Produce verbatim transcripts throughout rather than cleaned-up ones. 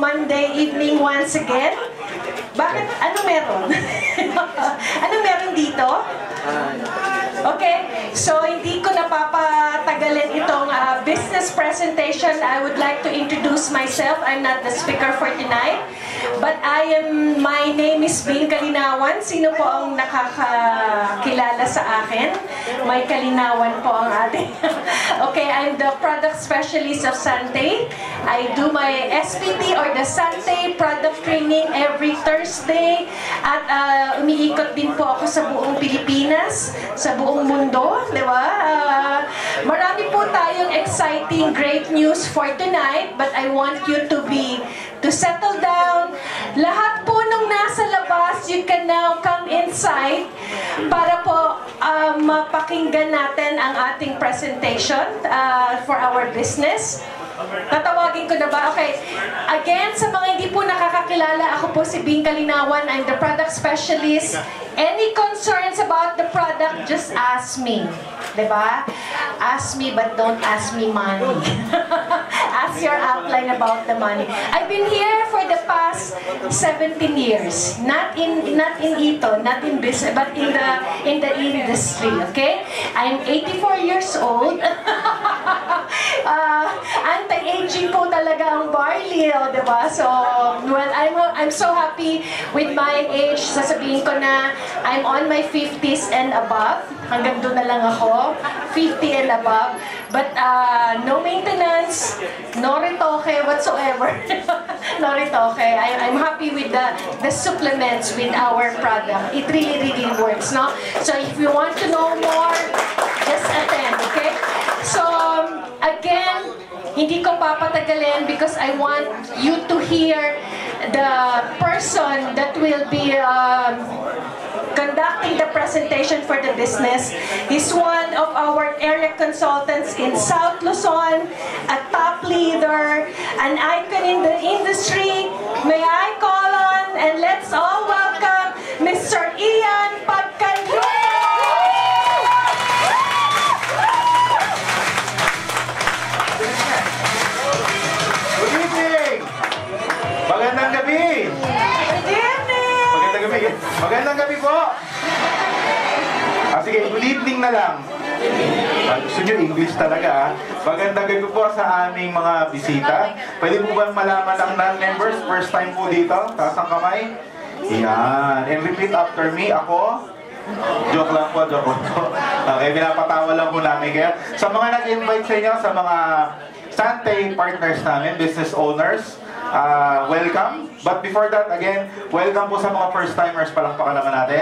Monday evening once again. Bakit? Ano meron? Ano meron dito? Okay, so hindi ko napapatagalin itong uh, business presentation. I would like to introduce myself. I'm not the speaker for tonight, but I am, my name is Bing Kalinawan. Sino po ang nakakakilala sa akin? May Kalinawan po ang ating. Okay, I'm the product specialist of Santé. I do my S P T or the Santé product training every Thursday. At uh, umiikot din po ako sa buong Pilipinas, sa buong mundo, di ba? Uh, marami po tayong exciting, great news for tonight, but I want you to be, to settle down. Lahat po nung nasa labas, you can now come inside para po uh, mapakinggan natin ang ating presentation uh, for our business. Tatawagin ko na ba? Okay. Again, sa mga hindi po nakakakilala, ako po si Bing Kalinawan. I'm the product specialist. Any concerns about the product, just ask me. Diba? Ask me, but don't ask me money. Ask your upline about the money. I've been here for the past seventeen years. Not in not in ito, not in business, but in the in the industry. Okay? I'm eighty-four years old. uh, Anti-aging po talaga ang barley, oh, diba? So, well, I'm I'm so happy with my age. Sasabihin ko na I'm on my fifties and above. Hanggang doon na lang ako, fifty and above. But uh, no maintenance, no retoke whatsoever. No retoke. I, I'm happy with the, the supplements with our product. It really, really works, no? So if you want to know more, just attend, okay? So, again, hindi ko papatagalin because I want you to hear the person that will be um, conducting the presentation for the business. He's one of our area consultants in South Luzon, a top leader, an icon in the industry. May I call on and let's all welcome Mister Ian Pagkanyo! Good evening! Magandang gabi! Good evening! Magandang gabi! Magandang gabi po! Ah, sige, good evening na lang. Ah, gusto nyo English talaga ah. Magandang gabi po sa aming mga bisita. Pwede po ba malaman ang non-members? First time po dito? Taas ang kamay? Yan. And repeat after me. Ako? Joke lang po, joke lang po. Okay, pinapatawa lang po namin kayo. Sa mga nag-invite sa inyo, sa mga Santé partners namin, business owners, uh, welcome. But before that, again, welcome po sa mga first-timers. Palakpakan naman natin.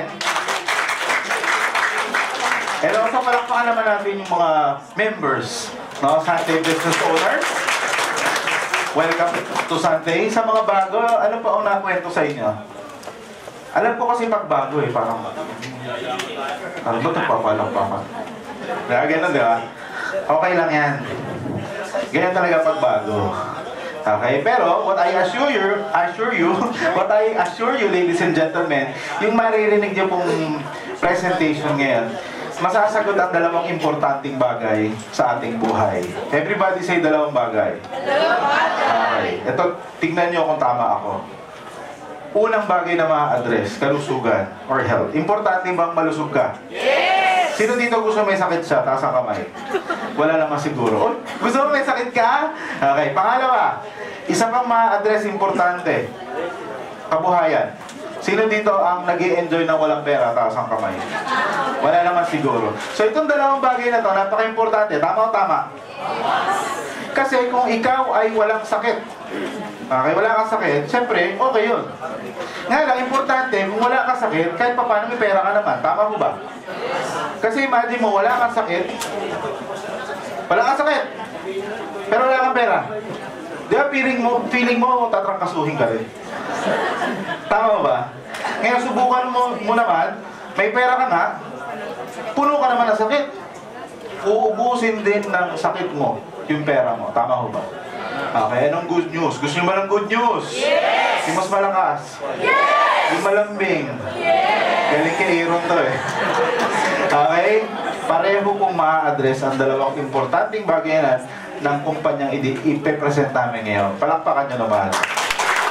And also, palakpakan naman natin yung mga members, no? Santé business owners. Welcome to Santé. Sa mga bago, ano pa ang nakwento sa inyo? Alam ko kasi pag bago eh, parang ano ba ito papalakpakan? Kaya ganun, di ba? Okay lang yan. Ganyan talaga pag bago. Okay, pero what I assure you, assure you, what I assure you, ladies and gentlemen, yung maririnig niyo pong presentation ngayon, masasagot ang dalawang importanteng bagay sa ating buhay. Everybody say dalawang bagay. Okay, ito, tignan niyo kung tama ako. Unang bagay na ma-address, kalusugan or health. Importante bang malusog ka? Yes! Sino dito gusto may sakit siya? Taas ang kamay. Wala naman siguro. Oh, gusto mo may sakit ka? Okay, pangalawa, isa pang ma-address importante, kabuhayan. Sino dito ang nag-i-enjoy ng walang pera? Taas ang kamay. Wala naman siguro. So itong dalawang bagay na to, napaka-importante. Tama o tama? Kasi kung ikaw ay walang sakit, okay, wala kang sakit, siyempre, okay yun. Nga lang, importante, kung wala kang sakit, kahit pa paano may pera ka naman. Tama mo ba? Kasi imagine mo, wala kang sakit, wala kang sakit, pero wala kang pera. Di ba, feeling mo, feeling mo, tatrangkasuhin ka rin. Tama mo ba? Ngayon, subukan mo, mo naman, may pera ka nga, puno ka naman ng sakit. Uubusin din ng sakit mo yung pera mo. Tama ho ba? Okay, anong good news? Gusto nyo ba ng good news? Yes! Yung mas malakas? Yes! Yung malambing? Yes! Galing kay Aaron to eh. Okay? Pareho kong ma-address ang dalawang importanteng bagay na ng kumpanyang ipe-present namin ngayon. Palakpakan nyo naman.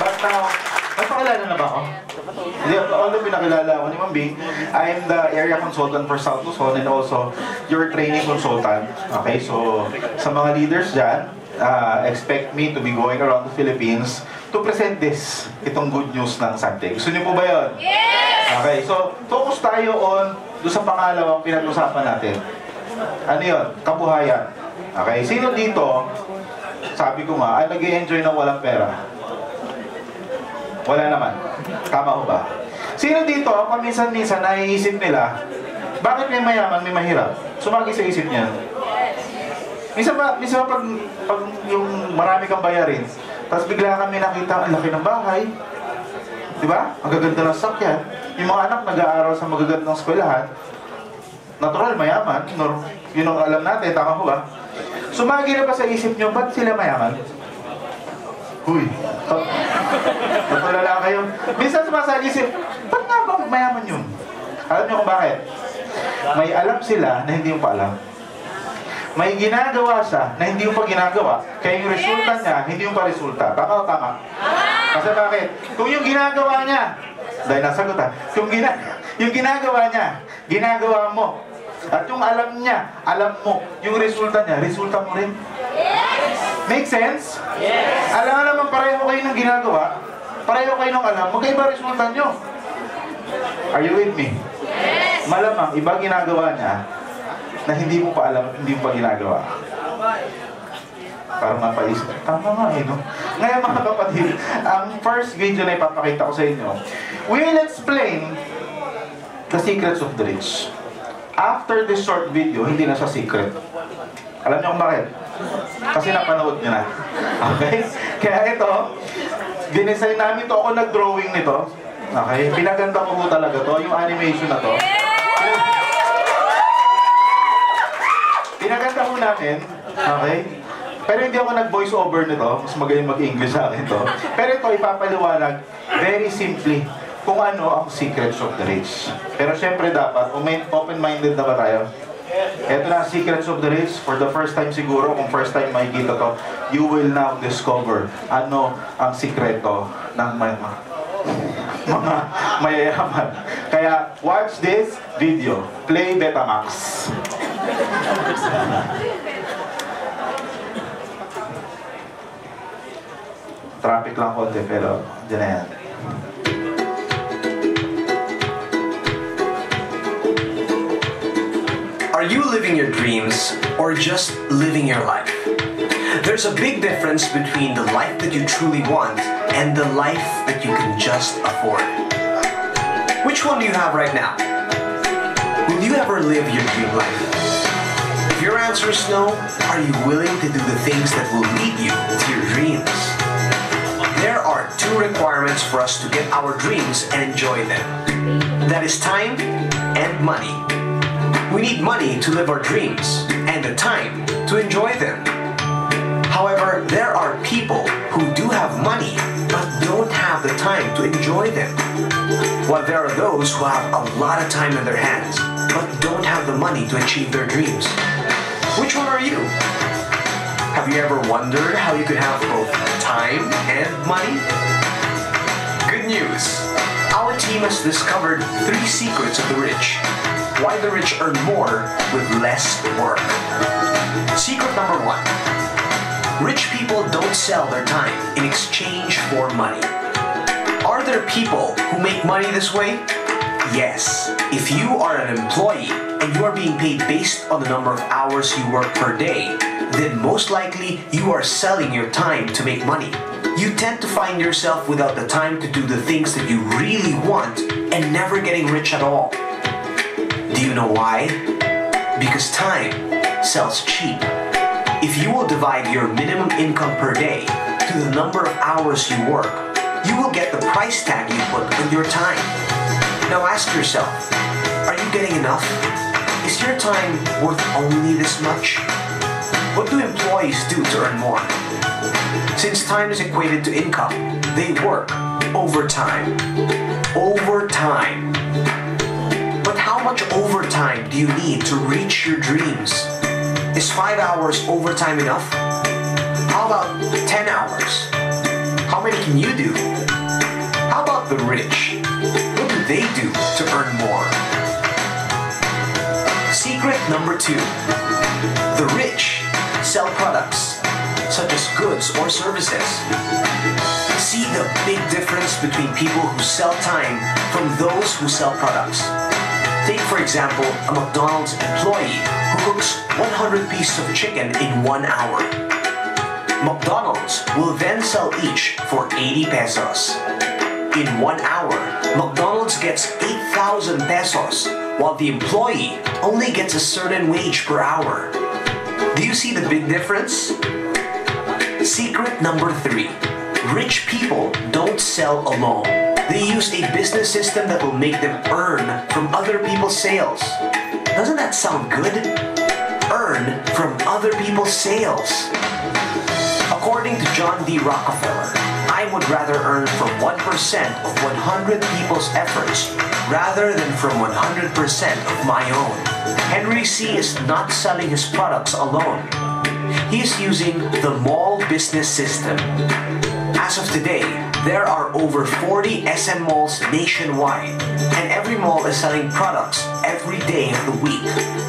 But now, napakilala na ba ako? Hindi, although pinakilala ako ni Ma'am Bing, I am the area consultant for South Luzon and also your training consultant. Okay, so sa mga leaders dyan, uh, expect me to be going around the Philippines to present this, itong good news ng Santé. Gusto niyo po ba yun? Yes! Okay, so focus tayo on doon sa pangalawang pinag-usapan natin. Ano yun? Kabuhayan. Okay, sino dito, sabi ko nga, ay nag-i-enjoy ng walang pera? Wala naman. Tama ko ba? Sino dito, paminsan-minsan naiisip nila, bakit may mayaman, may mahirap? Sumagi sa isip niyan. Minsan ba, minsan ba pag, pag yung marami kang bayarin, tapos bigla kami nakita, ang laki ng bahay. Di ba? Ang gaganda ng sakyan. Yung mga anak nag-aaral sa magagandang eskwelahan, natural, mayaman. Yun ang alam natin, tama ko ba? Sumagi na ba sa isip nyo, ba't sila mayaman? Huy, natulala kayo. Minsan sumasagi isip, ba't nga ba mayaman yun? Alam nyo kung bakit? May alam sila na hindi yung pa alam. May ginagawa siya na hindi yung pa ginagawa, kaya yung resulta niya, hindi yung pa resulta. Tama o tama? Kasi bakit? Kung yung ginagawa niya, dahil nasagot ha, kung gina, yung ginagawa niya, ginagawa mo, at yung alam niya, alam mo, yung resulta niya, resulta mo rin. Make sense? Yes. Alam nga naman pareho kayo ng ginagawa, pareho kayo ng alam, magkaiba resulta nyo. Are you with me? Yes. Malamang, iba ginagawa niya na hindi mo pa alam, hindi mo pa ginagawa. Parang napaisip, tama nga eh, no? Ngayon mga kapatid, ang first video na ipapakita ko sa inyo, we'll explain the secrets of the rich. After this short video, hindi na siya secret. Alam niyo kung bakit? Kasi napanood niyo na. Okay? Kaya ito, dinesign namin to. Ako nag-drawing nito. Okay? Pinaganda ko po talaga to. Yung animation na to. Pinaganda ko namin. Okay? Pero hindi ako nag-voice over nito. Mas magaling mag-English sa akin to. Pero ito, ipapaliwanag very simply kung ano ang secrets of the rich. Pero syempre dapat, open-minded na ba tayo? Ito na, secrets of the rich. For the first time siguro, kung first time makikita to, you will now discover ano ang sikreto ng mga, mga mayayaman. Kaya, watch this video. Play Betamax. Traffic lang konti, pero dyan na yan. Are you living your dreams or just living your life? There's a big difference between the life that you truly want and the life that you can just afford. Which one do you have right now? Will you ever live your dream life? If your answer is no, are you willing to do the things that will lead you to your dreams? There are two requirements for us to get our dreams and enjoy them. That is time and money. We need money to live our dreams and the time to enjoy them. However, there are people who do have money but don't have the time to enjoy them. While there are those who have a lot of time in their hands but don't have the money to achieve their dreams. Which one are you? Have you ever wondered how you could have both time and money? Good news! Our team has discovered three secrets of the rich. Why the rich earn more with less work. Secret number one. Rich people don't sell their time in exchange for money. Are there people who make money this way? Yes. If you are an employee and you are being paid based on the number of hours you work per day, then most likely you are selling your time to make money. You tend to find yourself without the time to do the things that you really want and never getting rich at all. Do you know why? Because time sells cheap. If you will divide your minimum income per day to the number of hours you work, you will get the price tag you put on your time. Now ask yourself, are you getting enough? Is your time worth only this much? What do employees do to earn more? Since time is equated to income, they work overtime. Overtime. But how much overtime do you need to reach your dreams? Is five hours overtime enough? How about ten hours? How many what can you do? How about the rich? What do they do to earn more? Secret number two. The rich sell products, such as goods or services. See the big difference between people who sell time from those who sell products. Take, for example, a McDonald's employee who cooks one hundred pieces of chicken in one hour. McDonald's will then sell each for eighty pesos. In one hour, McDonald's gets eight thousand pesos, while the employee only gets a certain wage per hour. Do you see the big difference? Secret number three. Rich people don't sell alone. They use a business system that will make them earn from other people's sales. Doesn't that sound good? Earn from other people's sales. According to John D. Rockefeller, I would rather earn from one percent of one hundred people's efforts rather than from one hundred percent of my own. Henry C. is not selling his products alone. He is using the mall business system. As of today, there are over forty S M malls nationwide, and every mall is selling products every day of the week.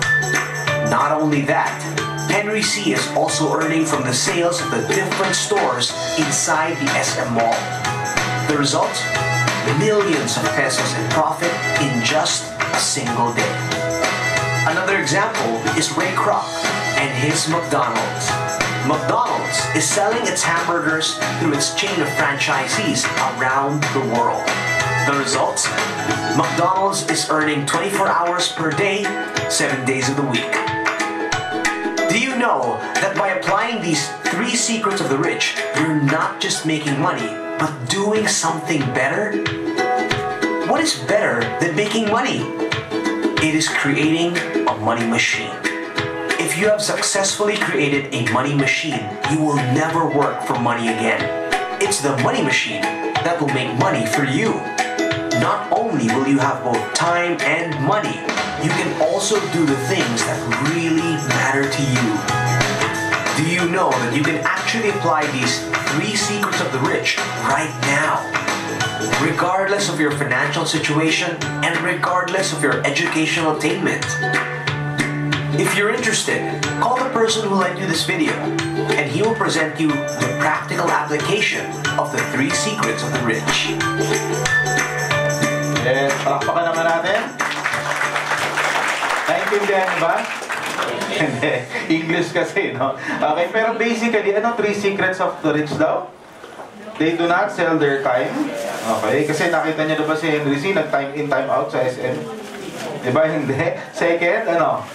Not only that, Henry C. is also earning from the sales of the different stores inside the S M mall. The result? Millions of pesos in profit in just a single day. Another example is Ray Kroc and his McDonald's. McDonald's is selling its hamburgers through its chain of franchisees around the world. The result? McDonald's is earning twenty-four hours per day, seven days of the week. Do you know that by applying these three secrets of the rich, you're not just making money, but doing something better? What is better than making money? It is creating a money machine. If you have successfully created a money machine, you will never work for money again. It's the money machine that will make money for you. Not only will you have both time and money, you can also do the things that really matter to you. Do you know that you can actually apply these three secrets of the rich right now? Regardless of your financial situation and regardless of your educational attainment. If you're interested, call the person who lent you this video and he will present you the practical application of the three secrets of the rich. Yes, palakpakan naman natin. Naintindihan niyo ba? Hindi. English kasi, no? Okay, pero basically, ano three secrets of the rich daw? They do not sell their time. Okay, kasi nakita niyo na ba si Henry C. nag-time in, time out sa S M? Diba? Hindi. Second, ano?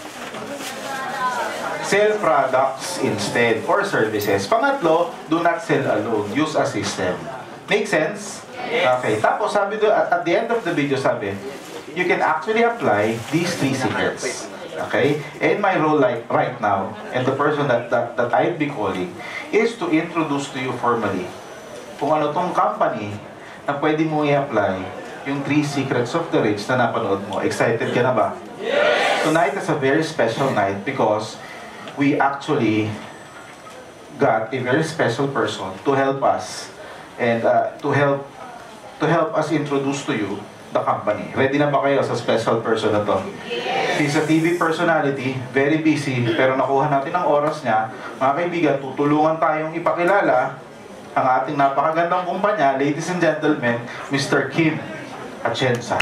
Sell products instead or services. Pangatlo, do not sell alone. Use a system. Make sense? Okay. Tapos, sabi do, at, at the end of the video, sabi, you can actually apply these three secrets. Okay? And my role like right now, and the person that, that, that I'd be calling, is to introduce to you formally kung ano tong company na pwede mo i-apply yung three secrets of the rich na napanood mo. Excited ka na ba? Yes! Tonight is a very special night because we actually got a very special person to help us and uh, to help to help us introduce to you the company. Ready na ba kayo sa special person na to? He's a T V personality, very busy, pero nakuha natin ang oras niya. Mga kaibigan, tutulungan tayong ipakilala ang ating napakagandang kumpanya, ladies and gentlemen, Mister Kim Atienza.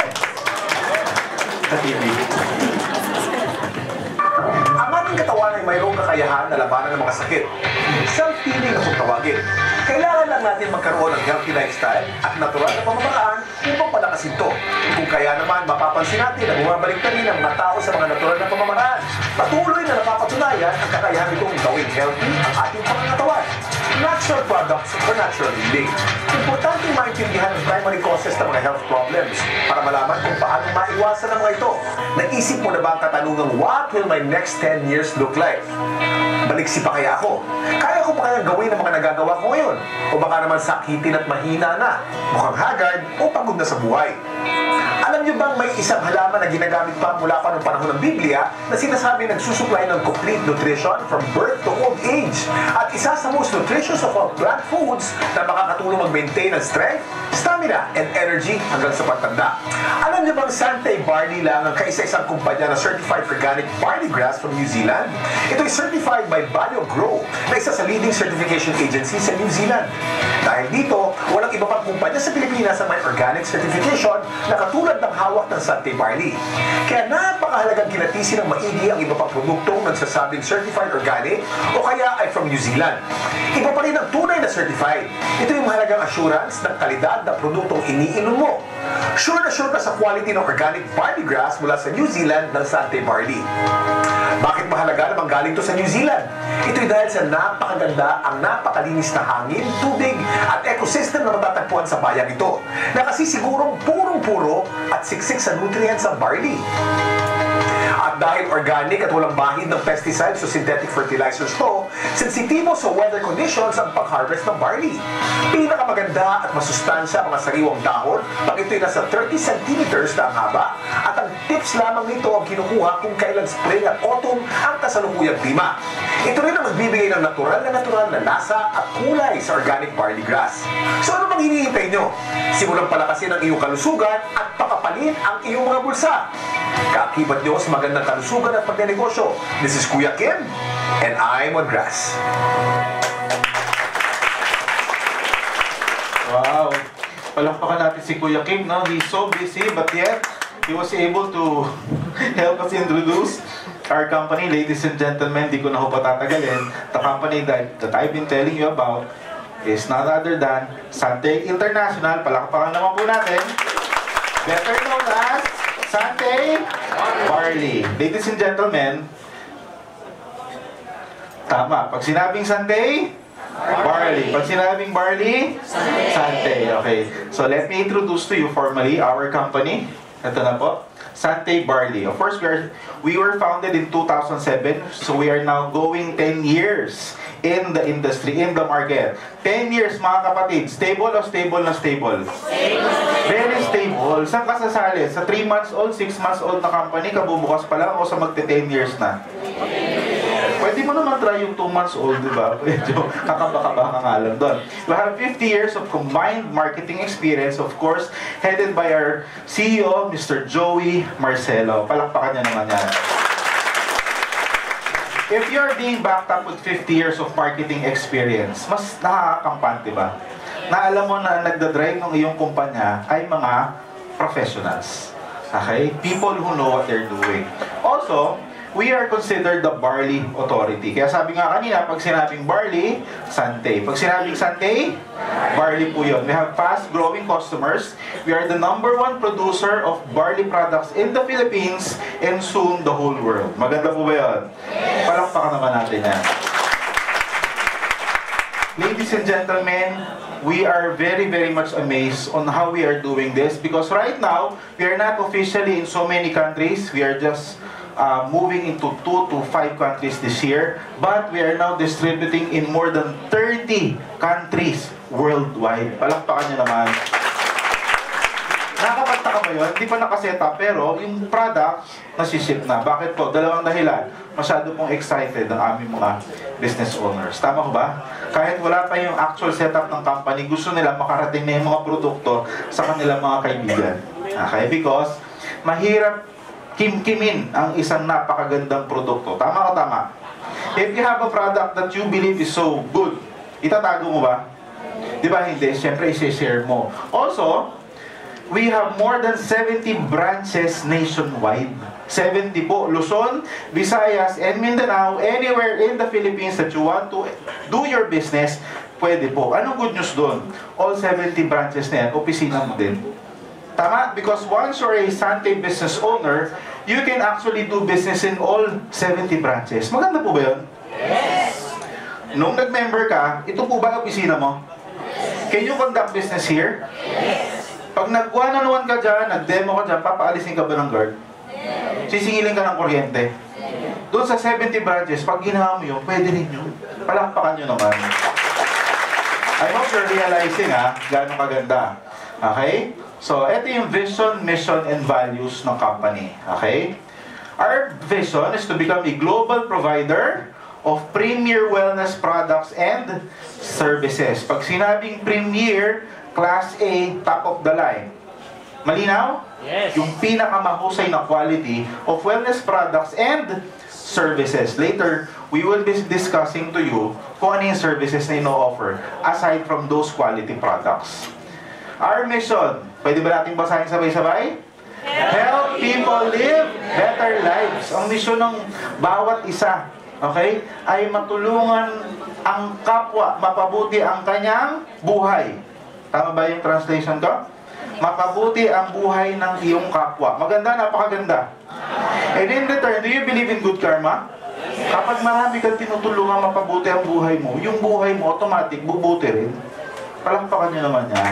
Sa T V. Ang ating katawan ay mayroong kakayahan na labanan ng mga sakit. Self-healing na kung tawagin. Kailangan lang natin magkaroon ng healthy lifestyle at natural na pamamaraan upang palakasin ito. Kung kaya naman, mapapansin natin na bumabalik na rin ang mga tao sa mga natural na pamamaraan. Patuloy na napapatunayan ang kakayahan itong gawing healthy ang ating pangangatawan. Natural products for natural healing. Importante maintindihan ang primary causes ng mga health problems para malaman kung paano maiwasan ang mga ito. Naisip mo na ba ang katanungang, what will my next ten years look like? Baliksi pa kaya ako? Kaya ko pa kaya gawin ang mga nagagawa ko ngayon? O baka naman sakitin at mahina na, mukhang haggard o pagod na sa buhay? Alam Alam niyo bang may isang halaman na ginagamit pa mula pa noong panahon ng Biblia na sinasabi nagsusupply ng complete nutrition from birth to old age? At isa sa most nutritious of all plant foods na makakatulong mag-maintain ng strength, stamina, and energy hanggang sa pagtanda. Alam niyo bang Santé barley lang ang kaisa-isang kumpanya na certified organic barley grass from New Zealand? Ito ay certified by BioGrow, na isa sa leading certification agency sa New Zealand. Dahil dito, walang iba pang kumpanya sa Pilipinas na may organic certification na katulad ng hawak ng Santé barley. Kaya napakahalagang kinatisin ng maigi ang iba pang produktong nagsasabing certified organic o kaya ay from New Zealand. Iba pa rin ang tunay na certified. Ito yung mahalagang assurance ng kalidad ng produktong iniinom mo. Sure na sure ka sa quality ng organic barley grass mula sa New Zealand ng Santé barley. Bakit mahalaga na manggaling to sa New Zealand? Ito'y dahil sa napakaganda ang napakalinis na hangin, tubig at ecosystem na matatagpuan sa bayang ito, na kasi sigurong purong-puro at siksik sa nutrients ng barley. At dahil organic at walang bahid ng pesticides o synthetic fertilizers to, sensitibo sa weather conditions ang pag-harvest ng barley. Pinakamaganda at masustansya ang mga sariwang dahon pag ito'y nasa thirty centimeters na ang haba, at ang tips lamang nito ang kinukuha kung kailan spring at autumn ang kasalukuyang klima. Ito rin ang nagbibigay ng natural na natural na lasa at kulay sa organic barley grass. So ano bang hinihintay nyo? Simulan palakasin ang iyong kalusugan at pakapalin ang iyong mga bulsa. Kaakibat nyo sa magandang kalusugan at pagnenegosyo. This is Kuya Kim, and I'm on grass. Wow! Palakpakan natin si Kuya Kim, no? He's so busy, but yet, he was able to help us introduce our company. Ladies and gentlemen, di ko na ho patatagalin. The company that, that I've been telling you about is none other than Santé International. Palakpakan naman po natin. Better known as Santé Barley. Ladies and gentlemen, tama. Pag sinabing Santé, Barley. Pag sinabing Barley, Santé. Okay. So let me introduce to you formally our company. Ito na po. Santé Barley. Of course, we are we were founded in two thousand seven, so we are now going ten years in the industry, in the market. ten years, mga kapatid. Stable o stable na stable? Stable. Very stable. Saan ka sasali? Sa three months old, six months old na company, kabubukas pa lang o sa magte ten years na? Pwede mo naman try yung two months old, di ba? Medyo kakaba-kaba ka nga lang doon. We have fifty years of combined marketing experience, of course, headed by our C E O, Mister Joey Marcelo. Palakpakan niya naman yan. If you're being backed up with fifty years of marketing experience, mas nakakakampan, di ba? Na alam mo na nagdadrive ng iyong kumpanya ay mga professionals. Okay? People who know what they're doing. Also, we are considered the barley authority. Kaya sabi nga kanina, pag sinabing barley, Santé. Pag sinabing Santé, barley po yun. We have fast-growing customers. We are the number one producer of barley products in the Philippines and soon the whole world. Maganda po ba yun? Palakpakan naman natin yan. Ladies and gentlemen, we are very, very much amazed on how we are doing this because right now, we are not officially in so many countries. We are just Uh, moving into two to five countries this year, but we are now distributing in more than thirty countries worldwide. Palakpakan nyo naman. Nakapagtaka ba yun? Hindi pa nakaset up, pero yung product, nasiship na. Bakit po? Dalawang dahilan. Masyado pong excited ang aming mga business owners. Tama ko ba? Kahit wala pa yung actual setup ng company, gusto nila makarating na yung mga produkto sa kanilang mga kaibigan. Okay? Because mahirap kim-kimin ang isang napakagandang produkto. Tama o tama? If you have a product that you believe is so good, itatago mo ba? Di ba hindi? Siyempre, i-share mo. Also, we have more than seventy branches nationwide. seventy po. Luzon, Visayas, and Mindanao, anywhere in the Philippines that you want to do your business, pwede po. Anong good news doon? All seventy branches na yan, opisina mo din. Tama? Because once you're a Santé business owner, you can actually do business in all seventy branches. Maganda po ba yun? Yes! Nung nag-member ka, ito po ba ang opisina mo? Can you conduct business here? Yes! Pag nag-one-on-one ka dyan, nag-demo ka dyan, papaalisin ka ba ng guard? Yes! Sisingilin ka ng kuryente? Yes! Doon sa seventy branches, pag ginawa mo yun, pwede rin yun. Palakpakan nyo naman. I hope you're realizing ha, gano'ng kaganda. Okay? So, ito yung vision, mission, and values ng company. Okay? Our vision is to become a global provider of premier wellness products and services. Pag sinabing premier, Class A, top of the line. Malinaw? Yes. Yung pinakamahusay na quality of wellness products and services. Later, we will be discussing to you kung ano yung services na ino-offer aside from those quality products. Our mission, pwede ba natin basahin sabay-sabay? Help people live better lives. Ang misyon ng bawat isa, okay, ay matulungan ang kapwa, mapabuti ang kanyang buhay. Tama ba yung translation ko? Mapabuti ang buhay ng iyong kapwa. Maganda, napakaganda. And in return, do you believe in good karma? Kapag marami kang tinutulungan mapabuti ang buhay mo, yung buhay mo automatic bubuti rin. Palakpakan nyo naman yan.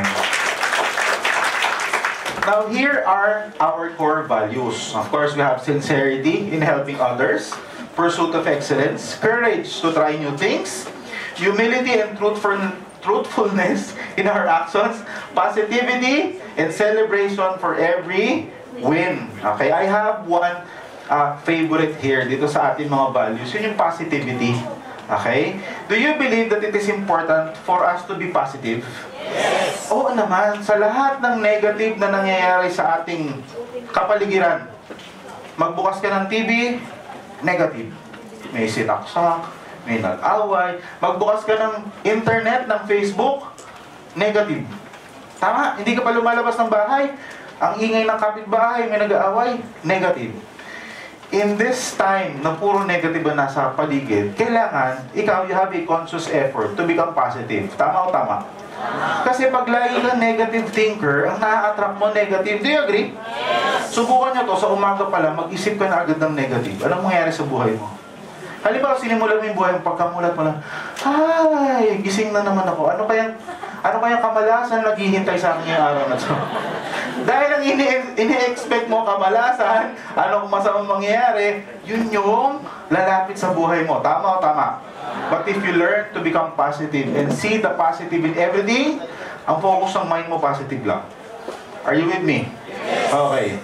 Now, here are our core values. Of course, we have sincerity in helping others, pursuit of excellence, courage to try new things, humility and truthful, truthfulness in our actions, positivity, and celebration for every win. Okay, I have one uh, favorite here dito sa ating mga values. Yun yung positivity. Okay? Do you believe that it is important for us to be positive? Yes. Oo naman, sa lahat ng negative na nangyayari sa ating kapaligiran, magbukas ka ng T V, negative. May sinaksak, may nag-away. Magbukas ka ng internet, ng Facebook, negative. Tama, hindi ka pa lumalabas ng bahay. Ang ingay ng kapitbahay, may nag-aaway, negative. In this time na puro negative na nasa paligid, kailangan, ikaw, you have a conscious effort to become positive. Tama o tama? Kasi pag lagi kang negative thinker, ang na-attract mo negative. Do you agree? Yes. Subukan nyo to, sa umaga pala, mag-isip ka na agad ng negative. Anong mangyayari sa buhay mo? Halimbawa, sinimulan mo yung buhay mo, pagkamulat mo lang, ay, gising na naman ako. Ano kaya, ano kaya kamalasan naghihintay sa akin yung araw na to? Dahil ang ini-expect mo kamalasan, ano kung masamang mangyayari, yun yung lalapit sa buhay mo. Tama o tama? But if you learn to become positive and see the positive in everything, ang focus ng mind mo positive lang. Are you with me? Okay.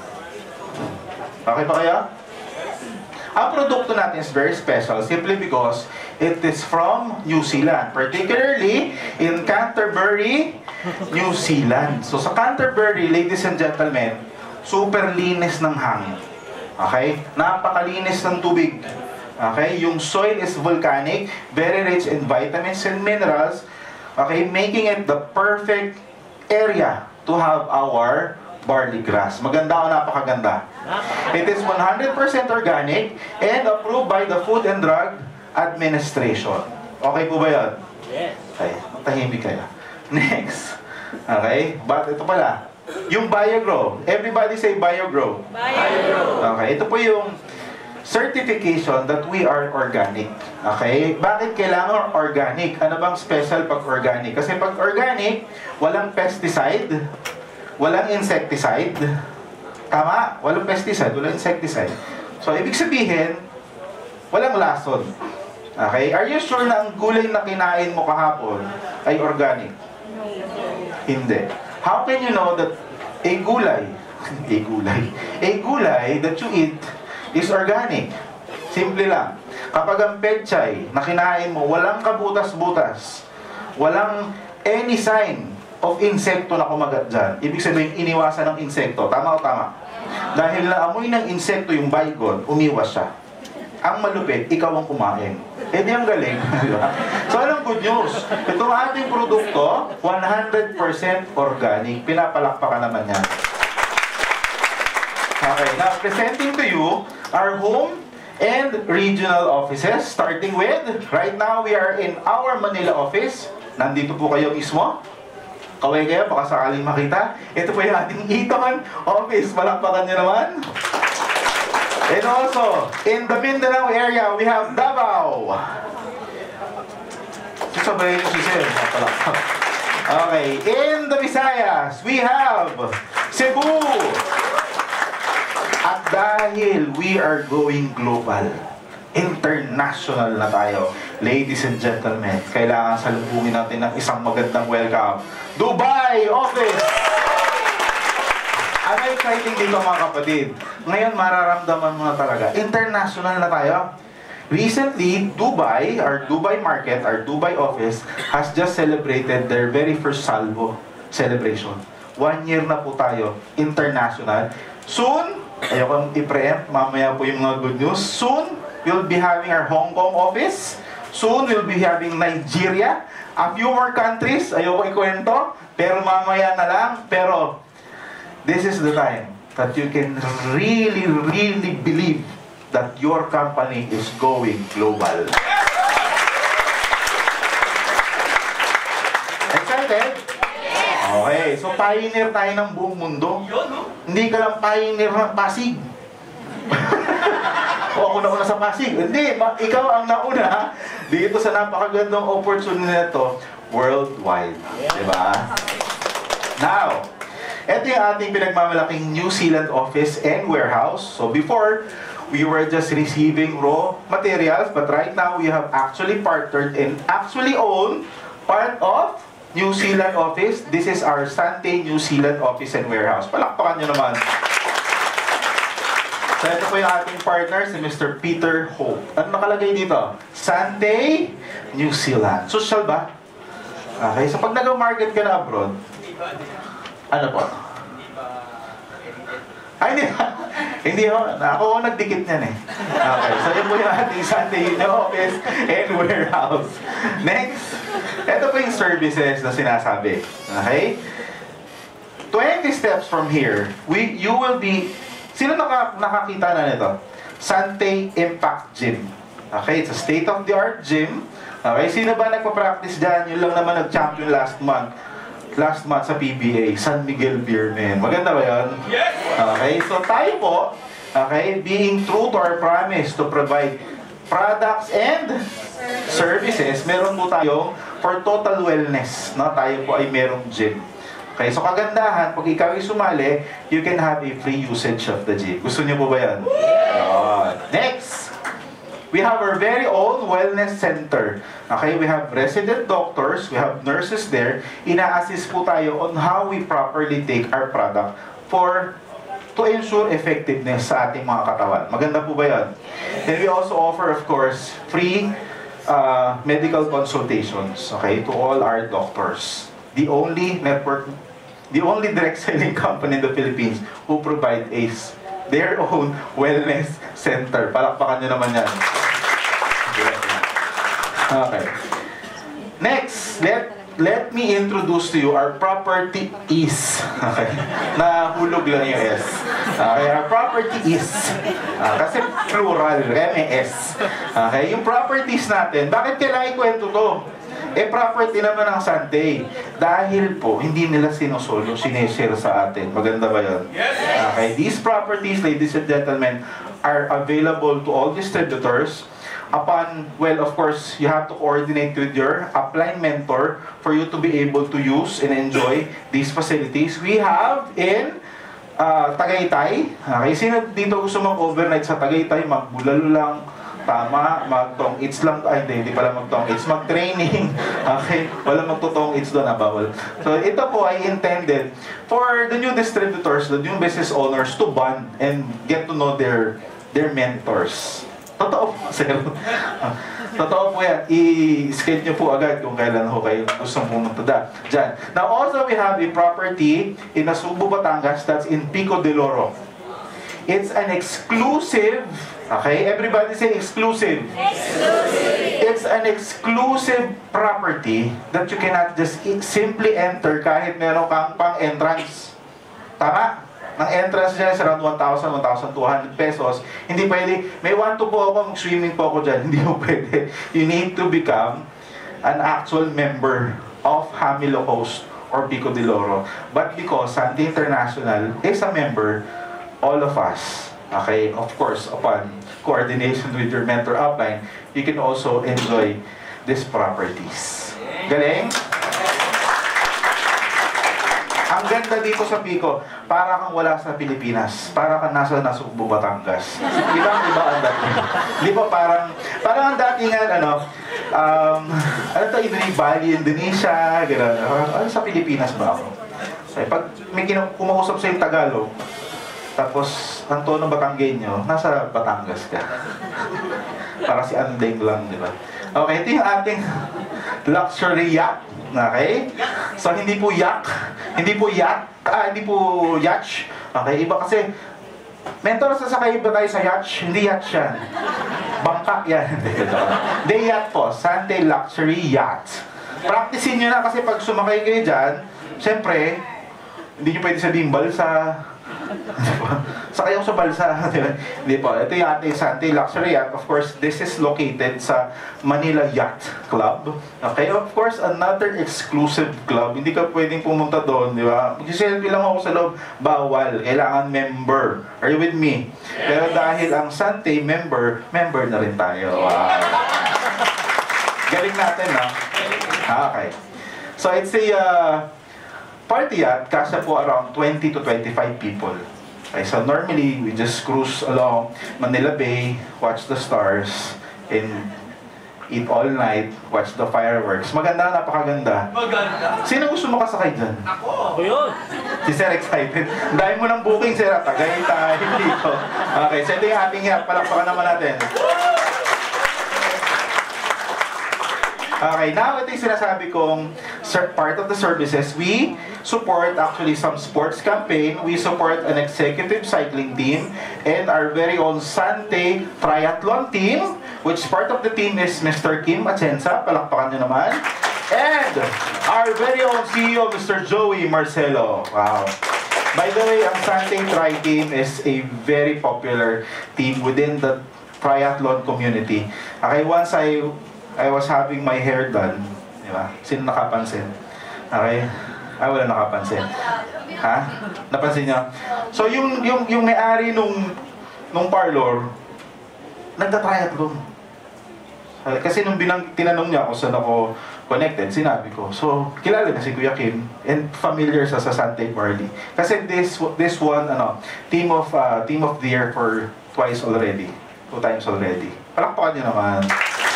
Okay pa kaya? Ang produkto natin is very special simply because it is from New Zealand, particularly in Canterbury, New Zealand. So sa Canterbury, ladies and gentlemen, super linis ng hangin. Okay? Napakalinis ng tubig. Okay? Yung soil is volcanic, very rich in vitamins and minerals, okay, making it the perfect area to have our barley grass. Maganda o napakaganda? It is one hundred percent organic and approved by the Food and Drug Administration. Okay po ba yun? Yes. Okay, matahimik kayo. Next. Okay, but ito pala. Yung BioGrow. Everybody say BioGrow. Bio. Okay, ito po yung certification that we are organic. Okay? Bakit kailangan organic? Ano bang special pag organic? Kasi pag organic, walang pesticide, walang insecticide. Tama? Walang pesticide, walang insecticide. So, ibig sabihin, walang lason. Okay? Are you sure na ang gulay na kinain mo kahapon ay organic? Hindi. How can you know that a gulay, a gulay, a gulay that you eat is organic? Simple lang. Kapag ang pechay na kinain mo, walang kabutas-butas, walang any sign of insekto na kumagat dyan, ibig sabihin, iniwasan ng insekto. Tama o tama? Dahil naamoy ng insekto yung baygon, umiwas siya. Ang malupit, ikaw ang kumain. Eh di ang galing. So anong good news? Itong ating produkto, one hundred percent organic. Pinapalakpakan naman yan. Okay, now presenting to you our home and regional offices. Starting with, right now we are in our Manila office. Nandito po kayo mismo. Kaway kayo, baka sakaling makita. Ito po yung ating Eton office. Palakpakan nyo naman. And also, in the Mindanao area, we have Davao. Sasabayin nyo si Sir. Okay, in the Visayas, we have Cebu. At dahil we are going global, international na tayo, ladies and gentlemen, kailangan salubungin natin ng isang magandang welcome. Dubai office! Ano exciting dito mga kapatid? Ngayon mararamdaman mo na talaga. International na tayo. Recently, Dubai, our Dubai market, our Dubai office, has just celebrated their very first salvo celebration. One year na po tayo, international. Soon, ayokong i-preempt, mamaya po yung mga good news. Soon, we'll be having our Hong Kong office. Soon, we'll be having Nigeria. A few more countries, ayoko ikwento, pero mamaya na lang. Pero, this is the time that you can really, really believe that your company is going global. Excited? Okay, so pioneer tayo ng buong mundo. Hindi ka lang pioneer ng Pasig. O ako nauna sa Pasig. Hindi, ikaw ang nauna dito sa napakagandang opportunity na ito, worldwide. Diba? Now, ito yung ating pinagmamalaking New Zealand office and warehouse. So before, we were just receiving raw materials, but right now we have actually partnered and actually own part of New Zealand office. This is our Santé New Zealand office and warehouse. Palakpakan nyo naman. So ito po yung ating partner, si Mister Peter Hope. Ano nakalagay dito? Santé New Zealand. Social ba? Okay, so pag nag-market ka na abroad, ano po? Ay, hindi. Hindi ho. Ako nagdikit niyan eh. Okay. So, yun po yung ating Sunday office and warehouse. Next. Ito po yung services na sinasabi. Okay? twenty steps from here, we, you will be... Sino naka, nakakita na nito? Santé Impact Gym. Okay? It's a state-of-the-art gym. Okay? Sino ba nagpa-practice dyan? Yun lang naman nag-champion last month. Last month sa P B A, San Miguel Beerman. Maganda ba yun? Yes! Okay, so tayo po, okay, being true to our promise to provide products and services, meron po tayo for total wellness. No? Tayo po ay merong gym. Okay, so kagandahan, pag ikaw ay sumali, you can have a free usage of the gym. Gusto niyo po ba yan? Yeah. Next! We have our very own wellness center. Okay, we have resident doctors, we have nurses there. Ina-assist po tayo on how we properly take our product for to ensure effectiveness sa ating mga katawan. Maganda po ba yan? And we also offer, of course, free uh, medical consultations, okay, to all our doctors. The only network, the only direct selling company in the Philippines who provide a their own wellness center. Palakpakan nyo naman yan. Okay. Next, let let me introduce to you our property is. Okay. Nahulog lang yung S. Okay, our property is. Uh, kasi plural, kaya may S. Okay, yung properties natin, bakit kailangan ikwento to? Eh, property naman ng Santé. Dahil po, hindi nila sinusolo, sineshare sa atin. Maganda ba yun? Yes! Okay, these properties, ladies and gentlemen, are available to all distributors. Upon, well, of course, you have to coordinate with your upline mentor for you to be able to use and enjoy these facilities. We have in uh, Tagaytay. Okay, sino dito gusto mag-overnight sa Tagaytay? Magbulalo lang. Tama, mag-tong eats lang. Ay, hindi, hindi pala mag-tong eats. Mag-training. Okay, wala magtutong eats doon, ah, bawal. So, ito po ay intended for the new distributors, the new business owners to bond and get to know their their mentors. Totoo po, sir. Totoo po yan. I-schedule nyo po agad kung kailan ho kayo gustong pumunta dyan. Now, also we have a property in Nasubo, Batangas that's in Pico de Loro. It's an exclusive, okay? Everybody say exclusive. Exclusive. It's an exclusive property that you cannot just simply enter kahit meron kang pang-entrance. Tama? Ang entrance dyan is around one thousand, one thousand two hundred pesos. Hindi pwede, may want to po ako, mag-swimming po ako dyan. Hindi po pwede. You need to become an actual member of Hamilo Coast or Pico de Loro. But because Santé International is a member, all of us, okay, of course, upon coordination with your mentor upline, you can also enjoy these properties. Galing? Ang ganda dito sa Pico, para kang wala sa Pilipinas. Para kang nasa Nasubo, Batangas. Iba ang iba ang dating. Di ba parang, parang ang datingan, ano, um, ano to, Indonesia, Bali, Indonesia, gano'n. Ano, sa Pilipinas ba ako? Eh, pag may kumausap sa yung Tagalog, tapos ang tono Batanggenyo, nasa Batangas ka. Para si Andeng lang, di ba? Okay, ito yung ating luxury yacht. Okay? So, hindi po yak. Hindi po yacht. Ah, hindi po yacht. Okay, iba kasi, mentor, sasakay ba tayo sa yacht? Hindi yacht yan. Bangka yan. Hindi yacht po. Santé luxury yacht. Practicein nyo na kasi pag sumakay kayo dyan, siyempre, hindi nyo pwede sabihin balsa. Sakay ako sa balsa. Hindi po. Ito yung ating Santé luxury yacht. Of course, this is located sa Manila Yacht Club. Okay? Of course, another exclusive club. Hindi ka pwedeng pumunta doon, di ba? Mag-selfie lang ako sa loob. Bawal. Kailangan member. Are you with me? Pero dahil ang Santé member, member na rin tayo. Wow. Galing natin, no? Okay. So, it's a uh, party yacht, kasya po around twenty to twenty-five people. Okay, so normally, we just cruise along Manila Bay, watch the stars, and eat all night, watch the fireworks. Maganda, napakaganda. Maganda. Sino gusto makasakay dyan? Ako. Ako yun. Si Sir excited. Dahil mo ng booking, Sir. Tagaytay, dito. Okay, so ito yung ating yacht. Palakpakan naman natin. Okay, now ito yung sinasabi kong part of the services. We support actually some sports campaign. We support an executive cycling team and our very own Santé triathlon team, which part of the team is Mister Kim Atienza. Palakpakan nyo naman. And our very own C E O, Mister Joey Marcelo. Wow. By the way, ang Santé Tri team is a very popular team within the triathlon community. Okay, once I I was having my hair done, di ba? Sino nakapansin? Okay? Ay, wala nakapansin. Ha? Napansin niyo? So, yung, yung, yung may-ari nung, nung parlor, nagta-triathlon. Kasi nung binang, tinanong niya kung saan ako connected, sinabi ko. So, kilala na si Kuya Kim and familiar sa, sa Santé Barley. Kasi this this one, ano, team of uh, team of the year for twice already. Two times already. Palakpakan niyo naman.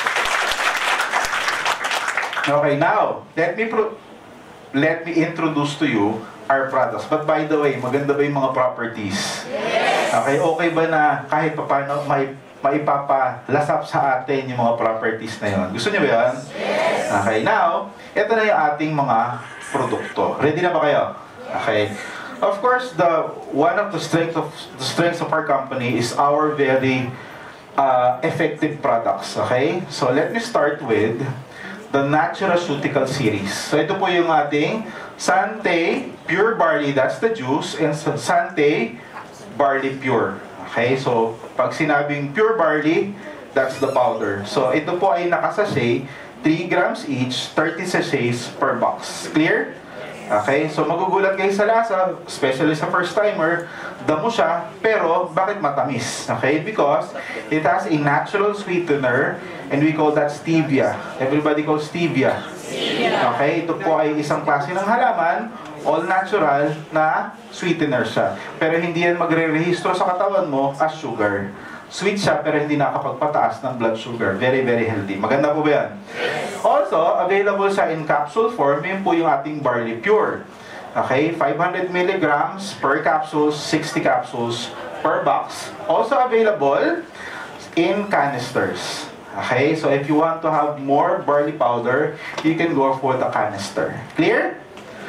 Okay, now, let me pro let me introduce to you our products. But by the way, maganda ba yung mga properties? Yes. Okay, okay ba na kahit pa paano may maipapalasap sa atin yung mga properties na yun? Gusto niyo ba yan? Yes. Okay, now, ito na yung ating mga produkto. Ready na ba kayo? Okay. Of course, the one of the strengths of the strengths of our company is our very uh, effective products. Okay? So let me start with the Naturaceutical series. So ito po yung ating Santé Pure Barley, that's the juice, and Santé Barley Pure. Okay, so pag sinabing Pure Barley, that's the powder. So ito po ay nakasachet, three grams each, thirty sachets per box. Clear? Okay, so magugulat kayo sa lasa, especially sa first timer, damo siya, pero bakit matamis? Okay, because it has a natural sweetener and we call that stevia. Everybody calls stevia. Okay, ito po ay isang klase ng halaman, all natural na sweetener siya. Pero hindi yan magre-rehistro sa katawan mo as sugar. Sweet siya pero hindi nakakapagpataas ng blood sugar. Very, very healthy. Maganda po ba yan? Also, available siya in capsule form. Yun po yung ating Barley Pure. Okay, five hundred milligrams per capsule, sixty capsules per box. Also available in canisters. Okay, so if you want to have more barley powder, you can go for the canister. Clear?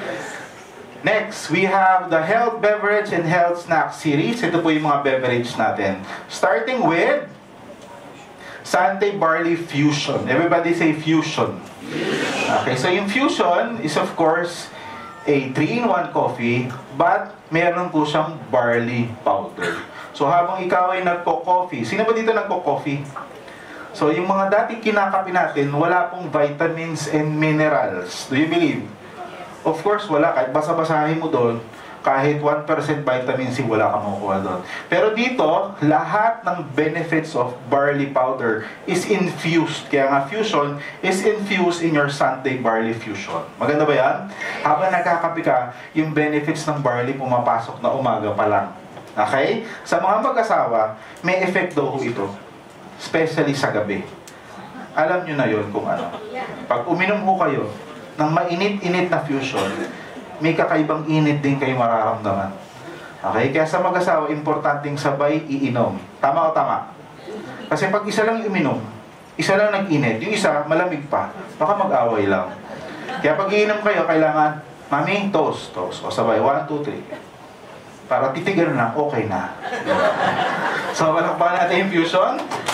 Next, we have the Health Beverage and Health Snack Series. Ito po yung mga beverage natin. Starting with Santé Barley Fusion. Everybody say Fusion. Okay, so yung Fusion is of course a three in one coffee, but meron po siyang barley powder. So habang ikaw ay nagko-coffee, sino ba dito nagko-coffee? So yung mga dating kinakapi natin, wala pong vitamins and minerals. Do you believe? Of course, wala. Kahit basa-basahin mo doon, kahit one percent vitamin C, wala ka makukuha doon. Pero dito, lahat ng benefits of barley powder is infused. Kaya nga, fusion is infused in your Santé Barley Fusion. Maganda ba yan? Habang nagkakapi ka, yung benefits ng barley pumapasok na umaga pa lang. Okay? Sa mga mag-asawa, may effect daw ho ito. Especially sa gabi. Alam nyo na yon kung ano. Pag uminom ho kayo ng mainit-init na fusion, may kakaibang init din kayo mararamdaman. Okay? Kaya sa mag-asawa, importanteng sabay iinom. Tama o tama? Kasi pag isa lang uminom, isa lang nag-init, yung isa malamig pa, baka mag-away lang. Kaya pag iinom kayo, kailangan, mami, toast, toast. O sabay, one, two, three. Para titigan na, okay na. So, palakpakan natin yung fusion.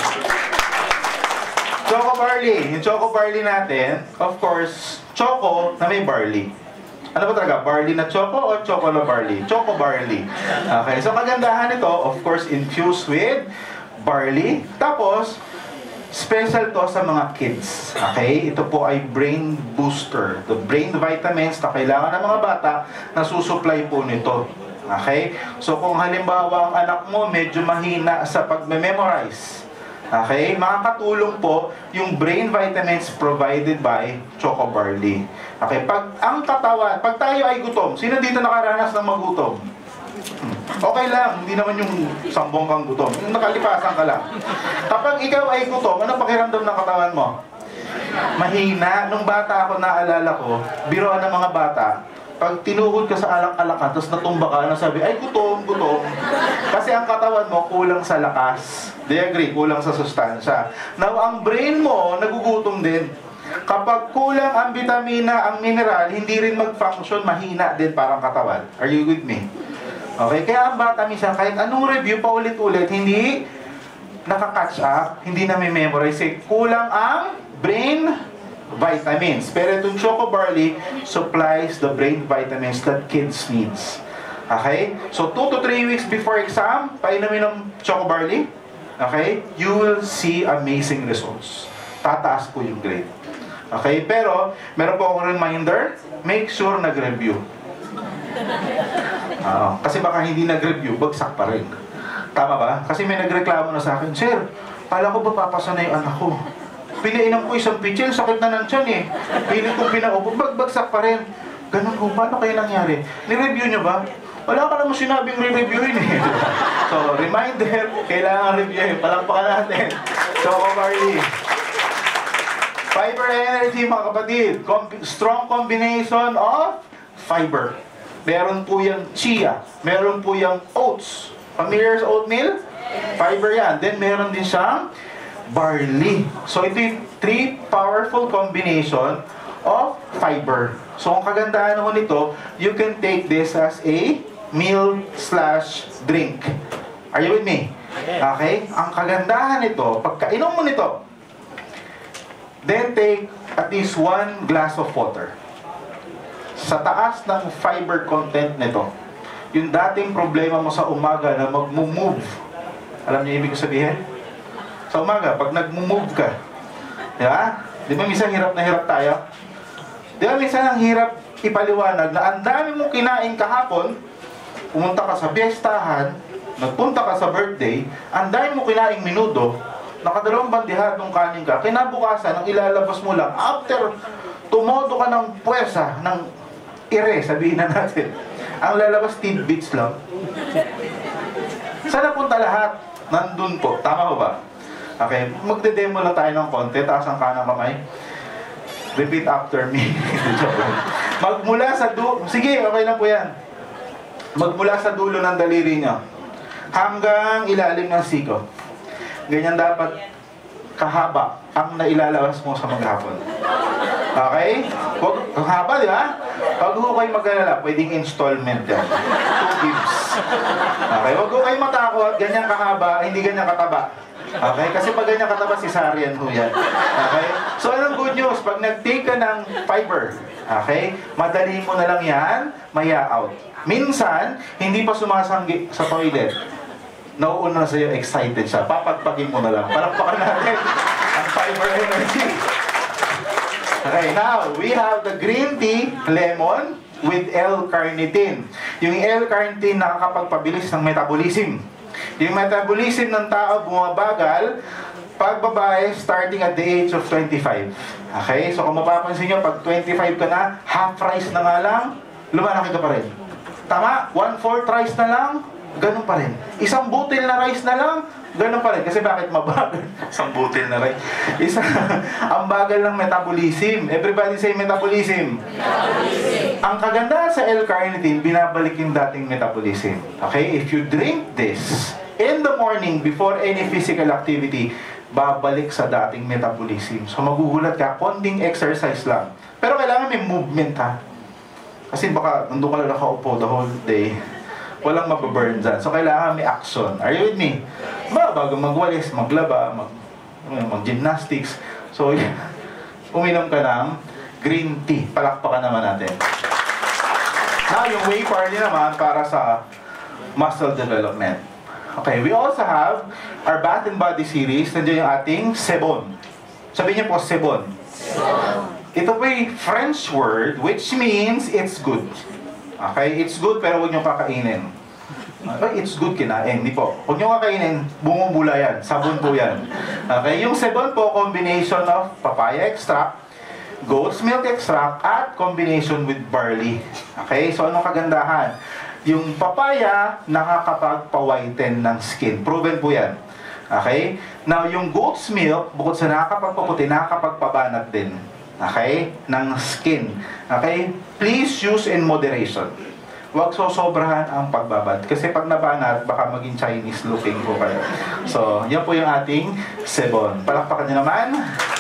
Choco barley. Yung choco barley natin, of course, choco na may barley. Ano ba talaga? Barley na choco o choco na barley? Choco barley. Okay, so kagandahan nito, of course, infused with barley. Tapos, special to sa mga kids. Okay? Ito po ay brain booster. The brain vitamins na kailangan ng mga bata na susupply po nito. Okay? So, kung halimbawa ang anak mo medyo mahina sa pag-memorize, okay? Makakatulong po yung brain vitamins provided by Choco Barley. Okay? Pag ang katawan, pag tayo ay gutom, sino dito nakaranas ng magutom? Hmm. Okay lang, hindi naman yung sambong kang gutom. Yung nakalipasan ka lang. Kapag ikaw ay gutom, ano pakiramdam ng katawan mo? Mahina. Nung bata ako, naalala ko, biroan ng mga bata, pag tinuhod ka sa alak-alakan, tapos natumba ka, nasabi, ay gutom, gutom. Kasi ang katawan mo kulang sa lakas. Do you agree? Kulang sa sustansya. Now, ang brain mo, nagugutom din. Kapag kulang ang vitamina, ang mineral, hindi rin mag-function, mahina din parang katawan. Are you with me? Okay? Kaya ang bata minsan, kahit anong review pa ulit-ulit, hindi nakaka-catch up, hindi na may memorize. Eh, kulang ang brain vitamins. Pero itong Choco Barley supplies the brain vitamins that kids needs. Okay? So, two to three weeks before exam, painumin ng Choco Barley. Okay? You will see amazing results. Tataas po yung grade. Okay? Pero, meron po akong reminder, make sure nag-review. Uh, kasi baka hindi nag-review, bagsak pa rin. Tama ba? Kasi may nagreklamo na sa akin, Sir, pala ko ba papasa na yung anak ko? Pinainom ko isang pitsil, sakit na ng tiyan eh. Pilit kong pinaupo, bagbagsak pa rin. Ganun ko, paano kayo nangyari? Ni-review nyo ba? Wala ka naman sinabing re-reviewin eh. So, reminder, kailangan reviewin. Palakpakan natin. Choco Barley. Fiber energy, mga kapatid. Com strong combination of fiber. Meron po yung chia. Meron po yung oats. Familiar sa oatmeal? Fiber yan. Then, meron din siyang barley. So, ito yung three powerful combination of fiber. So, ang kagandahan naman nito, you can take this as a meal slash drink. Are you with me? Okay? Ang kagandahan nito, pagkainom mo nito, then take at least one glass of water. Sa taas ng fiber content nito, yung dating problema mo sa umaga na mag-move, alam niyo ibig ko sabihin? Sa umaga, pag nag-move ka, di ba? Di ba minsan hirap na hirap tayo? Di ba minsan ang hirap ipaliwanag na ang dami mong kinain kahapon, pumunta ka sa piyestahan, nagpunta ka sa birthday, ang dami mong kinaing minudo, nakadalawang bandihat ng kanin ka, kinabukasan, ang ilalabas mo lang, after tumodo ka ng puwersa, ng ire, sabihin na natin, ang lalabas tidbits lang. Saan napunta lahat? Nandun po. Tama ba? Okay, magde-demo lang tayo ng konti. Taas ang kanang kamay. Repeat after me. Magmula sa dulo. Sige, okay na po yan. Magmula sa dulo ng daliri nyo hanggang ilalim ng siko. Ganyan dapat kahaba ang nailalabas mo sa maghapon. Okay? Huwag, ang haba, di ba? Pag ho kayo mag-alala, pwedeng installment yan. Two gives. Okay? Huwag ho kayo matakot. Ganyan kahaba, hindi ganyan kataba. Okay? Kasi pag ganyan kataba, cesarean ho yan. Okay? So, anong good news? Pag nag-take ka ng fiber, okay? Madali mo na lang yan, maya out. Minsan, hindi pa sumasanggi sa toilet. Nauuna na sa'yo, excited siya. Papagpagin mo na lang. Palakpakan natin ang fiber energy. Okay, now, we have the green tea, lemon, with L-carnitine. Yung L-carnitine nakakapagpabilis ng metabolism. Yung metabolism ng tao bumabagal pag babae starting at the age of twenty-five. Okay? So kung mapapansin nyo, pag twenty-five ka na, half rice na nga lang, lumalaki ka pa rin. Tama? One-fourth rice na lang, ganun pa rin. Isang butil na rice na lang, ganun pa rin. Kasi bakit mabagal? Isang butil na rice. Isa, ang bagal ng metabolism. Everybody say metabolism. Metabolism. Ang kagandahan sa L-carnitine, binabalik yung dating metabolism. Okay? If you drink this in the morning before any physical activity, babalik sa dating metabolism. So magugulat ka, konting exercise lang. Pero kailangan may movement ha. Kasi baka nandun ka lang nakaupo the whole day, walang mababurn dyan. So, kailangan may action. Are you with me? Ba, bago magwalis, maglaba, mag, mag-gymnastics. So, uminom ka ng green tea. Palakpakan naman natin. Now, yung whey party naman para sa muscle development. Okay, we also have our Bath and Body series. Nandiyan yung ating sebon. Sabihin niyo po, sebon. Sebon. Ito po yung French word which means it's good. Okay? It's good pero huwag nyo kakainin. Okay? It's good kinain. Hindi po. Huwag nyo kakainin, bumubula yan. Sabon po yan. Okay? Yung sebon po, combination of papaya extract, goat's milk extract, at combination with barley. Okay? So, anong kagandahan? Yung papaya, nakakapagpa-whiten ng skin. Proven po yan. Okay? Now, yung goat's milk, bukod sa nakakapagpaputi, nakakapagpabanat din. Okay? Ng skin. Okay? Please use in moderation. Huwag sosobrahan ang pagbabad. Kasi pag nabanat, baka maging Chinese looking po kayo. So, yan po yung ating sebon. Palakpakan nyo naman.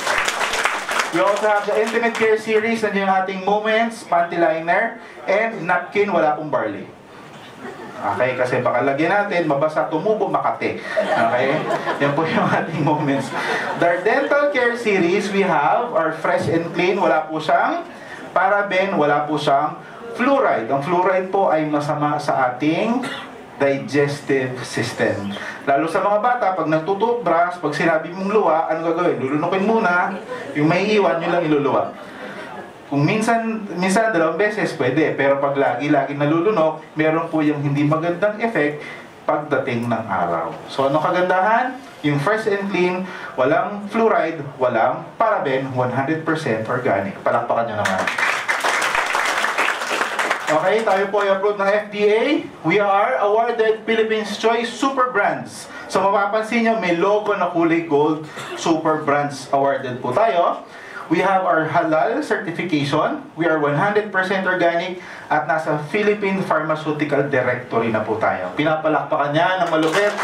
We also have the Intimate Care Series. Nandiyan yung ating Moments, Panty Liner, and Napkin, wala pong barley. Okay, kasi baka lagyan natin, mabasa, tumubo, makate. Okay? Yan po yung ating Moments. The Dental Care Series, we have our Fresh and Clean. Wala po siyang paraben, wala po siyang fluoride. Ang fluoride po ay masama sa ating digestive system. Lalo sa mga bata, pag nagtututbrush, pag sinabi mong luwa, ano gagawin? Lulunukin muna, yung may iwan, yun lang iluluwa. Kung minsan, minsan dalawang beses, pwede. Pero pag lagi-lagi nalulunok, meron po yung hindi magandang effect pagdating ng araw. So, ano kagandahan? Yung Fresh and Clean, walang fluoride, walang paraben, one hundred percent organic. Palakpakan nyo naman. Okay, tayo po ay approved ng F D A. We are awarded Philippines Choice Super Brands. So, mapapansin nyo, may logo na kulay gold, Super Brands awarded po tayo. We have our halal certification. We are one hundred percent organic at nasa Philippine Pharmaceutical Directory na po tayo. Pinapalakpakan niya ng malupit.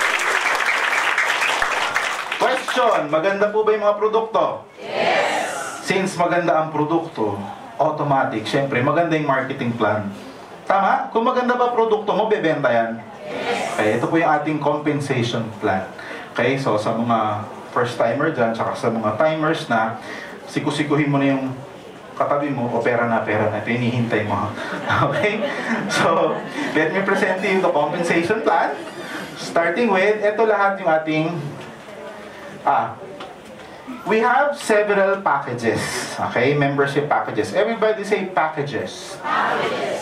Question, maganda po ba yung mga produkto? Yes! Since maganda ang produkto, automatic, syempre, maganda yung marketing plan. Tama? Kung maganda ba produkto mo, bebenta yan? Yes! Okay, ito po yung ating compensation plan. Okay, so sa mga first timer dyan, tsaka sa mga timers na sikusikuhin mo na yung katabi mo, o pera na, pera na, ito hinihintay mo. Okay? So, let me present to you the compensation plan. Starting with, ito lahat yung ating, ah, we have several packages. Okay? Membership packages. Everybody say packages. Packages.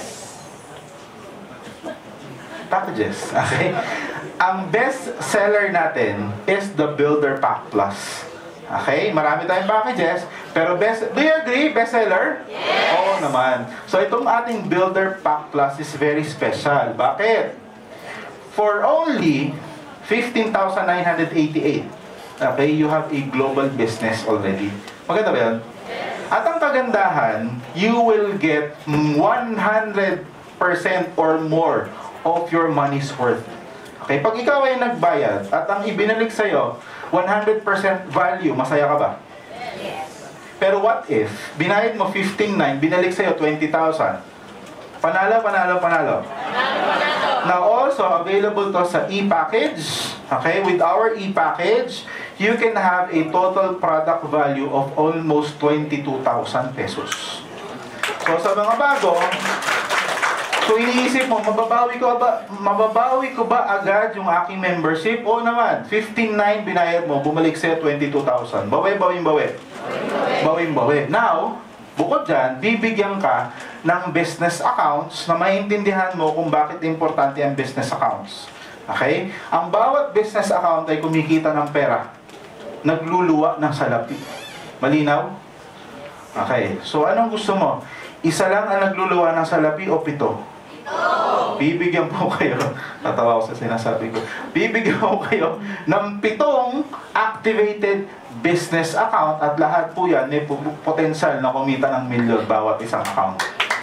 Packages. Okay? Ang best seller natin is the Builder Pack Plus. Okay? Marami tayong packages, pero best, do you agree? Best seller? Yes! Oo naman. So, itong ating Builder Pack Plus is very special. Bakit? For only fifteen thousand nine hundred eighty-eight, okay, you have a global business already. Maganda ba yan? Yes. At ang kagandahan, you will get one hundred percent or more of your money's worth. Okay, pag ikaw ay nagbayad at ang ibinalik sa'yo, one hundred percent value, masaya ka ba? Yes. Pero what if, binayad mo fifteen nine, binalik sa'yo twenty thousand? Panalo, panalo, panalo. Panalo, panalo. Now also, available to sa e-package. Okay, with our e-package, you can have a total product value of almost twenty-two thousand pesos. So sa mga bago, so iniisip mo, mababawi ko ba, mababawi ko ba agad yung aking membership? O naman, fifteen nine binayad mo, bumalik sa'yo twenty-two thousand. Bawi, bawi, bawi. Bawi, bawi. Now, bukod dyan, bibigyan ka ng business accounts na maintindihan mo kung bakit importante ang business accounts. Okay? Ang bawat business account ay kumikita ng pera. Nagluluwa ng salapi. Malinaw? Okay. So, anong gusto mo? Isa lang ang nagluluwa ng salapi o pito? Bibigyan po kayo, natawa ko sa sinasabi ko, bibigyan po kayo ng pitong activated business account at lahat po yan may potential na kumita ng milyon bawat isang account.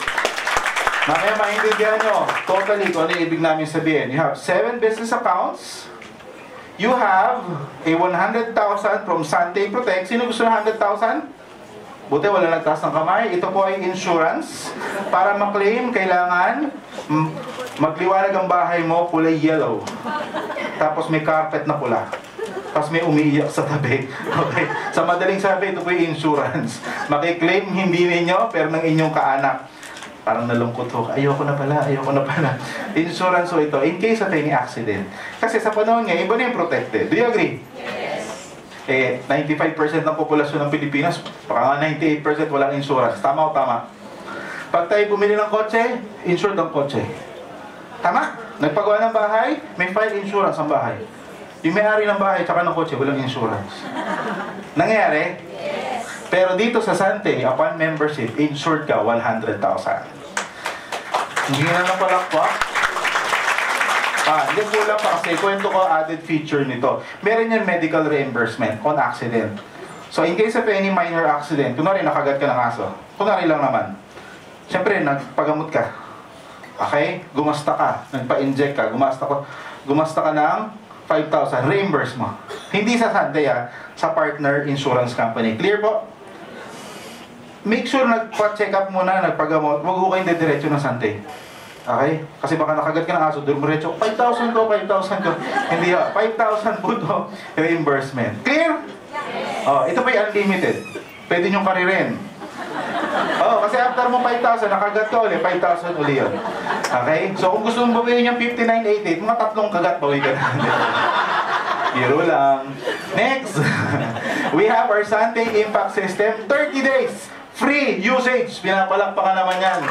Mamaya maintindihan nyo, totally kung ano ibig namin sabihin. You have seven business accounts. You have a one hundred thousand from Santé Protect. Sino gusto ng one hundred thousand? Buti wala nagtaas ng kamay. Ito po ay insurance. Para ma-claim, kailangan magliwanag ang bahay mo, kulay yellow. Tapos may carpet na pula. Tapos may umiiyak sa tabi. Okay? Sa madaling sabi, ito po yung insurance. Makiklaim hindi ninyo, pero ng inyong kaanak. Parang nalungkot ko. Ayoko na pala, ayoko na pala. Insurance po ito, in case of any accident. Kasi sa panahon nga, iba na yung protected. Do you agree? Eh, ninety-five percent ng populasyon ng Pilipinas, baka nga ninety-eight percent walang insurance. Tama o tama? Pag tayo bumili ng kotse, insured ang kotse. Tama? Nagpagawa ng bahay, may file insurance ang bahay. Yung may-ari ng bahay, tsaka ng kotse, walang insurance. Nangyari? Pero dito sa Santé, upon membership, insured ka one hundred thousand. Hindi na lang palakpak. Ah, hindi kulang pa kasi kwento ko added feature nito. Meron yan medical reimbursement on accident. So in case of any minor accident, kunwari nakagat ka ng aso, kunwari lang naman. Siyempre, nagpagamot ka. Okay? Gumasta ka, nagpa-inject ka, gumasta ka, gumasta ka ng five thousand, reimburse mo. Hindi sa Santé ha, sa partner insurance company. Clear po? Make sure nagpa-check up muna, nagpagamot, wag ko kayong dediretso ng Santé. Okay? Kasi baka nakagat ka ng aso, dumiretso, five thousand ko, five thousand ko. Hindi ha, five thousand po to reimbursement. Clear? Oh, ito pa yung unlimited. Pwede nyo karirin. Oh, kasi after mo five thousand, nakagat ka ulit, five thousand ulit yun. Okay? So kung gusto mong bawiin yung fifty-nine eighty-eight, mga tatlong kagat, bawi ka na. Biro lang. Next! We have our Santé Impact System, thirty days, free usage. Pinapalakpakan naman yan.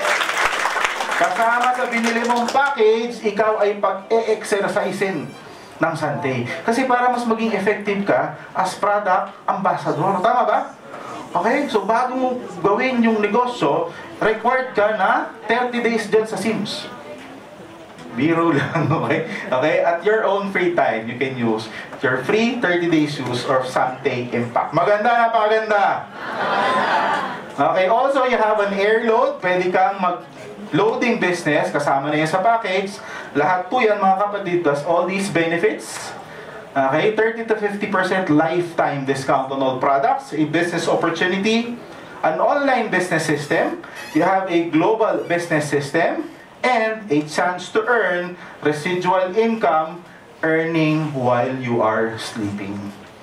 Kasama sa binili mong package, ikaw ay pag-e-exercisein ng Santé. Kasi para mas maging effective ka as product ambassador. Tama ba? Okay? So bago mo gawin yung negosyo, required ka na thirty days dyan sa Sims. Biro lang, okay? Okay? At your own free time, you can use your free thirty days use of Santé Impact. Maganda, napakaganda! Okay, also you have an air load. Pwede kang mag-loading business. Kasama na yan sa package. Lahat po yan mga kapatid. Plus all these benefits. Okay, thirty to fifty percent lifetime discount on all products. A business opportunity. An online business system. You have a global business system. And a chance to earn residual income earning while you are sleeping.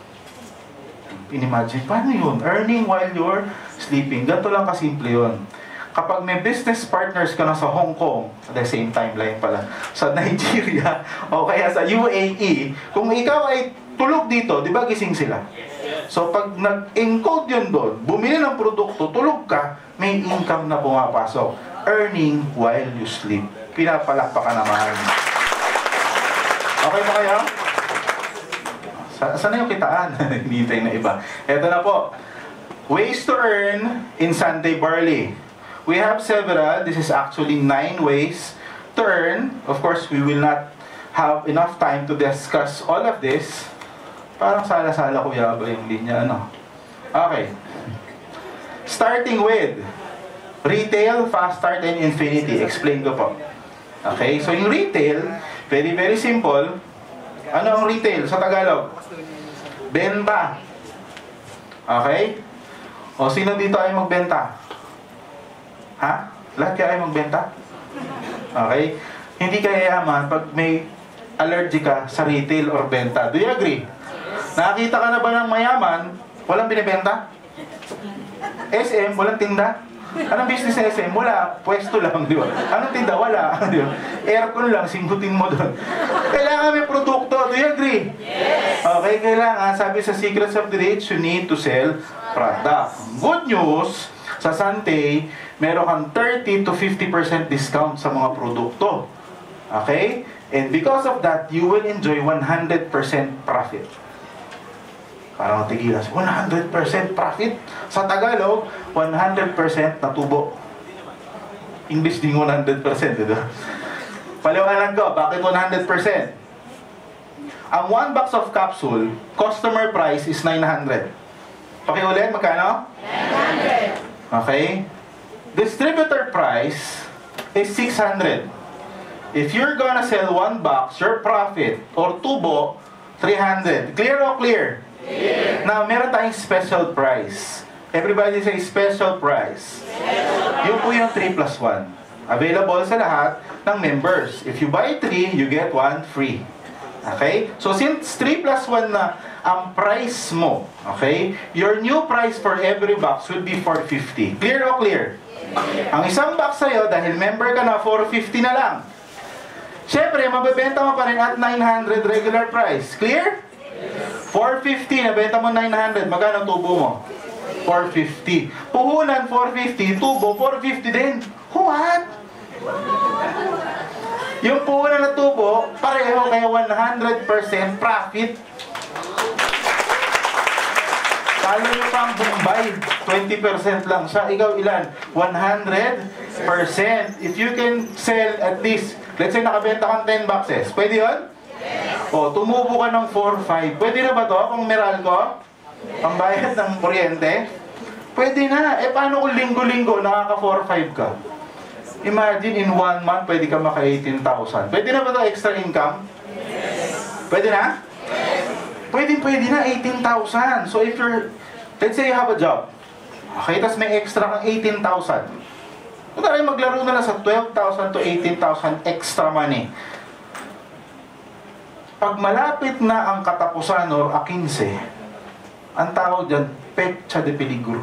Inimagine, paano yun? Earning while you're sleeping. Ganito lang kasimple yun. Kapag may business partners ka na sa Hong Kong, at the same timeline pala, sa Nigeria, o kaya sa U A E, kung ikaw ay tulog dito, di ba gising sila? So pag nag-encode yun doon, bumili ng produkto, tulog ka, may income na pumapasok. Earning while you sleep. Pinapalakpakan naman. Okay ba kayo? Sa sana yung kitaan? Hinihintay na iba. Ito na po. Ways to earn in Santé Barley. We have several. This is actually nine ways to earn. Of course, we will not have enough time to discuss all of this. Parang sala-sala kuya ba yung linya, ano? Okay. Starting with retail, fast start, and infinity. Explain ko po. Okay, so yung retail, very very simple. Ano ang retail sa Tagalog? Benta. Okay? O sino dito ay magbenta? Ha? Lahat kaya ay magbenta? Okay? Hindi kaya yaman pag may allergy ka sa retail or benta. Do you agree? Nakakita ka na ba ng mayaman, walang binibenta? S M, walang tinda? Anong business sa S M? Wala. Pwesto lang, di ba? Anong tinda? Wala. Di ba? Aircon lang, singgutin mo doon. Kailangan may produkto. Do you agree? Yes! Okay, kailangan. Sabi sa Secrets of the Rich, you need to sell product. Good news, sa Santé, meron kang thirty to fifty percent discount sa mga produkto. Okay? And because of that, you will enjoy one hundred percent profit. Parang tigilas, one hundred percent profit. Sa Tagalog, one hundred percent natubo. English din one hundred percent, di ba? Paliwanag ko, bakit one hundred percent? Ang one box of capsule, customer price is nine hundred. Pakiulit, magkano? nine hundred. Okay? Distributor price is six hundred. If you're gonna sell one box, your profit, or tubo, three hundred. Clear o clear? Clear. Now, meron tayong special price. Everybody say special price. Special. Yun po yung three plus one. Available sa lahat ng members. If you buy three, you get one free. Okay? So, since three plus one na ang price mo, okay, your new price for every box will be four fifty. Clear o clear? Clear. Ang isang box sa'yo, dahil member ka na, four fifty na lang. Siyempre, mabibenta mo pa rin at nine hundred regular price. Clear? four fifty, nabenta mo nine hundred. Magkano tubo mo? four fifty. Puhunan, four fifty. Tubo, four fifty din. What? Yung puhunan na tubo, pareho kaya one hundred percent profit. Kala nyo pang Bombay, twenty percent lang siya. Ikaw ilan? one hundred percent. If you can sell at least, let's say nakabenta kang ten boxes, pwede yun? Yes. O, tumubo ka ng four five. Pwede na ba to kung meral ko? Ang bayad ng kuryente? Pwede na. Eh, paano kung linggo-linggo nakaka four five ka? Imagine in one month, pwede ka maka eighteen thousand. Pwede na ba to extra income? Yes. Pwede na? Yes. Pwede, pwede na, eighteen thousand. So if you're, let's say you have a job, okay, tapos may extra kang eighteen thousand. Kung tayo maglaro na lang sa twelve thousand to eighteen thousand extra money. Pag malapit na ang katapusan or a quince, ang tawag dyan, pecha de peligro.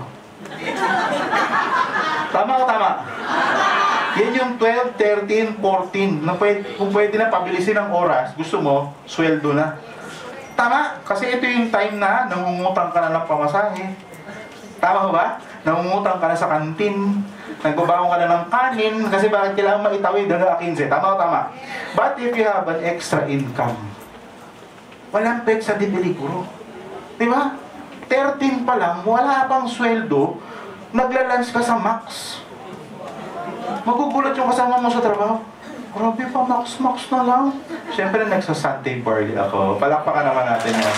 Tama o tama? Yan yung twelve, thirteen, fourteen. Na pwede, kung pwede na pabilisin ang oras, gusto mo, sweldo na. Tama, kasi ito yung time na nangungutang ka na ng pamasahe. Tama ba? Nangungutang ka na sa kantin, nagbabaon ka na ng kanin, kasi bakit kailangan maitawid hanggang quince? Tama o tama? But if you have an extra income, walang petsa de peligro. Diba? thirteen pa lang, wala pang sweldo, naglalunch ka sa Max. Magugulat yung kasama mo sa trabaho. Grabe pa, Max-Max na lang. Siyempre, nagsa-Santé barley ako. Palakpakan naman natin yan.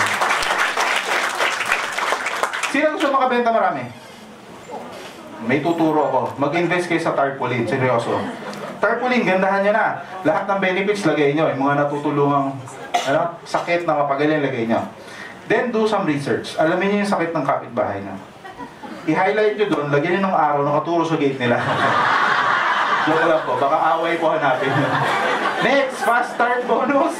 Sino gusto makabenta marami? May tuturo ako. Mag-invest kayo sa tarpaulin. Seryoso. Tarpaulin, gandahan nyo na. Lahat ng benefits, lagay nyo. Yung mga natutulungang ano, sakit na mapagaling, lagay nyo. Then, do some research. Alamin nyo yung sakit ng kapitbahay nyo. I-highlight nyo doon, lagyan nyo ng araw, nakaturo sa gate nila. Joke lang po, baka away po hanapin. Next, fast start bonus.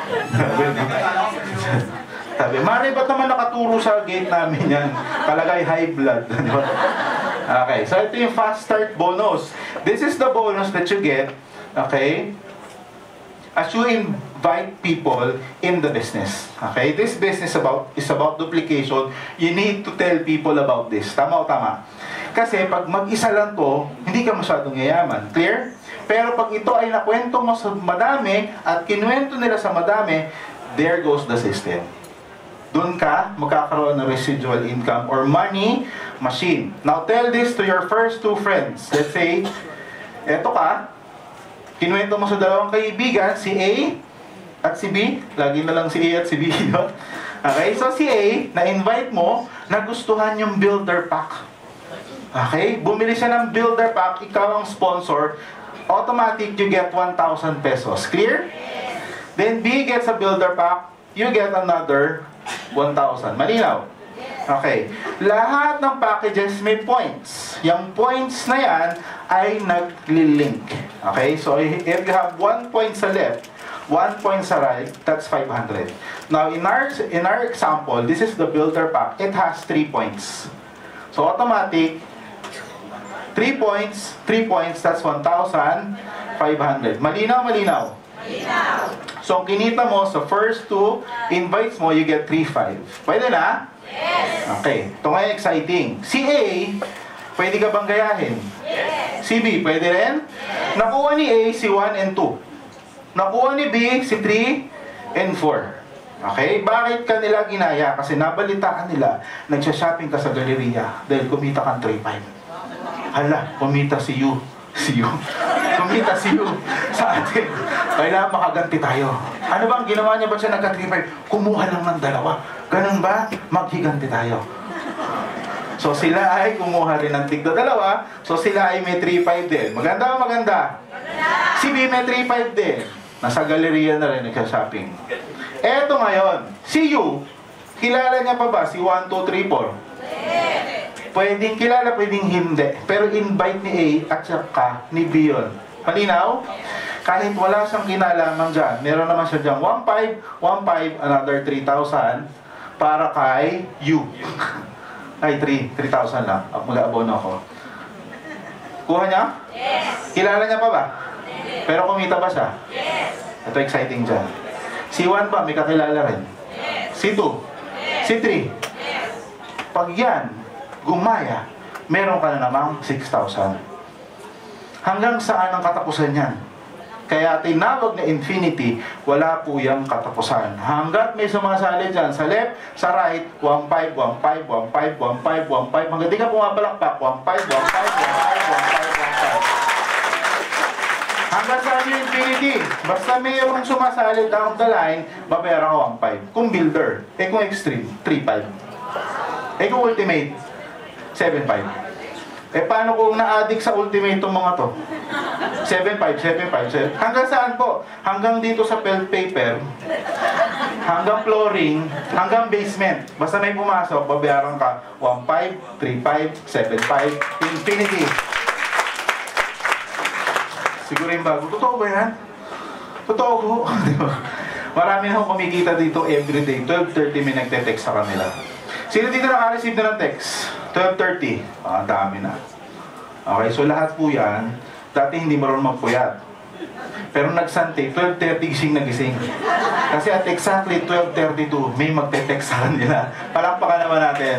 Sabi, Mari, ba't naman nakaturo sa gate namin yan? Kalagay high blood. Okay, so ito yung fast start bonus. This is the bonus that you get, okay, as you invite people in the business. Okay, this business about is about duplication. You need to tell people about this. Tama o tama? Kasi pag mag-isa lang to, hindi ka masyadong yayaman. Clear? Pero pag ito ay nakwento mo sa madami at kinuwento nila sa madami, there goes the system. Doon ka magkakaroon ng residual income or money machine. Now tell this to your first two friends. Let's say, eto ka, kinuwento mo sa dalawang kaibigan, si A at si B. Lagi na lang si A at si B. Okay, so si A, na-invite mo, nagustuhan yung builder pack. Okay, bumili siya ng builder pack, ikaw ang sponsor, automatic you get one thousand pesos. Clear? Then B gets a builder pack, you get another one thousand. Malinaw? Okay. Lahat ng packages may points. Yung points na yan ay nagli-link. Okay? So if you have one point sa left, one point sa right, that's five hundred. Now in our in our example, this is the builder pack. It has three points. So automatic, three points, three points, that's one thousand five hundred. Malinaw, malinaw? Malinaw. So, ang kinita mo sa first two invites mo, you get three five. Pwede na? Yes. Okay. Ito nga exciting. Si A, pwede ka bang gayahin? Yes. Si B, pwede rin? Yes. Nakuha ni A si one and two. Nakuha ni B si three and four. Okay? Bakit kanila ginaya? Kasi nabalitaan nila, nagsha-shopping ka sa galeriya dahil kumita kang three five. Hala, kumita si U See you. Kumita see you sa atin. Kailangan makaganti tayo. Ano bang ginawa niya? Ba't siya nagka three five? Kumuha lang ng dalawa. Ganun ba? Maghiganti tayo. So sila ay kumuha rin ng tigda dalawa. So sila ay may three five din. Maganda o maganda? Si B may three five din. Nasa galeriya na rin nagsha-shopping. Eto ngayon, si U, kilala niya pa ba si one, two, three, four? Pwedeng kilala, pwedeng hindi. Pero invite ni A at saka ni B yun. Malinaw? Kahit wala siyang kinalaman dyan, meron naman siya dyan one five, one five, another three thousand para kay U. Ay, three, three thousand lang. Mag-aabono ako. Kuha niya? Yes. Kilala niya pa ba? Yes. Pero kumita ba siya? Yes. Ito exciting dyan. Si one pa, may kakilala rin. Yes. Si two. Yes. Si three. Yes. Pag yan, gumaya, meron ka na namang six thousand. Hanggang saan ang katapusan yan? Kaya tinawag na infinity, wala po yung katapusan. Hanggat may sumasali dyan, sa left, sa right, one five, one five, one five, one five, one five, hanggang di ka pumapalakpak, one five, one five, one five, one five, one five. Hanggang saan yung infinity? Basta mayroong sumasali down the line, babayaran ka one five. Kung builder, eh kung extreme, three five. Eh kung ultimate, seven five. Eh paano kung na-addict sa ultimate itong mga to? seven five, seven five, seven. Hanggang saan po? Hanggang dito sa felt paper, hanggang flooring, hanggang basement. Basta may pumasok, babayaran ka one five, three five, seven five, infinity. Siguro yung bago. Totoo ba yan? Totoo ko. Marami na akong kumikita dito everyday. twelve thirty may nagte-text sa kanila. Sino dito naka-receive na ng text? twelve thirty. Ah, dami na. Okay, so lahat po yan, dati hindi marunong magpuyat. Pero nag-Santé, twelve thirty gising na gising. Kasi at exactly twelve thirty-two, may magte-text sa kanila. Palakpakan naman natin.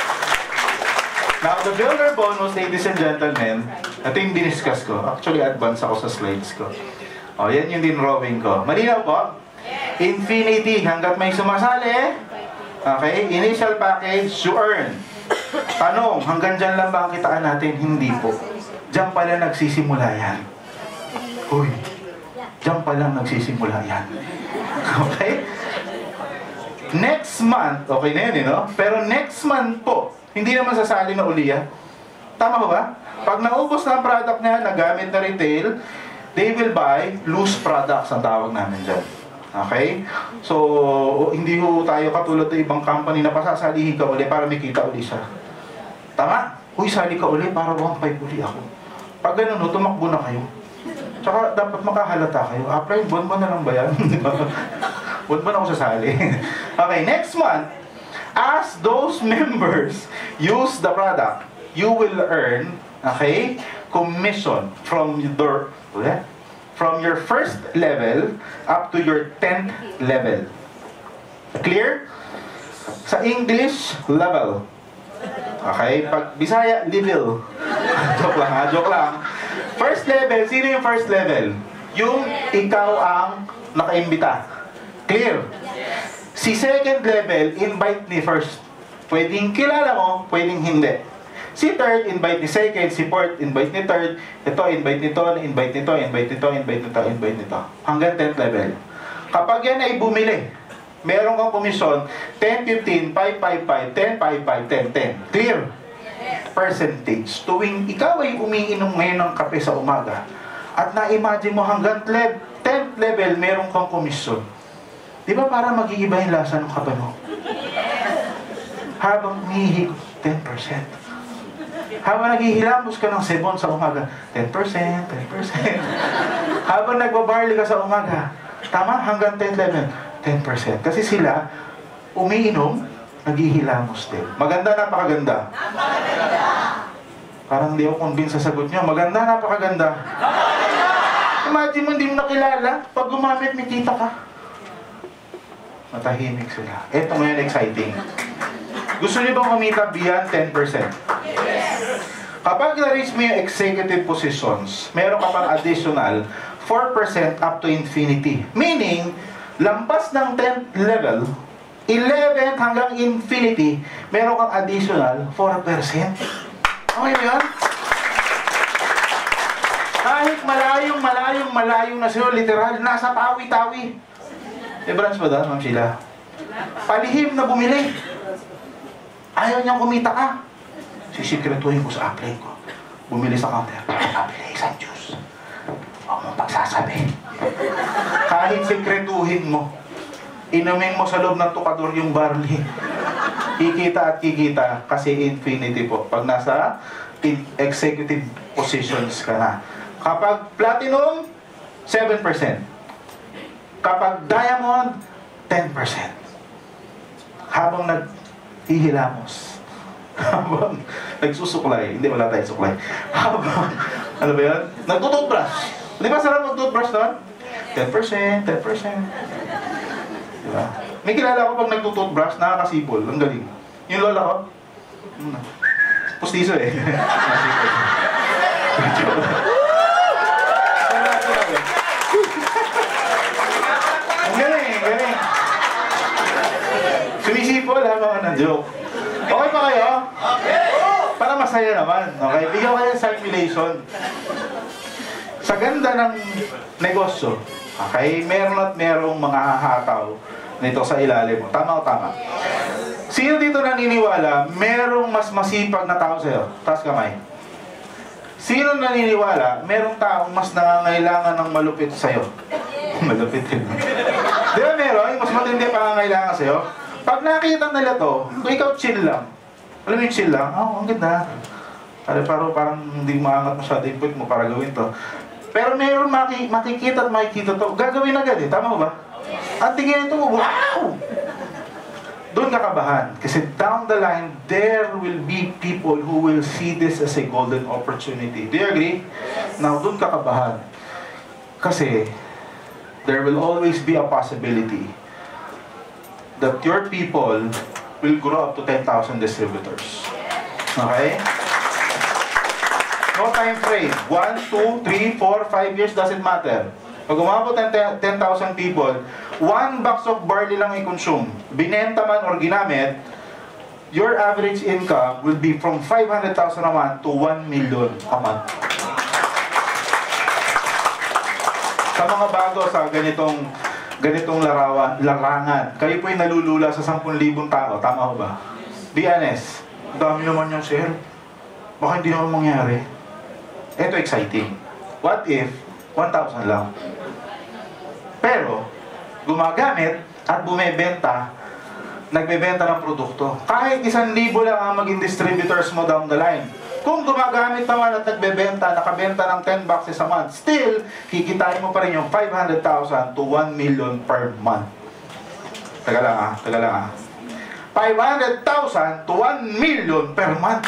Now, the builder bonus, ladies and gentlemen, ito yung diniscuss ko. Actually, advance ako sa slides ko. O, yan yung din-drawing ko. Malinaw po? Infinity, hanggat may sumasali. Okay, initial package, you earn. Tanong, hanggang dyan lang ba ang kitaan natin? Hindi po. Diyan pala nagsisimula yan. Uy, diyan pala nagsisimula yan. Okay? Next month, okay na yun, eh, no? Pero next month po, hindi naman sasali na uli yan. Tama ba? Pag naubos na ang product niya, nagamit na retail, they will buy loose products ang tawag namin dyan. Okay? So, hindi ho tayo katulad ng ibang company na pasasalihin ka uli para may kita uli siya. Tama? Uy, sali ka uli para one five uli ako. Pag ganun, no, tumakbo na kayo. Tsaka dapat makahalata kayo. April, buwan-buwan na lang ba yan? Buwan-buwan ako sasali. Okay, next month, as those members use the product, you will earn, okay, commission from your, okay? From your first level up to your tenth level. Clear? Sa English, level. Okay? Pag Bisaya, level. Joke lang ha, joke lang. First level, sino yung first level? Yung ikaw ang nakaimbita. Clear? Si second level, invite ni first. Pwedeng kilala mo, pwedeng hindi. Si third, invite ni second. Si fourth, invite ni third. Ito, invite nito, invite nito, invite nito, invite nito, invite nito. Hanggang tenth level. Kapag yan ay bumili, meron kang komisyon, ten, fifteen, five, five, five, ten, five, five, ten, ten. Clear? Percentage. Tuwing ikaw ay umiinom ngayon ng kape sa umaga, at na-imagine mo hanggang tenth level, meron kang komisyon. Di ba para mag-iiba yung lasa ng kape mo? Habang umihig, ten percent. Habang naghihilamos ka ng sebon sa umaga, ten percent, ten percent. Habang nagbabarley ka sa umaga, tama, hanggang tenth level, ten percent. Kasi sila, umiinom, naghihilamos din. Maganda, napakaganda. Napakaganda. Parang hindi ako convinced sa sagot nyo. Maganda, napakaganda. Imagine mo, hindi mo nakilala. Pag gumamit, may kita ka. Matahimik sila. Eto ngayon, exciting. Gusto niyo bang kumita beyond ten percent? Yes. Kapag na-reach mo yung executive positions, meron ka pang additional four percent up to infinity. Meaning, lampas ng tenth level, eleven hanggang infinity, meron kang additional four percent. Okay ba yun? Kahit malayong, malayong, malayong na sa'yo, literal, nasa tawi-tawi. May branch ba doon, Ma'am Sheila? Palihim na bumili. Ayaw niyang kumita ka. Sisikretuhin ko sa upline ko. Bumili sa counter. Pabili isang juice. Huwag mong pagsasabi. Kahit sikretuhin mo, inumin mo sa loob ng tukador yung barley. Kikita at kikita kasi infinity po. Pag nasa executive positions ka na. Kapag platinum, seven percent. Kapag diamond, ten percent. Habang naghihilamos. Habang nagsusuklay. Hindi, wala tayong suklay. Habang, ano ba yan? Nagtututbrush. Di ba sarap magtutbrush doon? ten percent, ten percent. Diba? May kilala ko pag nagtututbrush, nakakasipol. Ang galing. Yung lola ko, hmm, pustiso eh. Ang galing, ang galing. Sumisipol habang ano, joke. Okay pa kayo? Okay! Para masaya naman, okay? Bigyan kayo ng circulation. Sa ganda ng negosyo, okay, meron at merong mga hahataw nito sa ilalim mo. Tama o tama? Sino dito naniniwala merong mas masipag na tao sa'yo? Taas kamay. Sino naniniwala merong taong mas nangangailangan ng malupit sa'yo? Malupit din. Di ba meron? Mas matindi pa nangangailangan sa'yo? Pag nakita nila to, kung ikaw chill lang. Alam mo yung chill lang? Oh, ang ganda. Parang, parang, parang hindi maangat masyado yung point mo para gawin to. Pero meron maki, makikita at makikita to. Gagawin agad eh. Tama ba? At tingin ito mo, wow! Doon kakabahan. Kasi down the line, there will be people who will see this as a golden opportunity. Do you agree? Now, doon kakabahan. Kasi, there will always be a possibility that your people will grow up to ten thousand distributors. Okay? No time frame. one, two, three, four, five years doesn't matter. Pag umabot ng ten thousand people, one box of barley lang i-consume, binenta man or ginamit, your average income will be from five hundred thousand a month to one million a month. Sa mga bago sa ganitong ganitong larawan, larangan, kayo po'y nalulula sa ten thousand tao. Tama ko ba? Be honest. Dami naman yung sir. Baka hindi naman mangyari. Ito exciting. What if one thousand lang? Pero, gumagamit at bumebenta, nagbebenta ng produkto. Kahit isang libo lang ang maging distributors mo down the line. Kung gumagamit naman at nagbebenta, nakabenta ng ten boxes a month, still, kikitain mo pa rin yung five hundred thousand to one million per month. Taga lang ah, taga lang ah. five hundred thousand to one million per month.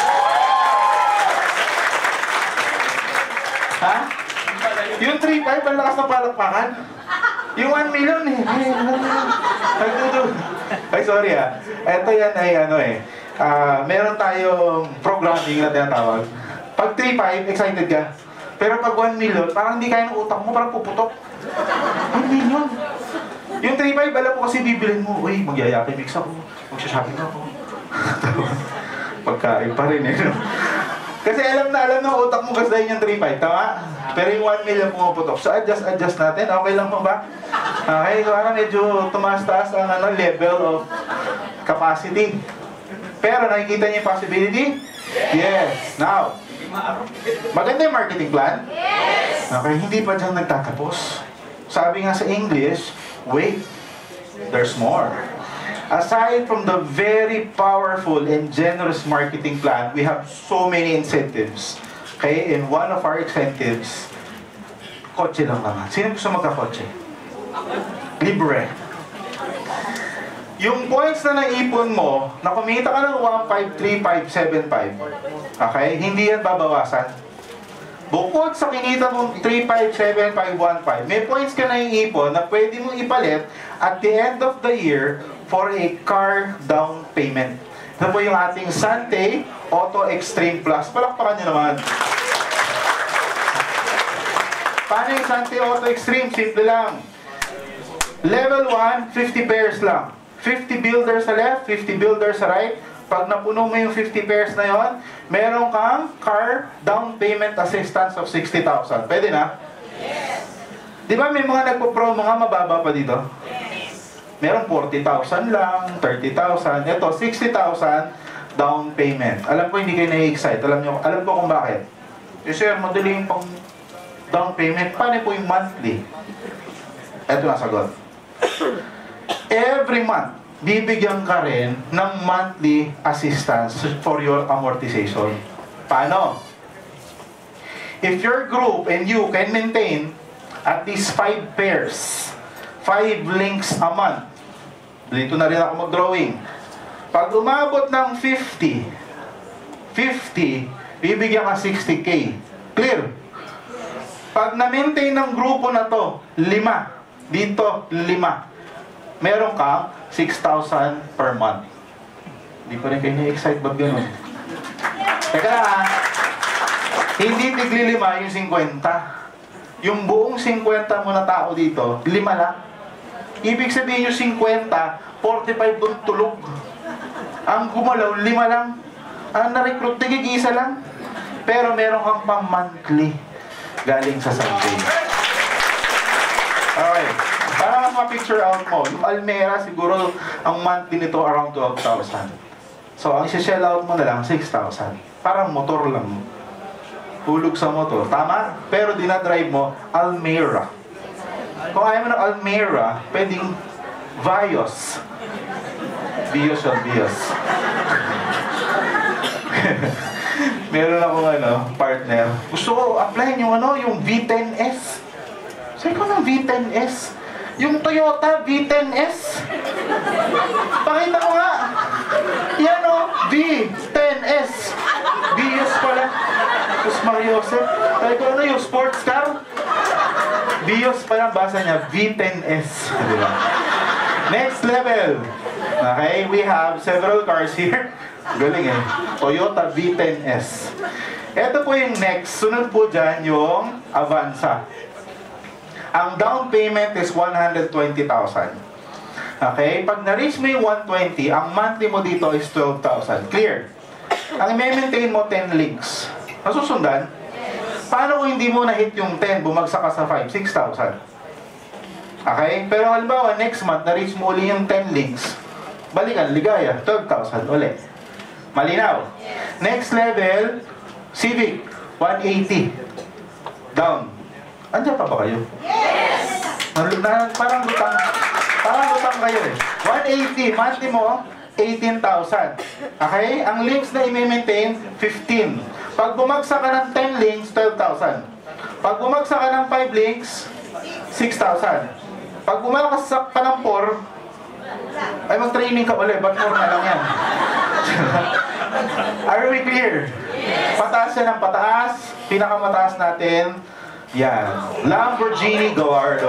Ha? Yung three point five, ang lakas ng palakpakan. Yung one million eh. Nagtuto. Ay, sorry ah. Ito yan ay ano eh. Uh, meron tayong programming na tinatawag. Pag three point five, excited ka. Pero pag one million, parang hindi kaya ng utak mo, parang puputok. one million. Yung three point five, alam mo kasi bibilin mo, uy, magyayaki mix ako. Magsha-shopping ako. Pagkain pa rin eh. Kasi alam na alam ng utak mo gastahin yung three point five, tama? Pero yung one million pumuputok. So adjust, adjust natin. Okay lang mo ba? Okay, so parang medyo tumaas-taas ang ano, level of capacity. Pero nakikita niyo yung possibility? Yes. Now, maganda yung marketing plan? Yes. Okay, hindi pa dyan nagtatapos. Sabi nga sa English, wait, there's more. Aside from the very powerful and generous marketing plan, we have so many incentives. Okay, and one of our incentives, kotse lang naman. Sino gusto magka-kotse? Libre. Yung points na naipon mo, na kumita ka ng one five three five seven five, okay, hindi yan babawasan. Bukod sa kinita mong three five seven five one five, may points ka na iipon na pwede mong ipalit at the end of the year for a car down payment. Ito po yung ating Santé Auto Extreme Plus. Palakpakan nyo naman. Paano yung Santé Auto Extreme? Simple lang. Level one, fifty pairs lang. fifty builders sa left, fifty builders sa right, Pag napuno mo yung fifty pairs na yon, meron kang car down payment assistance of sixty thousand. Pwede na? Yes. Di ba may mga nagpo-promo nga mababa pa dito? Yes. Meron forty thousand lang, thirty thousand. Ito, sixty thousand down payment. Alam ko hindi kayo na-excite. Alam nyo, alam ko kung bakit. Eh sir, madali yung pang down payment. Paano po yung monthly? Ito na sagot. Every month, bibigyan ka rin ng monthly assistance for your amortization. Paano? If your group and you can maintain at least five pairs, five links a month, dito na rin ako mag-drawing. Pag umabot ng fifty, fifty, bibigyan ka sixty K. Clear? Pag na-maintain ng grupo na to, lima, dito, lima, meron kang six thousand per month. Hindi pa rin kayo na-excite ba't ganun? Teka lang ha, hindi tiglilima yung fifty. Yung buong fifty mo na tao dito, lima lang. Ibig sabihin yung fifty, forty-five doon tulog. Ang gumalaw, lima lang. Ang na-recruit, tigig-isa lang. Pero meron kang pang monthly galing sa Santé. Okay. Para ma-picture out mo, yung Almera siguro ang monthly nito around twelve thousand. So ang isi-shell out mo na lang six thousand. Parang motor lang. Hulog sa motor. Tama? Pero dinadrive mo Almera. Kung ayaw mo ng Almera, pwedeng Vios. Vios yun, Vios. Meron akong ano, partner. Gusto ko applyin yung ano, yung V ten S. Sabi ko ng V ten S. Yung Toyota V ten S. Pakita ko nga. Yan o, V ten S. Vios pala. Tapos Mariosep. Sabi ko ano yung sports car? Vios pala, basa niya, V ten S. Diba? Next level. Okay, we have several cars here. Galing eh. Toyota V ten S. Ito po yung next. Sunod po dyan yung Avanza. Ang down payment is one hundred twenty thousand. Okay? Pag na-reach mo yung one hundred twenty, ang monthly mo dito is twelve thousand. Clear? Ang i-maintain mo ten links. Nasusundan? Paano kung hindi mo na-hit yung ten, bumagsak ka sa five? six thousand. Okay? Pero halimbawa, next month, na-reach mo uli yung ten links. Balikan, ligaya, twelve thousand ulit. Malinaw? Next level, Civic, one eighty. Down. Andiyan pa ba kayo? Yes! Na, na, parang lutang, parang lutang kayo eh. one eighty, monthly mo, eighteen thousand. Okay? Ang links na i-maintain, fifteen. Pag bumagsak ka ng ten links, twelve thousand. Pag bumagsak ka ng five links, six thousand. Pag bumagsak ka ng four, ay mag-training ka ulit, ba't four na lang yan? Are we clear? Pataas yan ang pataas. Pinakamataas natin, yan. Lamborghini Gallardo.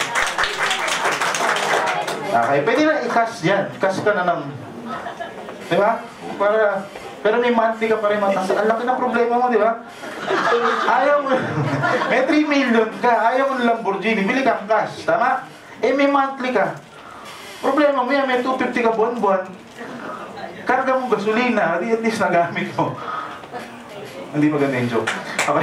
Okay, pwede na i-cash yan. Cash ka na ng... Diba? Para... Pero may monthly ka pa rin mataas. Ang laki ng problema mo, di ba? Ayaw mo... May three million ka. Ayaw mo ng Lamborghini. Bili kang cash. Tama? Eh, may monthly ka. Problema mo yan. May two fifty ka buwan-buwan. Karga mo gasolina. At least nagamit mo. Hindi maganda yung joke. Okay.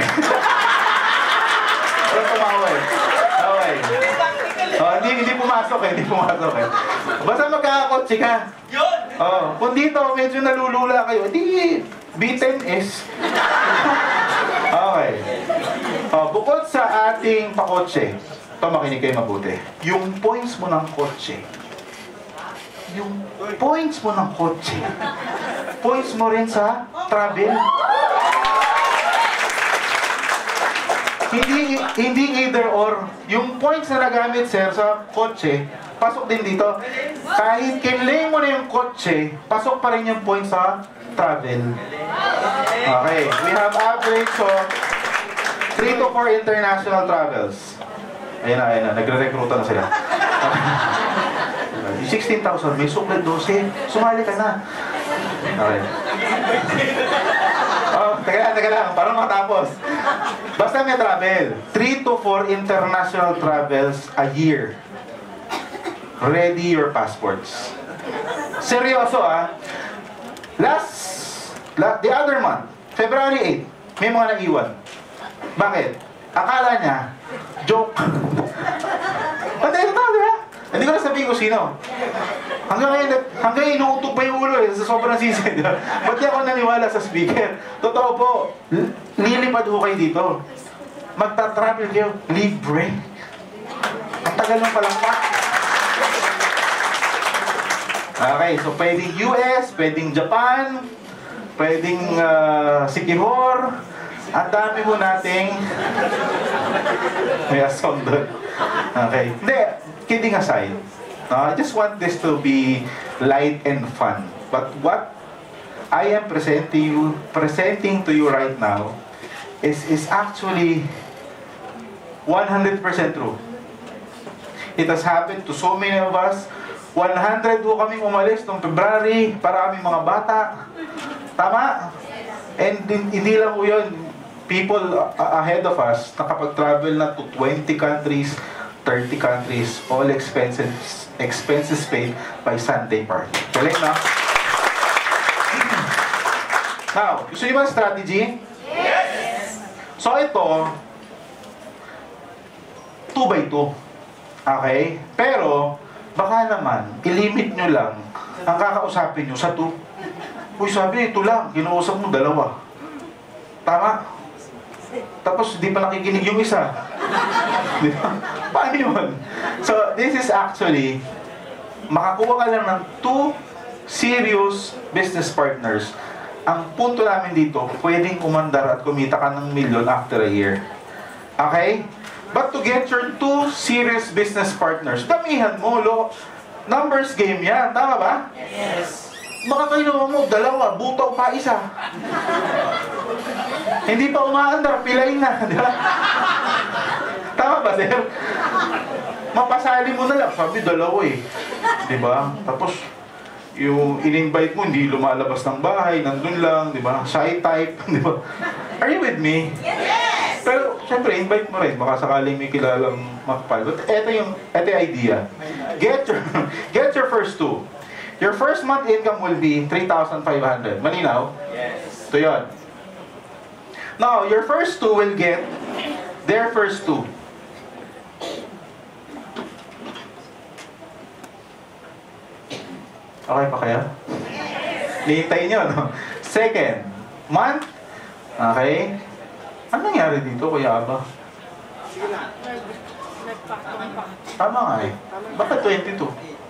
Wala tumawa eh. Okay. Oh, hindi, hindi pumasok eh. Hindi pumasok eh. Basta magkakakotse ka. Oh, kung dito medyo nalulula kayo, di B ten S. Okay. Oh, bukod sa ating pakotse, ito makinig kayo mabuti. Yung points mo ng kotse, yung points mo ng kotse, points mo rin sa travel. Hindi, hindi either or. Yung points na nagamit, sir, sa kotse, pasok din dito. Kahit kinlay mo na yung kotse, pasok pa rin yung points sa travel. Okay. We have average of three to four international travels. Ayan na, ayan na. Nagre-recruita na sila. sixteen thousand. May suklet twelve. Sumali ka na. Okay. Oh, teka lang, teka lang. Parang matapos. Basta may travel. three to four international travels a year. Ready your passports. Seryoso ah. Last, la, the other month, February eighth, may mga naiwan. Bakit? Akala niya, joke. Pati ito tao, di ba? Hindi ko na sabihin ko sino. Hanggang ngayon, hanggang ngayon, inuutok pa yung ulo eh, sa sobrang sisi. Ba't di ako naniwala sa speaker? Totoo po, lilipad ho kayo dito. Magta-travel kayo, libre. Ang tagal ng palakpak. Okay, so pwedeng U S, pwedeng Japan, pwedeng uh, Sikihor. Ang dami mo nating may asong doon. Okay. Hindi, kidding aside. Uh, I just want this to be light and fun. But what I am presenting you, presenting to you right now is, is actually one hundred percent true. It has happened to so many of us. one hundred ho kaming umalis noong February para kaming mga bata. Tama? And hindi lang ho yun. People ahead of us nakapag-travel na to twenty countries, thirty countries, all expenses expenses paid by Santé Park. Galing na? Now, gusto niyo ba strategy? Yes! So ito, two by two. Okay? Pero, baka naman, ilimit nyo lang ang kakausapin nyo sa two. Uy, sabi, ito lang. Kinuusap mo, dalawa. Tama? Tapos, di pa nakikinig yung isa. Di ba? Paano yun? So, this is actually, makakuha ka lang ng two serious business partners. Ang punto namin dito, pwedeng umandar at kumita ka ng million after a year. Okay? But to get your two serious business partners, damihan mo, lo. Numbers game yan. Tama ba? Yes. Baka kayo mo, dalawa, butaw pa isa. Hindi pa umaandar, pilayin na. Di ba? Tama ba, sir? Mapasali mo na lang. Sabi, dalawa eh. Di ba? Tapos, yung in-invite mo, hindi lumalabas ng bahay, nandun lang, di ba? Shy type, di ba? Are you with me? Yes! Pero, syempre, invite mo rin. Baka sakaling may kilalang makapal. But eto yung, eto yung idea. Get your, get your first two. Your first month income will be three thousand five hundred. Malinaw? Yes. Ito yun. Now, your first two will get their first two. Okay pa kaya? Nihintayin nyo, no? Second month. Okay. Ano nangyari dito, Kuya Aba? Tama nga eh. Bakit twenty-two?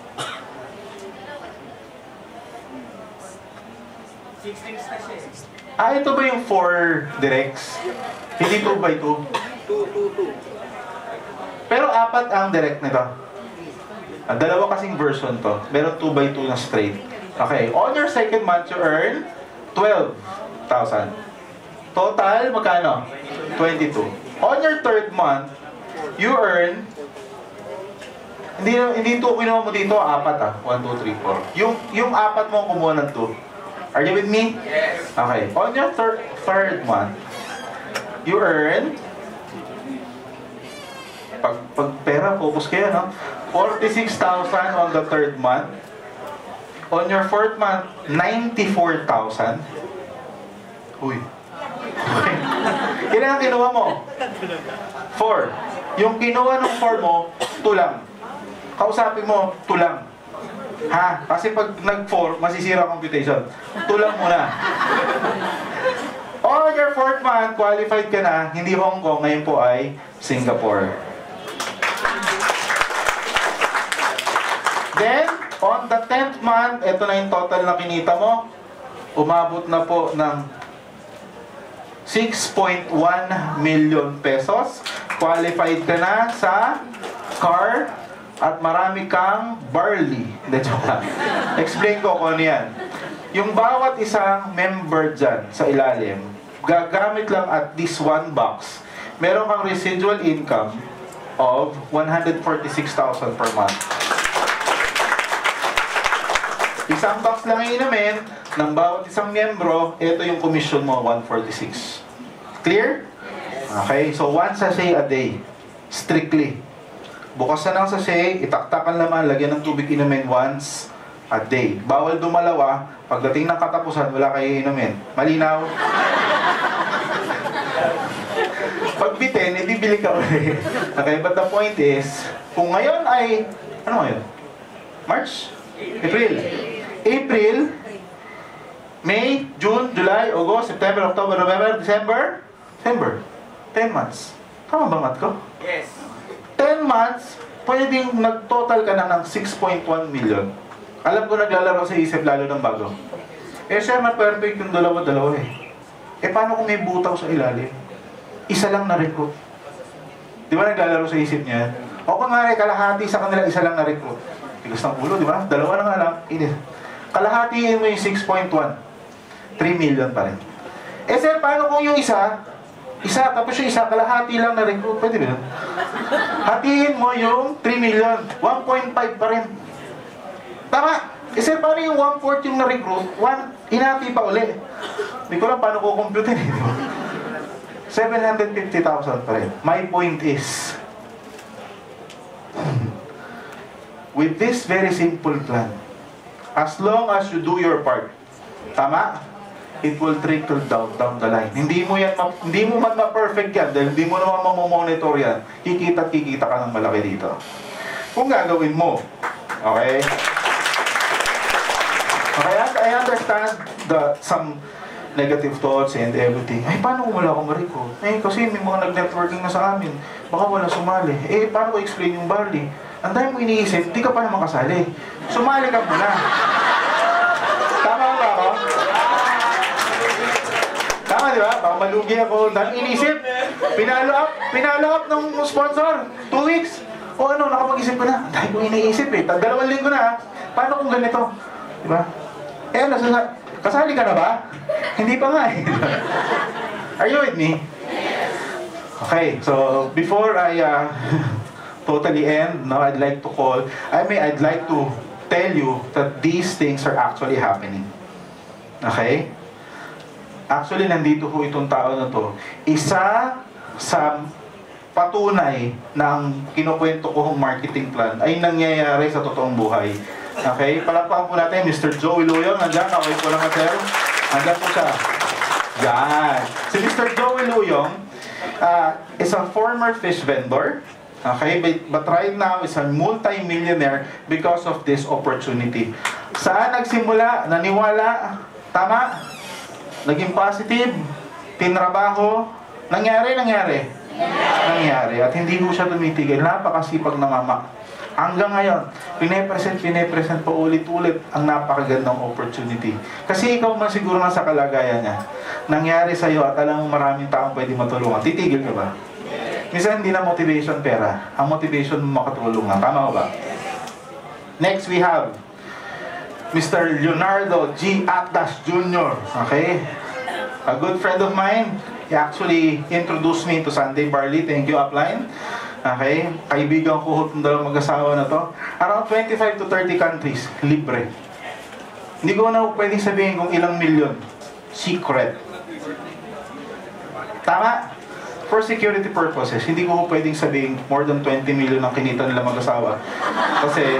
Ah, ito ba yung four directs? Hindi two by two? two, two, two. Pero apat ang direct nito. Ah, dalawa kasing version to. Meron two by two na straight. Okay, on your second month, you earn twelve thousand. Total, magkano? twenty-two. On your third month, you earn, hindi, hindi ito kinuha mo dito, apat ah. one, two, three, four. Yung, yung apat mo kumuha ng two. Are you with me? Yes. Okay. On your thir third month, you earn, pag, pag pera, focus kayo, no? forty-six thousand on the third month. On your fourth month, ninety-four thousand. Uy. Okay. Kailangan kinuha mo? four. Yung kinuha ng four mo, two lang. Kausapin mo, two lang. Ha? Kasi pag nag-four, masisira computation. two lang muna. On your fourth month, qualified ka na, hindi Hong Kong, ngayon po ay Singapore. Then, on the tenth month, ito na yung total na kinita mo, umabot na po ng six point one million pesos. Qualified ka na sa car at marami kang barley. Hindi, joke lang. Explain ko kung ano yan. Yung bawat isang member dyan sa ilalim, gagamit lang at least one box. Meron kang residual income of one hundred forty-six thousand per month. Isang box lang iinamin ng bawat isang miyembro, ito yung commission mo, one forty-six. Clear? Okay, so one sachet a day. Strictly. Bukas na ng sachet, itaktakan naman, lagyan ng tubig inumin once a day. Bawal dumalawa. Pagdating ng katapusan, wala kayo inumin. Malinaw? Pag bitin, eh, bibili ka ulit. Okay, but the point is, kung ngayon ay, ano ngayon? March? April. April, May, June, July, August, September, October, November, December, December. ten months. Tama ba mat ko? Yes. ten months, pwedeng nag-total ka na ng six point one million. Alam ko naglalaro sa isip lalo ng bago. Eh siya ma-perfect yung dalawa-dalawa eh. Eh paano kung may butaw sa ilalim? Isa lang na-recruit. Di ba naglalaro sa isip niya? O kung nga kalahati sa kanila, isa lang na-recruit. Tigas ng ulo, di ba? Dalawa na nga lang. Kalahatiin mo yung six point one. three million pa rin. Eh sir, paano kung yung isa, isa, tapos yung isa, kalahati lang na-recruit. Pwede ba? Hatiin mo yung three million. one point five pa rin. Tama! Eh sir, paano yung one-fourth yung na-recruit? one, hinati pa uli. Hindi ko lang paano ko computin eh. seven hundred fifty thousand pa rin. My point is, with this very simple plan, as long as you do your part, tama? It will trickle down down the line. Hindi mo yan, ma- hindi mo man ma-perfect yan dahil hindi mo naman mamomonitor yan. Kikita at kikita ka ng malaki dito. Kung gagawin mo, okay? Okay, I understand the some negative thoughts and everything. Ay, paano kung wala akong ma-recruit? Eh, kasi may mga nag-networking na sa amin. Baka wala sumali. Eh, paano ko explain yung Bali? Ang dami mo iniisip, di ka pa naman kasali. Sumali ka muna. Tama ba ako? Tama, di ba? Baka malugi ako. Dami iniisip. Pinalo up. Pinalo up ng sponsor. Two weeks. O ano, nakapag-isip ko na. Ang dami kong iniisip eh. Dalawang linggo na ha. Paano kung ganito? Di ba? Eh, ano, kasali ka na ba? Hindi pa nga eh. Are you with me? Okay, so before I uh, totally end, now I'd like to call, I mean, I'd like to tell you that these things are actually happening. Okay? Actually, nandito ho itong tao na to. Isa sa patunay ng kinukwento ko hong marketing plan ay nangyayari sa totoong buhay. Okay? Palakpakan po natin, Mister Joey Luyong. Nandiyan, okay po lang sir. Nandiyan po siya. Yan. Si Mister Joey Luyong uh, is a former fish vendor. Okay? But, but right now is a multi-millionaire because of this opportunity. Saan nagsimula? Naniwala? Tama? Naging positive? Tinrabaho? Nangyari? Nangyari? Nangyari. At hindi ko siya tumitigil. Napakasipag ng ama. Hanggang ngayon, pine-present, pine-present pa ulit-ulit ang napakagandang opportunity. Kasi ikaw man siguro nasa kalagayan niya. Nangyari sa'yo at alam mo maraming taong pwede matulungan. Titigil ka ba? Minsan hindi na motivation pera. Ang motivation mo makatulungan. Tama ba? Next we have Mister Leonardo G. Atlas Junior Okay? A good friend of mine. He actually introduced me to Santé Barley. Thank you, upline. Okay? Kaibigan ko itong dalawang mag-asawa na to. Around twenty-five to thirty countries. Libre. Hindi ko na pwedeng sabihin kung ilang milyon. Secret. Tama? For security purposes, hindi ko pwedeng sabihin more than twenty million ang kinita nila mag-asawa. Kasi,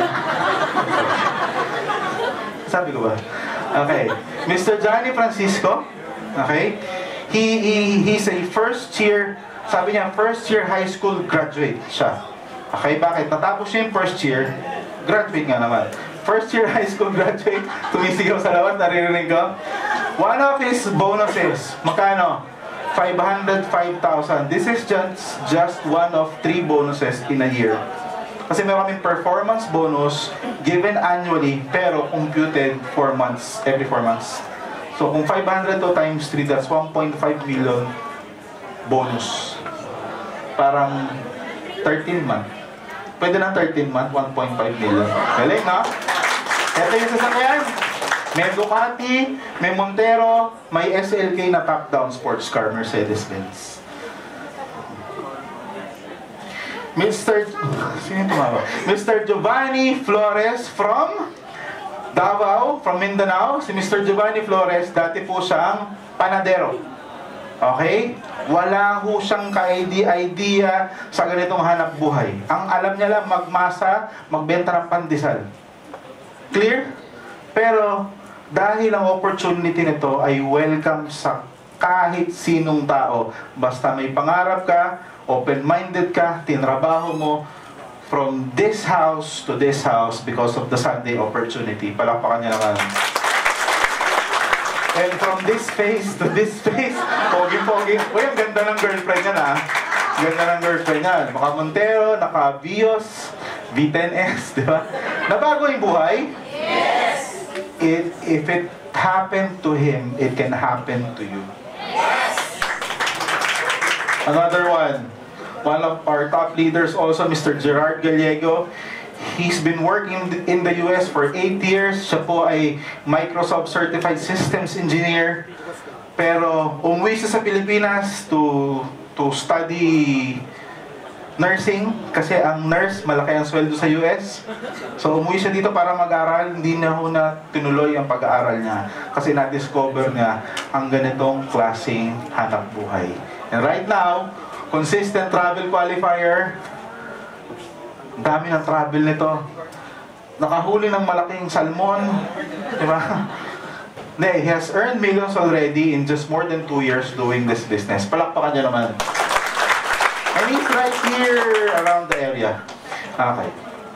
sabi ko ba? Okay. Mister Johnny Francisco, okay? He, he, he's a first year, sabi niya, first year high school graduate siya. Okay, bakit? Natapos siya yung first year, graduate nga naman. First year high school graduate, tumisigaw sa labas, naririnig ko. One of his bonuses, magkano? five hundred five thousand. This is just, just one of three bonuses in a year. Kasi meron kaming performance bonus given annually, pero computed four months, every four months. So kung five hundred to times three, that's one point five million bonus. Parang thirteen month. Pwede na thirteen month, one point five million. Galing, no? Ito yung sasakyan. May Ducati, may Montero, may S L K na top-down sports car, Mercedes-Benz. Mister Sino yung tumawa? Mister Giovanni Flores from Davao, from Mindanao. Si Mister Giovanni Flores, dati po siyang panadero. Okay? Wala ho siyang ka-idea sa ganitong hanap buhay. Ang alam niya lang, magmasa, magbenta ng pandesal. Clear? Pero, dahil ang opportunity nito ay welcome sa kahit sinong tao. Basta may pangarap ka, open-minded ka, tinrabaho mo, from this house to this house because of the Sunday opportunity. Palakpakan niya naman. And from this space to this space, pogi-pogi. Uy, ang ganda ng girlfriend niya na. Ganda ng girlfriend niya. Naka Montero, naka Vios, V ten S, di ba? Nabago yung buhay? Yes! It, if it happened to him, it can happen to you. Yes! Another one. One of our top leaders also, Mister Gerard Gallego. He's been working in the U S for eight years. Siya po ay Microsoft Certified Systems Engineer. Pero umuwi siya sa Pilipinas to, to study nursing. Kasi ang nurse, malaki ang sweldo sa U S. So umuwi siya dito para mag-aral. Hindi na ho na tinuloy ang pag-aaral niya. Kasi na-discover niya ang ganitong klaseng hanap buhay. And right now, consistent travel qualifier. Dami ng travel nito. Nakahuli ng malaking salmon. Diba? He has earned millions already in just more than two years doing this business. Palakpakan niya naman. And he's right here around the area. Okay.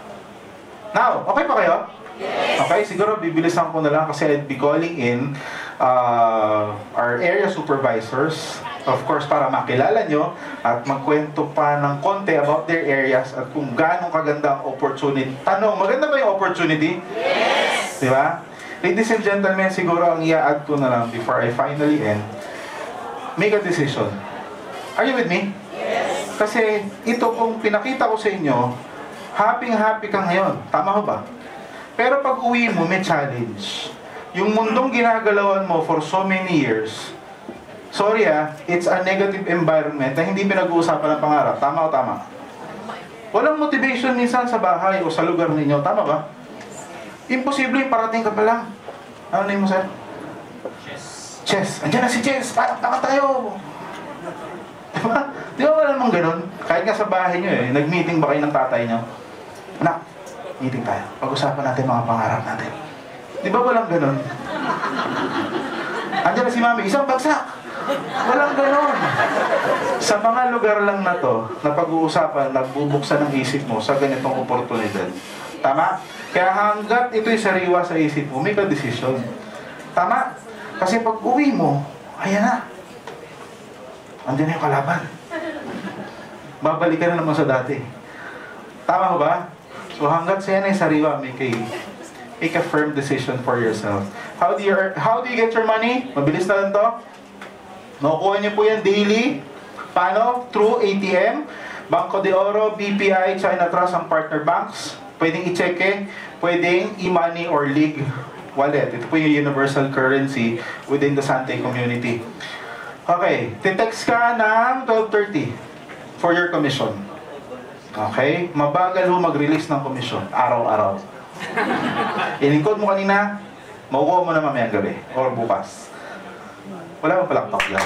Now, okay pa kayo? Yes! Okay, siguro bibilisan ko na lang kasi I'd be calling in uh, our area supervisors. Of course, para makilala nyo at magkwento pa ng konti about their areas at kung gaano kaganda ang opportunity. Tanong, maganda ba yung opportunity? Yes! Di ba? Ladies and gentlemen, siguro ang i-add ko na lang before I finally end, make a decision. Are you with me? Yes! Kasi ito kung pinakita ko sa inyo, happy-happy ka ngayon. Tama ho ba? Pero pag uwi mo, may challenge. Yung mundong ginagalawan mo for so many years, sorry ah, it's a negative environment na hindi pinag-uusapan ng pangarap. Tama o tama? Walang motivation minsan sa bahay o sa lugar ninyo. Tama ba? Imposible yung parating ka pa lang. Ano name mo, sir? Chess. Chess. Andiyan na si Chess. Parang taka tayo. Diba? Di ba wala namang ganun? Kahit nga sa bahay nyo eh, nag-meeting ba kayo ng tatay nyo? Anak, meeting tayo. Pag-usapan natin mga pangarap natin. Di ba walang ganun? Andiyan na si mami, isang bagsak. Walang ganon. Sa mga lugar lang na to, na pag-uusapan, nagbubuksan ng isip mo sa ganitong oportunidad. Tama? Kaya hanggat ito'y sariwa sa isip mo, make a decision. Tama? Kasi pag uwi mo, ayan na. Andiyan na yung kalaban. Babalik ka na naman sa dati. Tama ba? So hanggat siya na yung sariwa, make a, make a firm decision for yourself. How do you, how do you get your money? Mabilis na lang to. Nakukuha niyo po yan daily. Paano? Through A T M, Banco de Oro, B P I, China Trust, ang partner banks. Pwedeng i-check, pwedeng e-money or league wallet. Ito po yung universal currency within the Santé community. Okay, titext ka ng twelve thirty for your commission. Okay, mabagal ho mag-release ng commission, araw-araw. Ilingkod mo kanina, makukuha mo na mamayang gabi or bukas. Wala bang palakpak yan?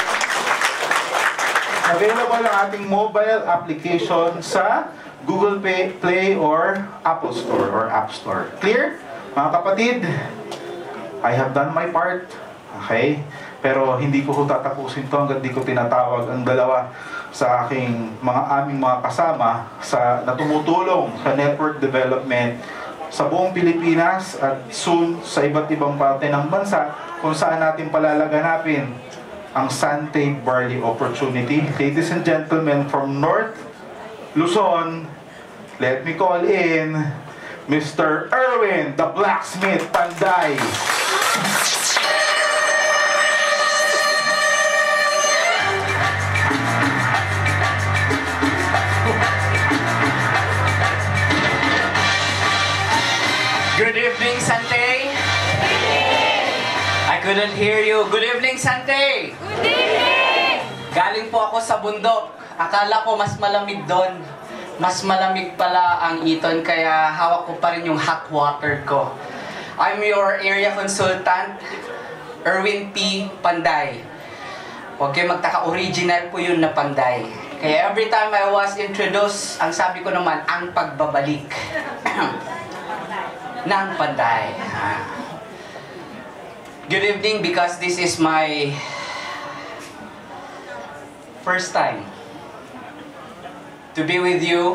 Available ang ating mobile application sa Google Pay, Play or Apple Store or App Store. Clear? Mga kapatid, I have done my part. Okay? Pero hindi ko ho tatapusin to hanggang di ko tinatawag ang dalawa sa aking mga aming mga kasama sa na tumutulong sa network development sa buong Pilipinas at soon sa iba't ibang parte ng bansa kung saan natin palalaganapin ang Santé Barley Opportunity. Ladies and gentlemen, from North Luzon, let me call in Mister Erwin, the Blacksmith Panday. Good evening, Santé. I couldn't hear you. Good evening, Santé. Good evening! Galing po ako sa bundok. Akala ko mas malamig doon. Mas malamig pala ang Eton, kaya hawak ko pa rin yung hot water ko. I'm your area consultant, Erwin P. Panday. Huwag kayo magtaka, original po yun na Panday. Kaya every time I was introduced, ang sabi ko naman, ang pagbabalik ng Panday. Good evening, because this is my first time to be with you.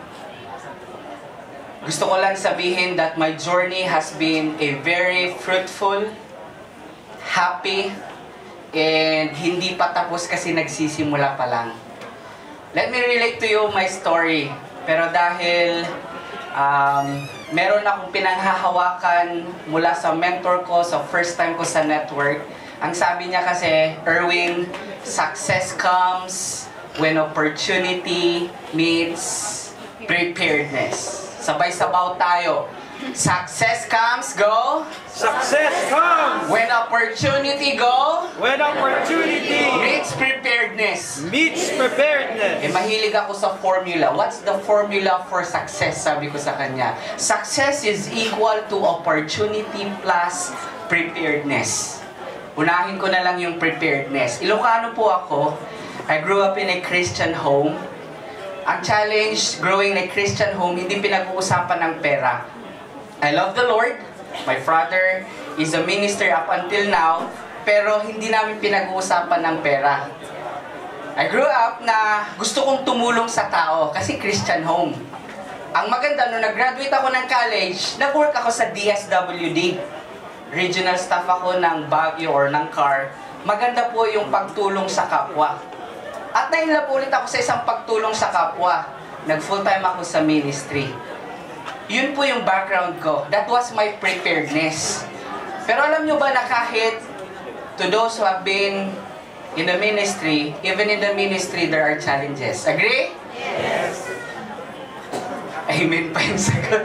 Gusto ko lang sabihin that my journey has been a very fruitful, happy, and hindi pa tapos kasi nagsisimula pa lang. Let me relate to you my story. Pero dahil um, meron akong pinanghahawakan mula sa mentor ko sa first time ko sa network, ang sabi niya kasi, Erwin, success comes when opportunity meets preparedness. Sabay-sabaw tayo. Success comes, go. Success comes When opportunity, go. when opportunity Meets preparedness. meets preparedness. Eh, mahilig ako sa formula. What's the formula for success? Sabi ko sa kanya. Success is equal to opportunity plus preparedness. Unahin ko na lang yung preparedness. Ilocano po ako. I grew up in a Christian home. Ang challenge growing in a Christian home, hindi pinag-uusapan ng pera. I love the Lord. My father is a minister up until now, pero hindi namin pinag-uusapan ng pera. I grew up na gusto kong tumulong sa tao kasi Christian home. Ang maganda, nung nag-graduate ako ng college, nag-work ako sa D S W D. Regional staff ako ng Baguio or ng C A R. Maganda po yung pagtulong sa kapwa. At nainlap ulit ako sa isang pagtulong sa kapwa. Nag-full-time ako sa ministry. Yun po yung background ko. That was my preparedness. Pero alam nyo ba na kahit to those who have been in the ministry, even in the ministry, there are challenges. Agree? Yes. Amen pa yung sagot.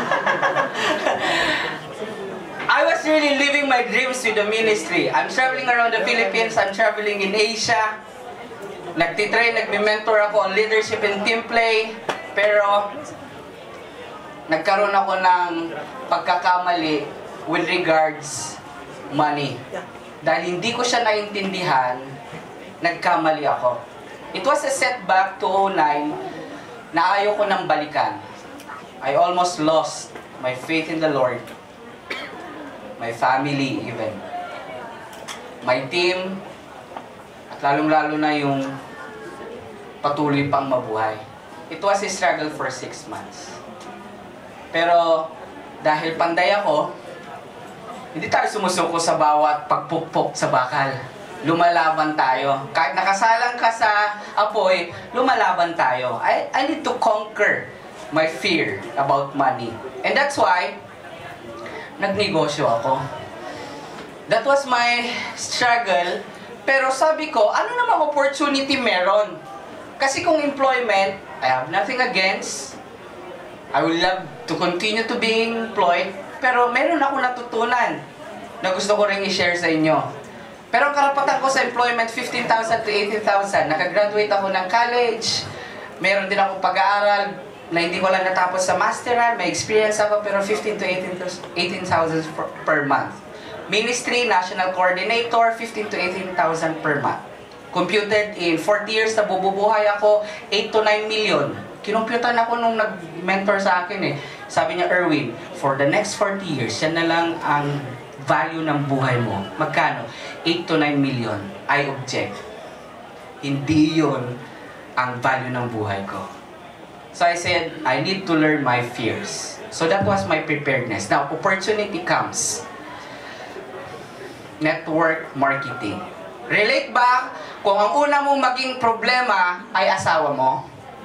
I was really living my dreams with the ministry. I'm traveling around the Philippines. I'm traveling in Asia. Nagtitrain, nagme-mentor ako on leadership and team play. Pero, nagkaroon ako ng pagkakamali with regards money. Dahil hindi ko siya naintindihan, nagkamali ako. It was a setback two thousand nine na ayaw ko nang balikan. I almost lost my faith in the Lord. My family even. My team. At lalong-lalo na yung patuloy pang mabuhay. It was a struggle for six months. Pero, dahil panday ako, hindi tayo sumusuko sa bawat pagpukpok sa bakal. Lumalaban tayo. Kahit nakasalang ka sa apoy, lumalaban tayo. I, I need to conquer my fear about money. And that's why, nagnegosyo ako. That was my struggle. Pero sabi ko, ano namang opportunity meron? Kasi kung employment, I have nothing against. I would love to continue to be employed. Pero meron ako natutunan na gusto ko rin i-share sa inyo. Pero ang karapatan ko sa employment, fifteen thousand to eighteen thousand. Nakagraduate ako ng college. Meron din ako pag-aaral na hindi ko lang natapos sa masteral. May experience ako, pero fifteen to eighteen thousand per month. Ministry, National Coordinator, fifteen to eighteen thousand per month. Computed in forty years na bububuhay ako, eight to nine million. Kinumputan ako nung nag-mentor sa akin eh. Sabi niya, Erwin, for the next forty years, yan na lang ang value ng buhay mo. Magkano? eight to nine million. I object. Hindi yun ang value ng buhay ko. So I said, I need to learn my fears. So that was my preparedness. Now, opportunity comes. Network marketing. Relate ba kung ang una mong maging problema ay asawa mo?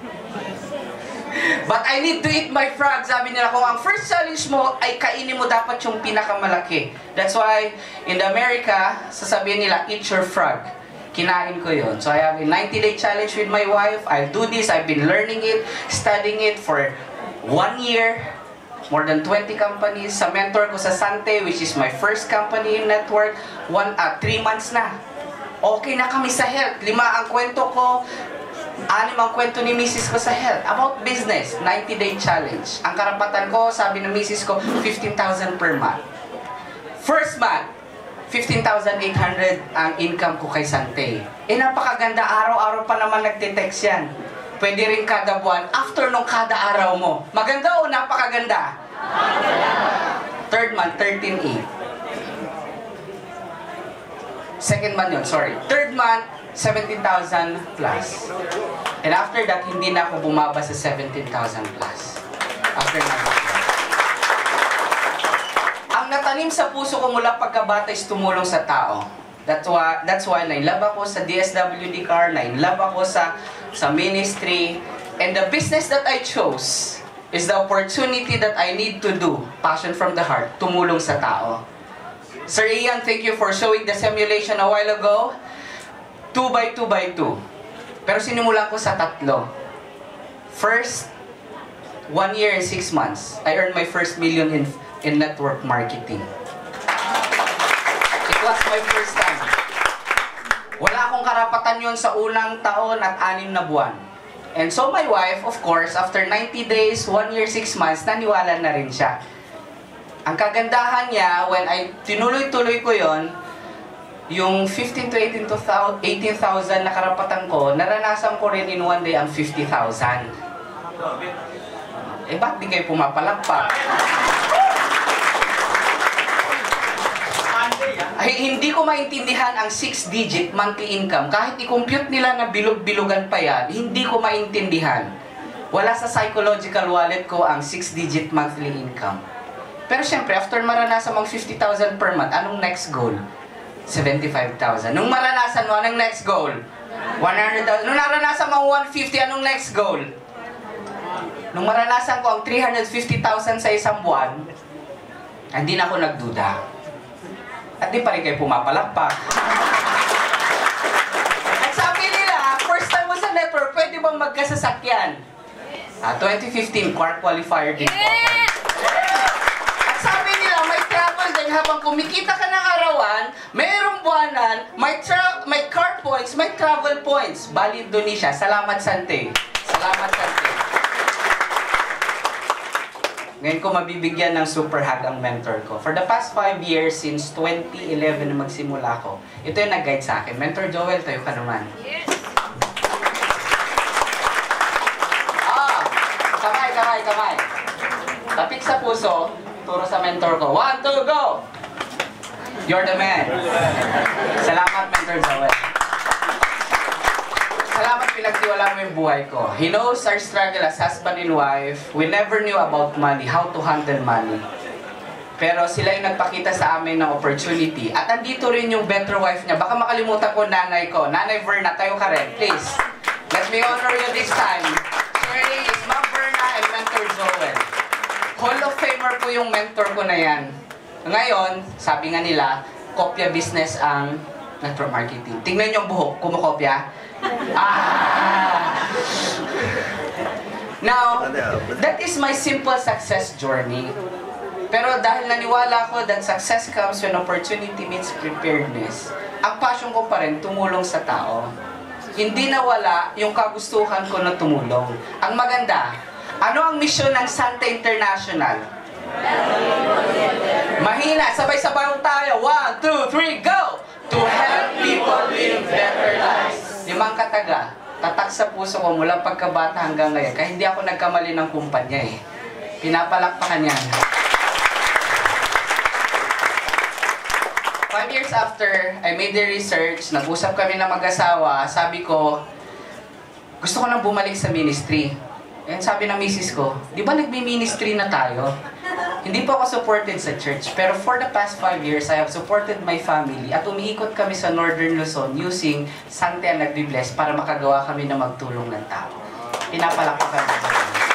But I need to eat my frog. Sabi nila, kung ang first challenge mo ay kainin mo dapat yung pinakamalaki. That's why in the America, sasabihin nila, eat your frog. Kinain ko yun. So I have a ninety day challenge with my wife. I'll do this. I've been learning it, studying it for one year. More than twenty companies. Sa mentor ko sa Santé, which is my first company in network, one, uh, three months na. Okay na kami sa health. Lima ang kwento ko. Anim ang kwento ni misis ko sa health. About business, ninety day challenge. Ang karapatan ko, sabi ng misis ko, fifteen thousand per month. First month, fifteen thousand eight hundred ang income ko kay Santé. Eh, napakaganda. Araw-araw pa naman nagte-text yan. Pwede rin kada buwan, after nung kada araw mo. Maganda o napakaganda? Third month, thirteen eight. Second month yun, sorry. Third month, seventeen thousand plus. And after that, hindi na ako bumaba sa seventeen thousand plus. After nine months. Ang natanim sa puso ko mula pagkabata is tumulong sa tao. That's why, that's why nainlove ako sa D S W D car, nainlove ako sa, sa ministry. And the business that I chose is the opportunity that I need to do, passion from the heart, tumulong sa tao. Sir Ian, thank you for showing the simulation a while ago. Two by two by two. Pero sinimulan ko sa tatlo. First, one year and six months, I earned my first million in, in network marketing. It was my first time. Wala akong karapatan yon sa unang taon at anim na buwan. And so my wife, of course, after ninety days, one year, six months, naniwala na rin siya. Ang kagandahan niya, when I tinuloy-tuloy ko yon, yung fifteen to eighteen thousand na karapatan ko, naranasan ko rin in one day ang fifty thousand. Eh, ba't di kayo pumapalakpak? Ay, hindi ko maintindihan ang six-digit monthly income. Kahit i-compute nila na bilog-bilogan pa yan, hindi ko maintindihan. Wala sa psychological wallet ko ang six-digit monthly income. Pero syempre, after maranasan mong fifty thousand per month, anong next goal? seventy-five thousand. Nung maranasan mo, anong next goal? one hundred thousand. Nung naranasan mo one hundred fifty, anong next goal? Nung maranasan ko ang three hundred fifty thousand sa isang buwan, hindi na ako nagduda. At di pa rin kayo pumapalakpak. At sabi nila, first time mo sa network, pwede bang magkasasakyan? Ah, twenty fifteen, car qualifier din po ako. At sabi nila, may travel din habang kumikita ka ng arawan, mayroong buwanan, may, tra may car points, may travel points. Bali, Indonesia. Salamat, Santé. Salamat, Santé. Ngayon ko mabibigyan ng super hug ang mentor ko. For the past five years, since twenty eleven na magsimula ko, ito yung nag-guide sa akin. Mentor Joel, tayo ka naman. Yes. Ah, kamay, kamay, kamay. Tapik sa puso, turo sa mentor ko. One, two, go! You're the man. Salamat, Mentor Joel. Salamat, pinagtiwala mo yung buhay ko. He knows our struggle as husband and wife. We never knew about money, how to handle money. Pero sila yung nagpakita sa amin ng opportunity. At andito rin yung better wife niya. Baka makalimutan ko nanay ko. Nanay Verna, tayo ka rin. Please, let me honor you this time. Sharing is Ma'am Verna and Mentor Joel. Hall of Famer po yung mentor ko na yan. Ngayon, sabi nga nila, kopya business ang network marketing. Tingnan niyo yung buhok, kumukopya. Ah! Now, that is my simple success journey. Pero dahil naniwala ko that success comes when opportunity meets preparedness, ang passion ko pa rin tumulong sa tao. Hindi nawala yung kagustuhan ko na tumulong. Ang maganda, ano ang misyon ng Santé International? Mahina, sabay-sabay tayo. One, two, three, go! To help people live better lives. Limang kataga, tatak sa puso ko mula pagkabata hanggang ngayon. Kaya hindi ako nagkamali ng kumpanya eh. Pinapalakpakan yan. Five years after I made the research, nag-usap kami ng mag-asawa, sabi ko, gusto ko nang bumalik sa ministry. And sabi ng misis ko, di ba nagmi-ministry na tayo? Hindi po ako supported sa church, pero for the past five years, I have supported my family at umiikot kami sa Northern Luzon using Santé ang nagbi-bless para makagawa kami na magtulong ng tao. Pinapalakpakan ko.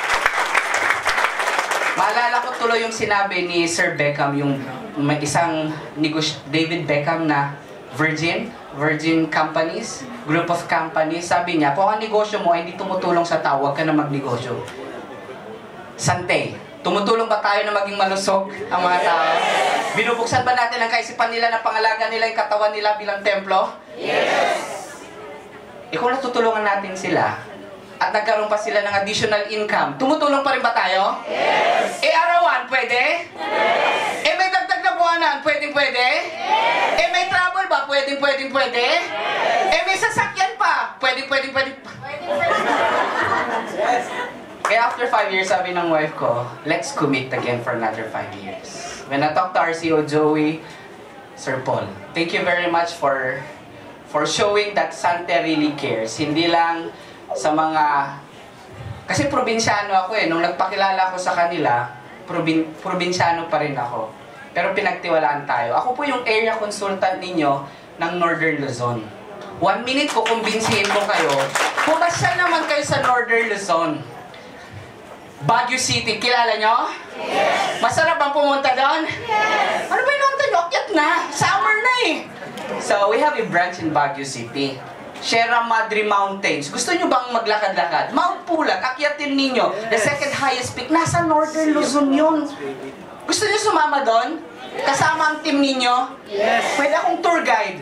Maalala ko tuloy yung sinabi ni Sir Beckham, yung may isang David Beckham na Virgin, Virgin Companies, group of companies. Sabi niya, kung ang negosyo mo ay hindi tumutulong sa tao, huwag ka na magnegosyo. Santé, tumutulong ba tayo na maging malusog ang mga tao? Binubuksan ba natin ang kaisipan nila na pangalaga nila yung katawan nila bilang templo? Yes! E kung natutulungan natin sila, at nagkaroon pa sila ng additional income, tumutulong pa rin ba tayo? Yes! E arawan, pwede? Yes! E may dagdag na buwanan, pwedeng pwede? Yes! E may travel ba, pwedeng pwedeng pwede? Yes! E may sasakyan pa, pwedeng pwedeng pwede? Pwedeng pwede. Yes! Kaya after five years, sabi ng wife ko, let's commit again for another five years. When I talked to R C O Joey, Sir Paul. Thank you very much for for showing that Santé really cares. Hindi lang sa mga... Kasi probinsyano ako eh. Nung nagpakilala ko sa kanila, probin, probinsyano pa rin ako. Pero pinagtiwalaan tayo. Ako po yung area consultant ninyo ng Northern Luzon. One minute ko kumbinsihin ko kayo. Pumasya naman kayo sa Northern Luzon. Baguio City, kilala nyo? Yes! Masarap bang pumunta doon? Yes! Ano ba yung nyo? Akyat na! Summer na eh! So, we have a branch in Baguio City. Sierra Madre Mountains. Gusto nyo bang maglakad-lakad? Mount Pulag, akyatin ninyo. The second highest peak. Nasa Northern Luzon yun. Gusto nyo sumama doon? Kasama ang team ninyo? Yes! Pwede akong tour guide.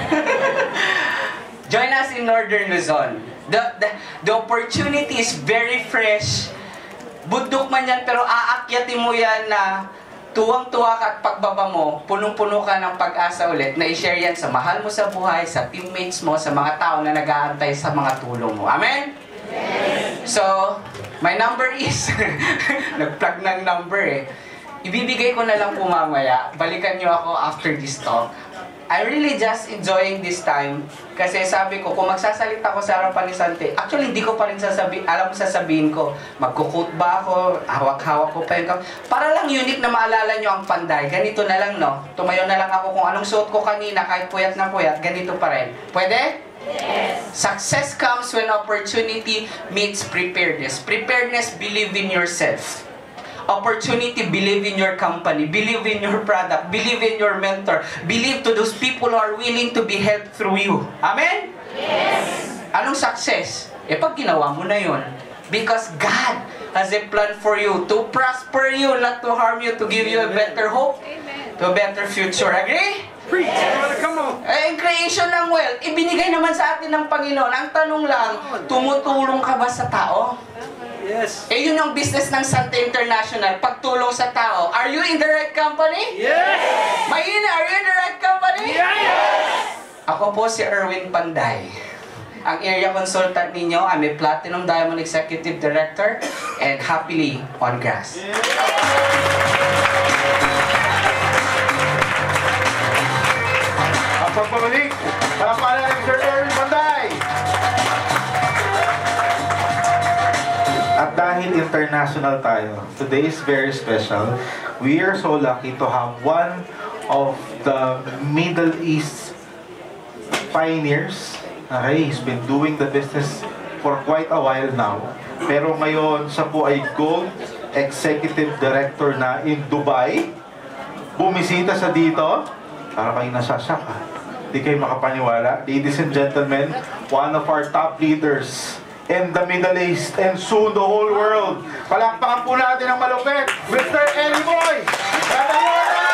Join us in Northern Luzon. The, the, the opportunity is very fresh. Bundok man yan, pero aakyatin mo yan na tuwang-tuwa ka at pagbaba mo, punong-puno ka ng pag-asa ulit na i-share yan sa mahal mo sa buhay, sa teammates mo, sa mga tao na nag-aantay sa mga tulong mo. Amen? Yes. So, my number is, nag-plug ng number eh. Ibibigay ko na lang po mamaya. Balikan nyo ako after this talk. I'm really just enjoying this time kasi sabi ko, kung magsasalita ko sa harapan ni Santé, actually hindi ko pa rin sasabihin, alam mo sasabihin ko, magkukut ba ako, hawak-hawak ko pa yung para lang unique na maalala nyo ang Panday. Ganito na lang, no? Tumayo na lang ako kung anong suot ko kanina, kahit puyat na puyat, ganito pa rin. Pwede? Yes. Success comes when opportunity meets preparedness. Preparedness, believe in yourself. Opportunity, believe in your company, believe in your product, believe in your mentor, believe to those people who are willing to be helped through you. Amen? Yes. Anong success? Eh pag ginawa mo na yun. Because God has a plan for you to prosper you, not to harm you, to give you a better hope, to a better future. Agree? Preach! Yes. Come on! Eh, creation ng wealth, ibinigay naman sa atin ng Panginoon. Ang tanong lang, tumutulong ka ba sa tao? Yes. Eh, yun ang business ng Santé International, pagtulong sa tao. Are you in the right company? Yes! Mayina, are you in the right company? Yes! Ako po si Erwin Panday. Ang area consultant ninyo, I'm a Platinum Diamond Executive Director and happily on grass. Yeah. Ang pagbabalik, palapalan ni Sir Erwin Panday. At dahil international tayo, today is very special. We are so lucky to have one of the Middle East pioneers. Okay, he's been doing the business for quite a while now. Pero ngayon, siya po ay Gold Executive Director na in Dubai. Bumisita sa dito. Para kayo nasasyak ha. Hindi kayo makapaniwala. Ladies and gentlemen, one of our top leaders in the Middle East and soon the whole world. Palakpakan po natin ang malupit, Mister Eli Boy! Tatayo na!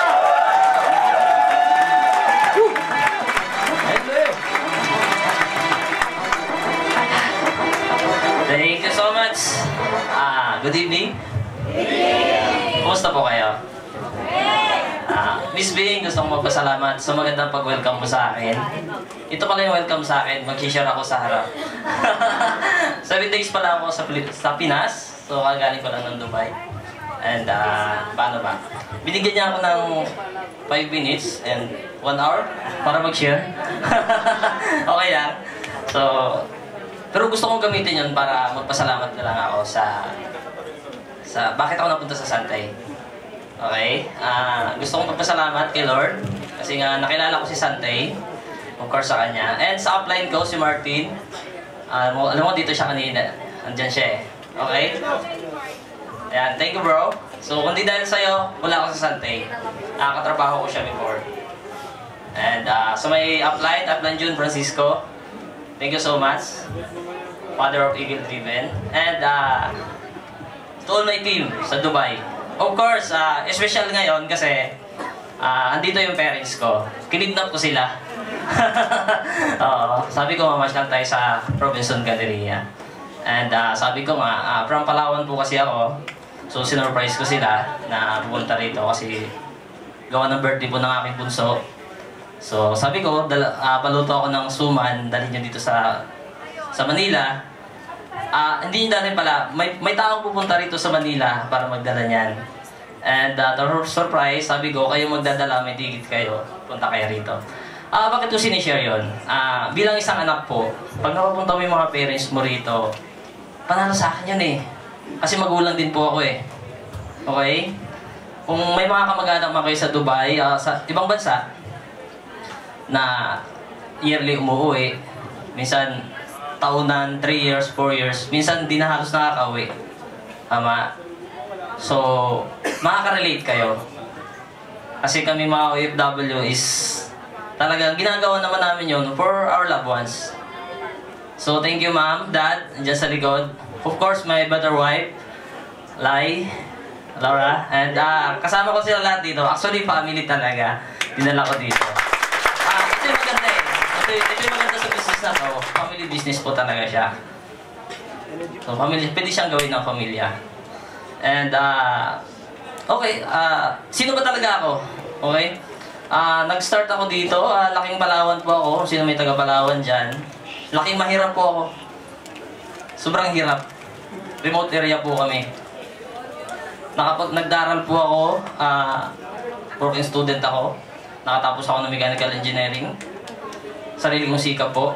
Thank you so much. Ah, good evening. Good evening. Kumusta po kayo? Ah, Miss Bing, gusto kong magpasalamat sa magandang pag-welcome mo sa akin. Ito pala yung welcome sa akin, mag-share ako sa harap. Seven days pala ako sa, sa Pinas, so kagaling ko lang ng Dubai. And uh, paano ba? Binigyan niya ako ng five minutes and one hour para mag-share. Okay lang. So, pero gusto kong gamitin yun para magpasalamat na lang ako sa sa bakit ako napunta sa Santé. Okay? Uh, gusto kong magpasalamat kay Lord kasi nga nakilala ko si Santé, of course sa kanya. And sa upline ko, si Martin. Uh, alam mo, dito siya kanina. Andyan siya eh. Okay? Ayan, thank you bro. So, kung di dahil sa'yo, wala ako sa Santé. Nakakatrabaho ko siya before. And uh, sa may upline, upline June Francisco, thank you so much. Father of Eagle Driven. And uh, to all my team sa Dubai. Of course, uh, special ngayon kasi uh, andito yung parents ko. Kinidnap ko sila. uh, sabi ko, mamash lang tayo sa Robinson Galleria. And uh, sabi ko nga, uh, from Palawan po kasi ako. So, sinurprise ko sila na pumunta rito kasi gawa ng birthday po ng aking bunso. So, sabi ko, dala, uh, paluto ako ng suman, dalhin nyo dito sa sa Manila. Uh, hindi nyo dali pala, may, may tao pupunta rito sa Manila para magdala niyan. And uh, to her surprise, sabi ko, kayo magdadala, may ticket kayo. Punta kayo rito. Ah, uh, bakit ko sinishare yun? Ah, uh, bilang isang anak po, pag napapunta mo yung mga parents mo rito, panalo sa akin yan eh. Kasi magulang din po ako eh. Okay? Kung may mga kamag-anak mga kayo sa Dubai, uh, sa ibang bansa, na yearly umuwi, minsan taonan, three years, four years, minsan di na halos nakaka-uwi. Tama? So, makaka-relate kayo. Kasi kami mga O F W is talagang ginagawa naman namin yun for our loved ones. So, thank you ma'am, dad, dyan sa likod. Of course, my better wife, Lai, Laura, and uh, kasama ko sila lahat dito. Actually, family talaga. Dinala ko dito. Ah, uh, ito yung maganda eh. Ito, ito yung maganda sa business na to. Family business po talaga siya. So, family, pwede siyang gawin ng pamilya. And, uh, okay, uh, sino ba talaga ako? Okay? Uh, nag-start ako dito. Uh, laking Palawan po ako. Sino may taga Palawan dyan? Laking mahirap po ako. Sobrang hirap. Remote area po kami. Nakapag nagdaral po ako, uh, working student ako. Nakatapos ako ng mechanical engineering. Sarili kong sikap po.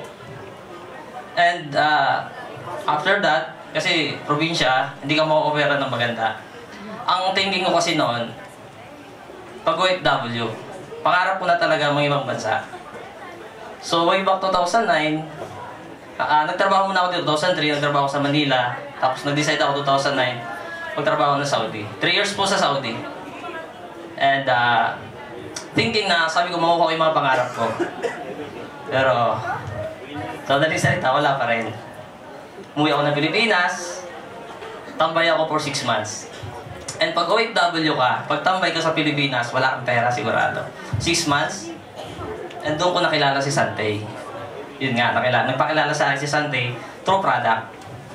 And uh, after that, kasi probinsya, hindi ka ma-opera ng maganda. Ang thinking ko kasi noon, pag O F W, pangarap ko na talaga mga ibang bansa. So way back two thousand nine, uh, nagtrabaho muna ako dito, two thousand three, nagtrabaho ako sa Manila. Tapos nag-decide ako two thousand nine, magtrabaho na Saudi. Three years po sa Saudi. And uh, thinking na, sabi ko, makukuha ko yung mga pangarap ko. Pero, sa daling salita, wala pa rin. Umuwi ako ng Pilipinas, tambay ako for six months. And pag O F W ka, pag tambay ka sa Pilipinas, wala kang pera sigurado. six months, and doon ko nakilala si Santé. Yun nga, nakilala, nagpakilala sa akin si Santé through product.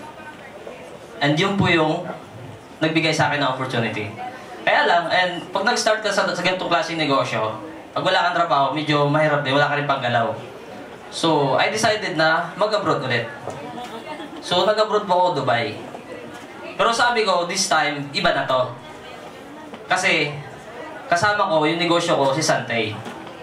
And yun po yung nagbigay sa akin ng opportunity. Kaya lang, and pag nag-start ka sa, sa ganitong klaseng negosyo, pag wala kang trabaho, medyo mahirap din, wala ka rin panggalaw. So, I decided na mag-abroad ulit. So, nag-abroad po ako Dubai. Pero sabi ko, this time, iba na to. Kasi, kasama ko, yung negosyo ko, si Santé.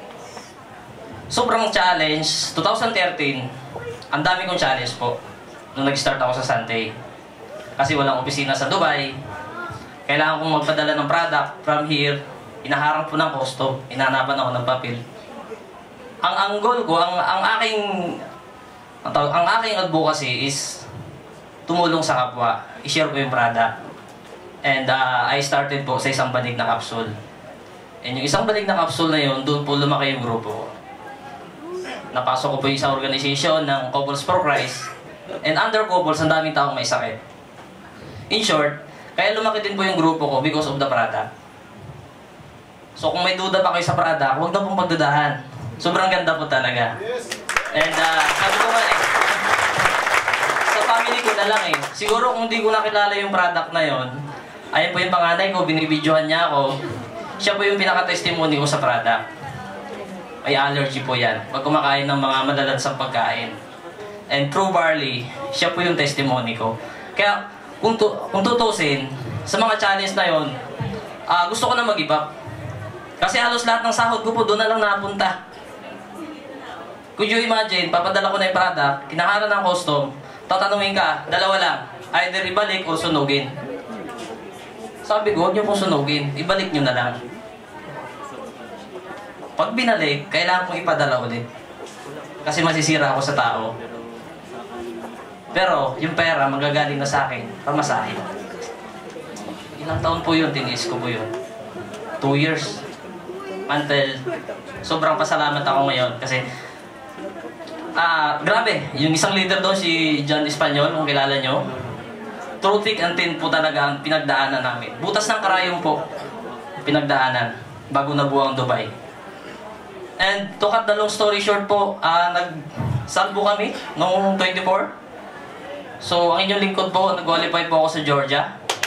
Sobrang challenge, twenty thirteen, ang dami kong challenge po, nung nag-start ako sa Santé. Kasi walang opisina sa Dubai. Kailangan kong magpadala ng product from here. Inaharang po ng custom. Inahanapan ako ng papel. Ang ang goal ko, ang, ang aking ang, tawag, ang aking advocacy is tumulong sa kapwa. I-share ko yung product. And uh, I started po sa isang banig na capsule. And yung isang banig na capsule na yun, doon po lumaki yung grupo ko. Napasok ko po yung isang organization ng Couples for Christ. And under Couples, ang daming taong may sakit. In short, kaya lumaki din po yung grupo ko because of the product. So kung may duda pa kayo sa product, huwag na pong pagdudahan. Sobrang ganda po talaga. And uh, sabi ko nga eh, sa family ko na lang eh. Siguro kung di ko nakilala yung product na yon, ayun po yung panganay ko, binibidyohan niya ako. Siya po yung pinaka-testimony ko sa product. May allergy po yan. Pag kumakain ng mga malalansang pagkain. And true barley, siya po yung testimony ko. Kaya kung, tu kung tutusin, sa mga challenge na yon, uh, gusto ko na mag-give up. Kasi halos lahat ng sahod ko po doon na lang napunta. Could you imagine, papadala ko na yung product, kinakaran ng custom, tatanungin ka, dalawa lang, either ibalik o sunugin. Sabi ko, huwag niyo pong sunugin, ibalik niyo na lang. Pag binalik, kailangan kong ipadala ulit. Kasi masisira ako sa tao. Pero, yung pera, magagaling na sa akin, pamasahin. Ilang taon po yun, tinis ko po yun. Two years. Until, sobrang pasalamat ako ngayon kasi ah, grabe, yung isang leader doon, si John Espanyol, kung kilala nyo, through thick and thin po talaga ang pinagdaanan namin. Butas ng karayong po, pinagdaanan, bago nabuo ang Dubai. And to cut the long story short po, ah, nag-salbo kami noong twenty-four. So, ang inyong lingkod po, nag-qualify po ako sa Georgia.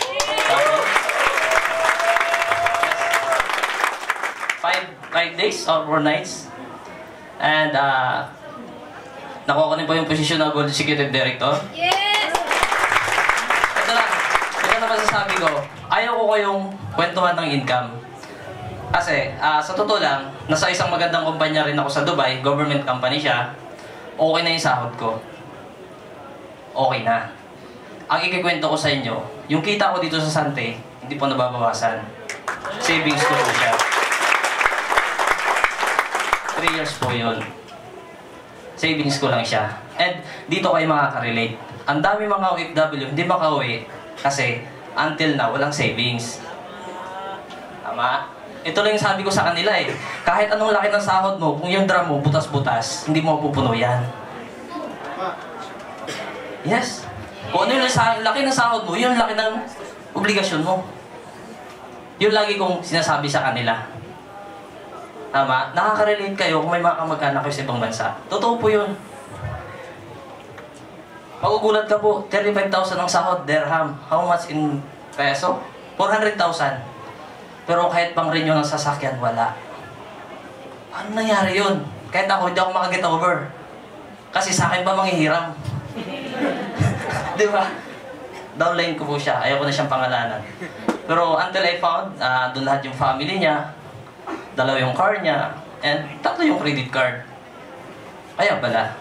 Five, five days or four nights. And, uh, nakuha ko rin po yung posisyon ng Gold Executive Director. Yes! Ito lang, ito na masasabi ko, I ayaw ko kayong kwentuhan ng income. Kasi, uh, sa totoo lang, nasa isang magandang kumpanya rin ako sa Dubai, government company siya, okay na yung sahod ko. Okay na. Ang ikikwento ko sa inyo, yung kita ko dito sa Santé, hindi po nababawasan. Savings ko po siya. three years po yun. Savings ko lang siya. And dito kayo makaka-relate. Ang dami mga O F W, hindi makauwi kasi until now, walang savings. Tama? Ito lang yung sabi ko sa kanila eh. Kahit anong laki ng sahod mo, kung yung drum mo, butas-butas, hindi mo pupuno yan. Yes. Kung ano yung laki ng sahod mo, yun laki ng obligasyon mo. Yun lagi kong sinasabi sa kanila. Tama? Nakaka-relate kayo kung may mga kamag-anak kayo sa ibang bansa. Totoo po yun. Magugulat ka po, thirty-five thousand ang sahod, dirham. How much in peso? four hundred thousand. Pero kahit pang renew ng sasakyan, wala. Ano nangyari yun? Kahit ako, hindi ako makaget over. Kasi sa akin pa manghihiram. Di ba? Downline ko po siya. Ayaw ko na siyang pangalanan. Pero until I found, uh, doon lahat yung family niya, dalawa yung car niya, and tatlo yung credit card. Kaya pala.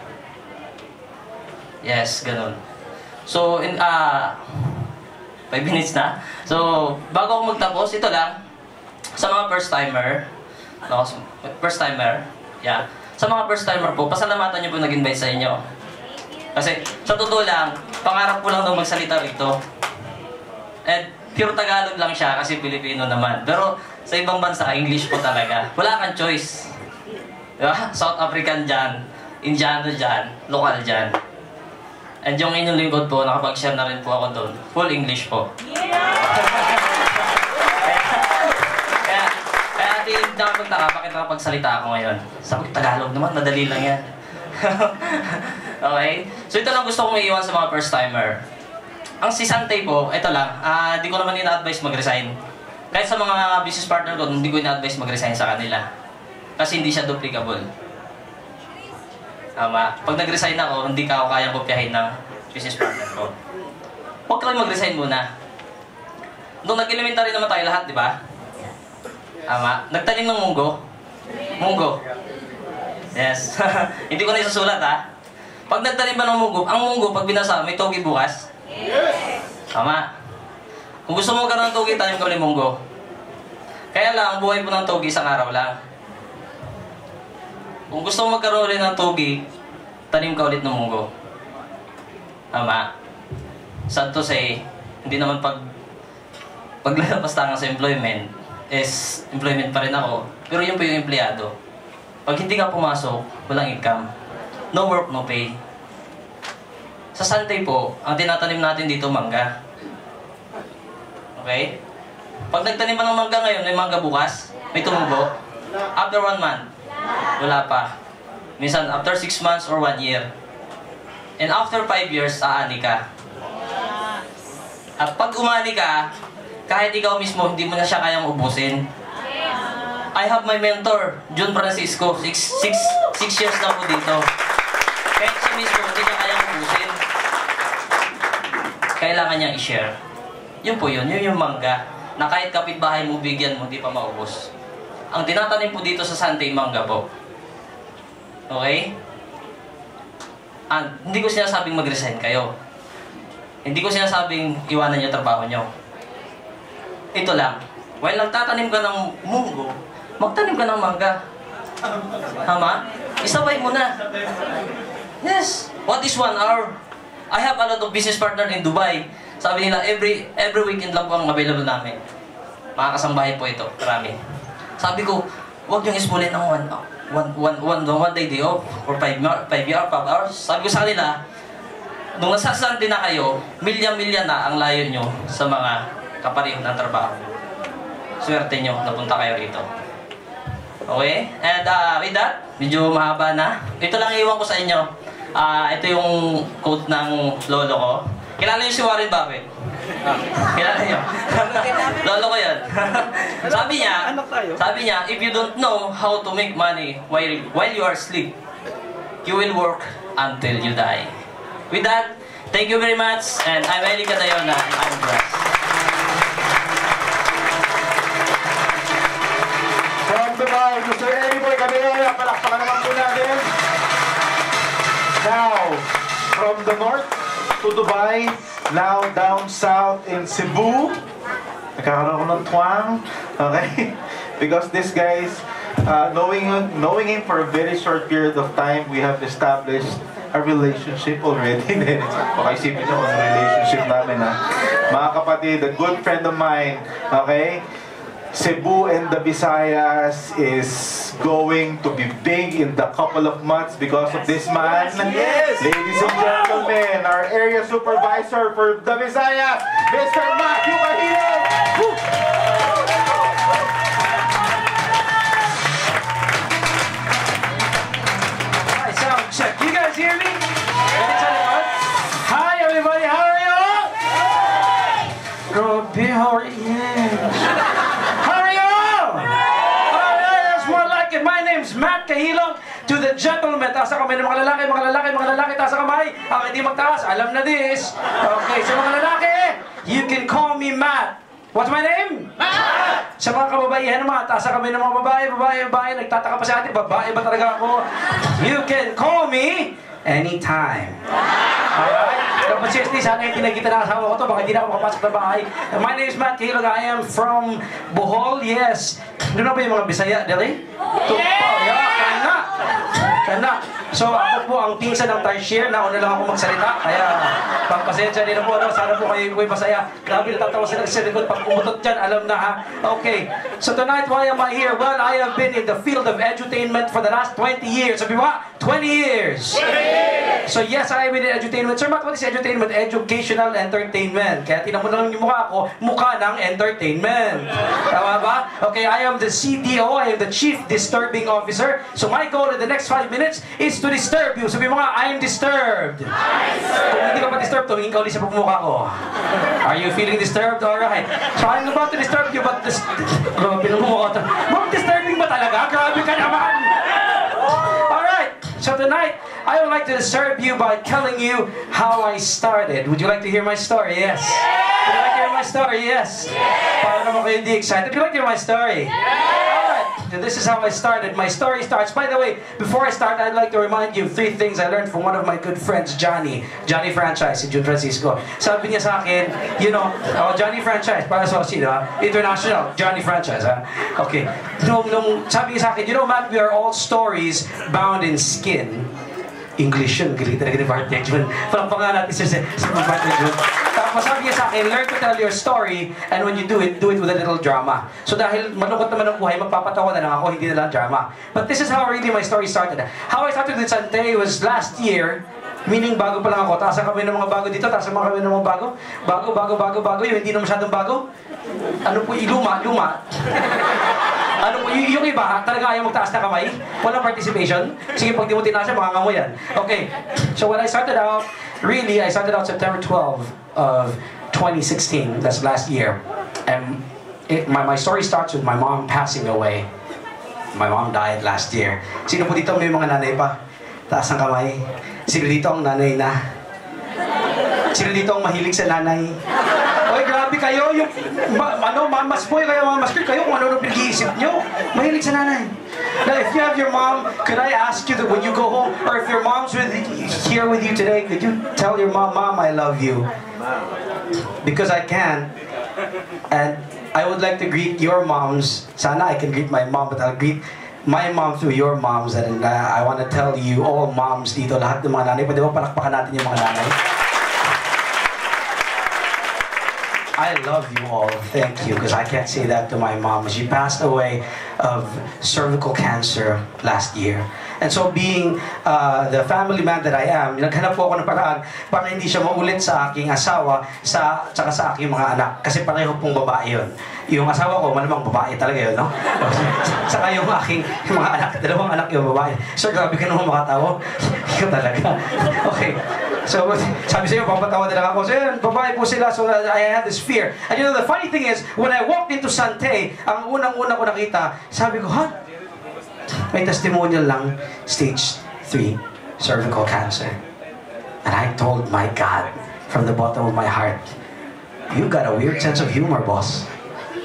Yes, ganun. So, in, ah, uh, five minutes na. So, bago ako magtapos, ito lang. Sa mga first-timer, no, first-timer, yeah. Sa mga first-timer po, pasalamatan niyo po nag-invite sa inyo. Kasi, sa totoo lang, pangarap ko lang daw magsalita rito. And, pure Tagalog lang siya kasi Pilipino naman. Pero, sa ibang bansa, English po talaga. Wala kang choice. Diba? South African dyan, Indiano dyan, local dyan. And yung inyong lingkod po, nakapag-share na rin po ako doon. Full English po. Yeah! kaya, kaya di nakapagtaka, bakit nakapagsalita ako ngayon? Sabi ko, Tagalog naman, madali lang yan. Okay? So ito lang gusto kong iiwan sa mga first-timer. Ang si Santé po, ito lang, uh, di ko naman ina-advise mag-resign. Kahit sa mga business partner ko, hindi ko ina-advise mag-resign sa kanila. Kasi hindi siya duplicable. Tama. Pag nag-resign ako, hindi ka ako kayang kopyahin ng business partner ko. Huwag ka lang mag-resign muna. Nung nag-elementary naman tayo lahat, di ba? Tama. Nagtanim ng munggo. Munggo. Yes. Hindi ko na isusulat, ha? Pag nagtanim ba ng munggo, ang munggo, pag binasa, may togi bukas? Yes. Tama. Kung gusto mo magkaroon ng togi, tanim ka ulit munggo. Kaya lang, ang buhay po ng togi, isang araw lang. Kung gusto mo magkaroon ulit ng togi, tanim ka ulit ng munggo. Tama. Sad to say, hindi naman pag paglalabas tangan sa employment, is employment pa rin ako. Pero yun po yung empleyado. Pag hindi ka pumasok, walang income. No work, no pay. Sa Santé po, ang tinatanim natin dito, mangga. Okay? Pag nagtanim pa ng mangga ngayon, may mangga bukas, may tumubo. After one month, wala pa. Minsan, after six months or one year. And after five years, aani ka. At pag umani ka, kahit ikaw mismo, hindi mo na siya kayang ubusin. I have my mentor, Jun Francisco. Six, six, six years na po dito. Kahit siya mismo, hindi niya kayang ubusin. Kailangan niyang i-share. Yun po yun, yun yung mangga. Na kahit kapitbahay mo, bigyan mo, hindi pa maubos. Ang tinatanim po dito sa Santé, mangga po. Okay? And hindi ko sinasabing mag-resign kayo. Hindi ko sinasabing iwanan niyo trabaho niyo. Ito lang. While nagtatanim ka ng munggo, magtanim ka ng mangga. Tama? Isabay mo na. Yes. What is one hour? I have a lot of business partner in Dubai. Sabi nila, every every weekend lang po ang available namin. Mga kasambahay po ito. Marami. Sabi ko, huwag niyong ismulin ng one, one, one, one, one day day off for five, five, year, five hours. Sabi ko sa kanila, nung nasa Santé na kayo, milya-milya na ang layo nyo sa mga kapareho ng trabaho. Swerte nyo, napunta kayo rito. Okay? And uh, with that, medyo mahaba na. Ito lang iwan ko sa inyo. Uh, ito yung quote ng lolo ko. Kilala niyo si Warren Buffett? Ah, kilala niyo? Lolo ko yan. Sabi niya, sabi niya, if you don't know how to make money while, while you are asleep, you will work until you die. With that, thank you very much, and I'm Eli Catayona, and I'm blessed. Dubai, Mister Anyboy Caballera, palakpakan naman po natin. Now, from the north to Dubai, now down south in Cebu. Nagkakaroon ko ng twang, okay? Because this guys, uh, knowing, knowing him for a very short period of time, we have established a relationship already. Okay, isipin nyo kung relationship namin, ha? Mga kapatid, a good friend of mine, okay? Cebu and the Visayas is going to be big in the couple of months because of this man. Yes. Ladies and gentlemen, our area supervisor for the Visayas, Mister Matthew Mahilo. Hi, sound check. You guys hear me? Hi, everybody. How are you? Grabe, how are you? How are you? Alright, that's more like it. My name's Matt Kahilong. To the gentlemen, taas na kamay ng mga lalaki, mga lalaki, mga lalaki, taas na kamay. Ang hindi magtaas, alam na this. Okay, sa mga lalaki, you can call me Matt. What's my name? Matt! Sa mga kababaihan naman, taas na kamay ng mga babae, babae, babae, nagtataka pa sa atin, babae ba talaga ako? You can call me anytime. Alright? Kapag seriously, sana yung pinagkita ng asawa ko to, baka hindi na ako makapasok na bahay. My name is Matt Kahilong. I am from Bohol, yes. Doon na ba yung mga Bisaya, dali? Tupa, yeah, kana. Kana. So ako po ang pinsan ng Tarsier, nauna lang ako magsalita, kaya pagpasensya din na po, ano, sana po kayo ko'y masaya. Grabe natatawa sila sa likod, pag umutot dyan, alam na ha. Okay, so tonight, why am I here? Well, I have been in the field of edutainment for the last twenty years. Sabi mo ba? twenty years! So yes, I have been in edutainment. Sir Matt, what is edutainment? Educational entertainment. Kaya tinan mo na lang yung mukha ko, mukha ng entertainment. Tama ba? Okay, I am the C D O, I am the Chief Disturbing Officer. So my goal in the next five minutes is to disturb you. Sabi mo nga, I am disturbed. Kung hindi ka pa disturbed, tumingin ka ulit sa pagmumukha ko. Are you feeling disturbed? Alright. So I'm about to disturb you, but this... Grabe na mukha ito. Ma'am, disturbing ba talaga? Grabe ka naman! Alright. So tonight, I would like to disturb you by telling you how I started. Would you like to hear my story? Yes. Would you like to hear my story? Yes. Para naman kayo hindi excited. Would you like to hear my story? And this is how I started. My story starts. By the way, before I start, I'd like to remind you of three things I learned from one of my good friends, Johnny. Johnny Franchise, si Jun Francisco. Sabi niya sa akin, you know, oh, Johnny Franchise, para sa sino, ha? International, Johnny Franchise, ha? Okay. Nung, nung, sabi niya sa akin, you know, Matt, we are all stories bound in skin. English yun, galing talaga ni Bart Jun. Palakpakan natin sa sa Bart Jun. Tapos sabi niya sa akin, learn to tell your story, and when you do it, do it with a little drama. So dahil malungkot naman ang buhay, magpapatawa na lang ako, hindi na lang drama. But this is how really my story started. How I started with Santé was last year, meaning bago pa lang ako. Taas ang kami ng mga bago dito, taas ang mga kami ng mga bago. Bago, bago, bago, bago, yung hindi na masyadong bago. Ano po, luma, luma. Ano po, y yung iba, talaga ayaw magtaas na kamay? Walang participation? Sige, pag di mo tinaas yan, makangamoy yan. Okay, so when I started out, really, I started out September twelfth of twenty sixteen, that's last year. And it, my, my story starts with my mom passing away. My mom died last year. Sino po dito may mga nanay pa? Taas ang kamay. Sino dito ang nanay na? Sino dito ang mahilig sa nanay? Oy, grabe kayo, yung, ma, ano, mamas boy, kaya mamas girl, kayo kung ano nung pinag-iisip nyo. Mahilig sa nanay. Now, if you have your mom, could I ask you that when you go home, or if your mom's with, here with you today, could you tell your mom, Mom, I love you? Because I can. And I would like to greet your moms. Sana I can greet my mom, but I'll greet my mom through your moms. And uh, I want to tell you, all moms dito, lahat ng mga nanay, pwede ba palakpakan natin yung mga nanay? I love you all. Thank you, because I can't say that to my mom. She passed away of cervical cancer last year. And so being uh, the family man that I am, naghanap po ako ng paraan para hindi siya maulit sa aking asawa sa, tsaka sa aking mga anak. Kasi pareho pong babae yun. Yung asawa ko, malamang babae talaga yun, no? Saka yung aking yung mga anak, dalawang anak yung babae. Sir, grabe ka naman makatawa. Ikaw talaga. Okay. So, sabi sa'yo, papatawa na lang ako. So, yun, babae po sila. So, I had this fear. And you know, the funny thing is, when I walked into Santé, ang unang-una ko nakita, sabi ko, ha? May testimonial lang, stage three, cervical cancer. And I told my God, from the bottom of my heart, you got a weird sense of humor, boss.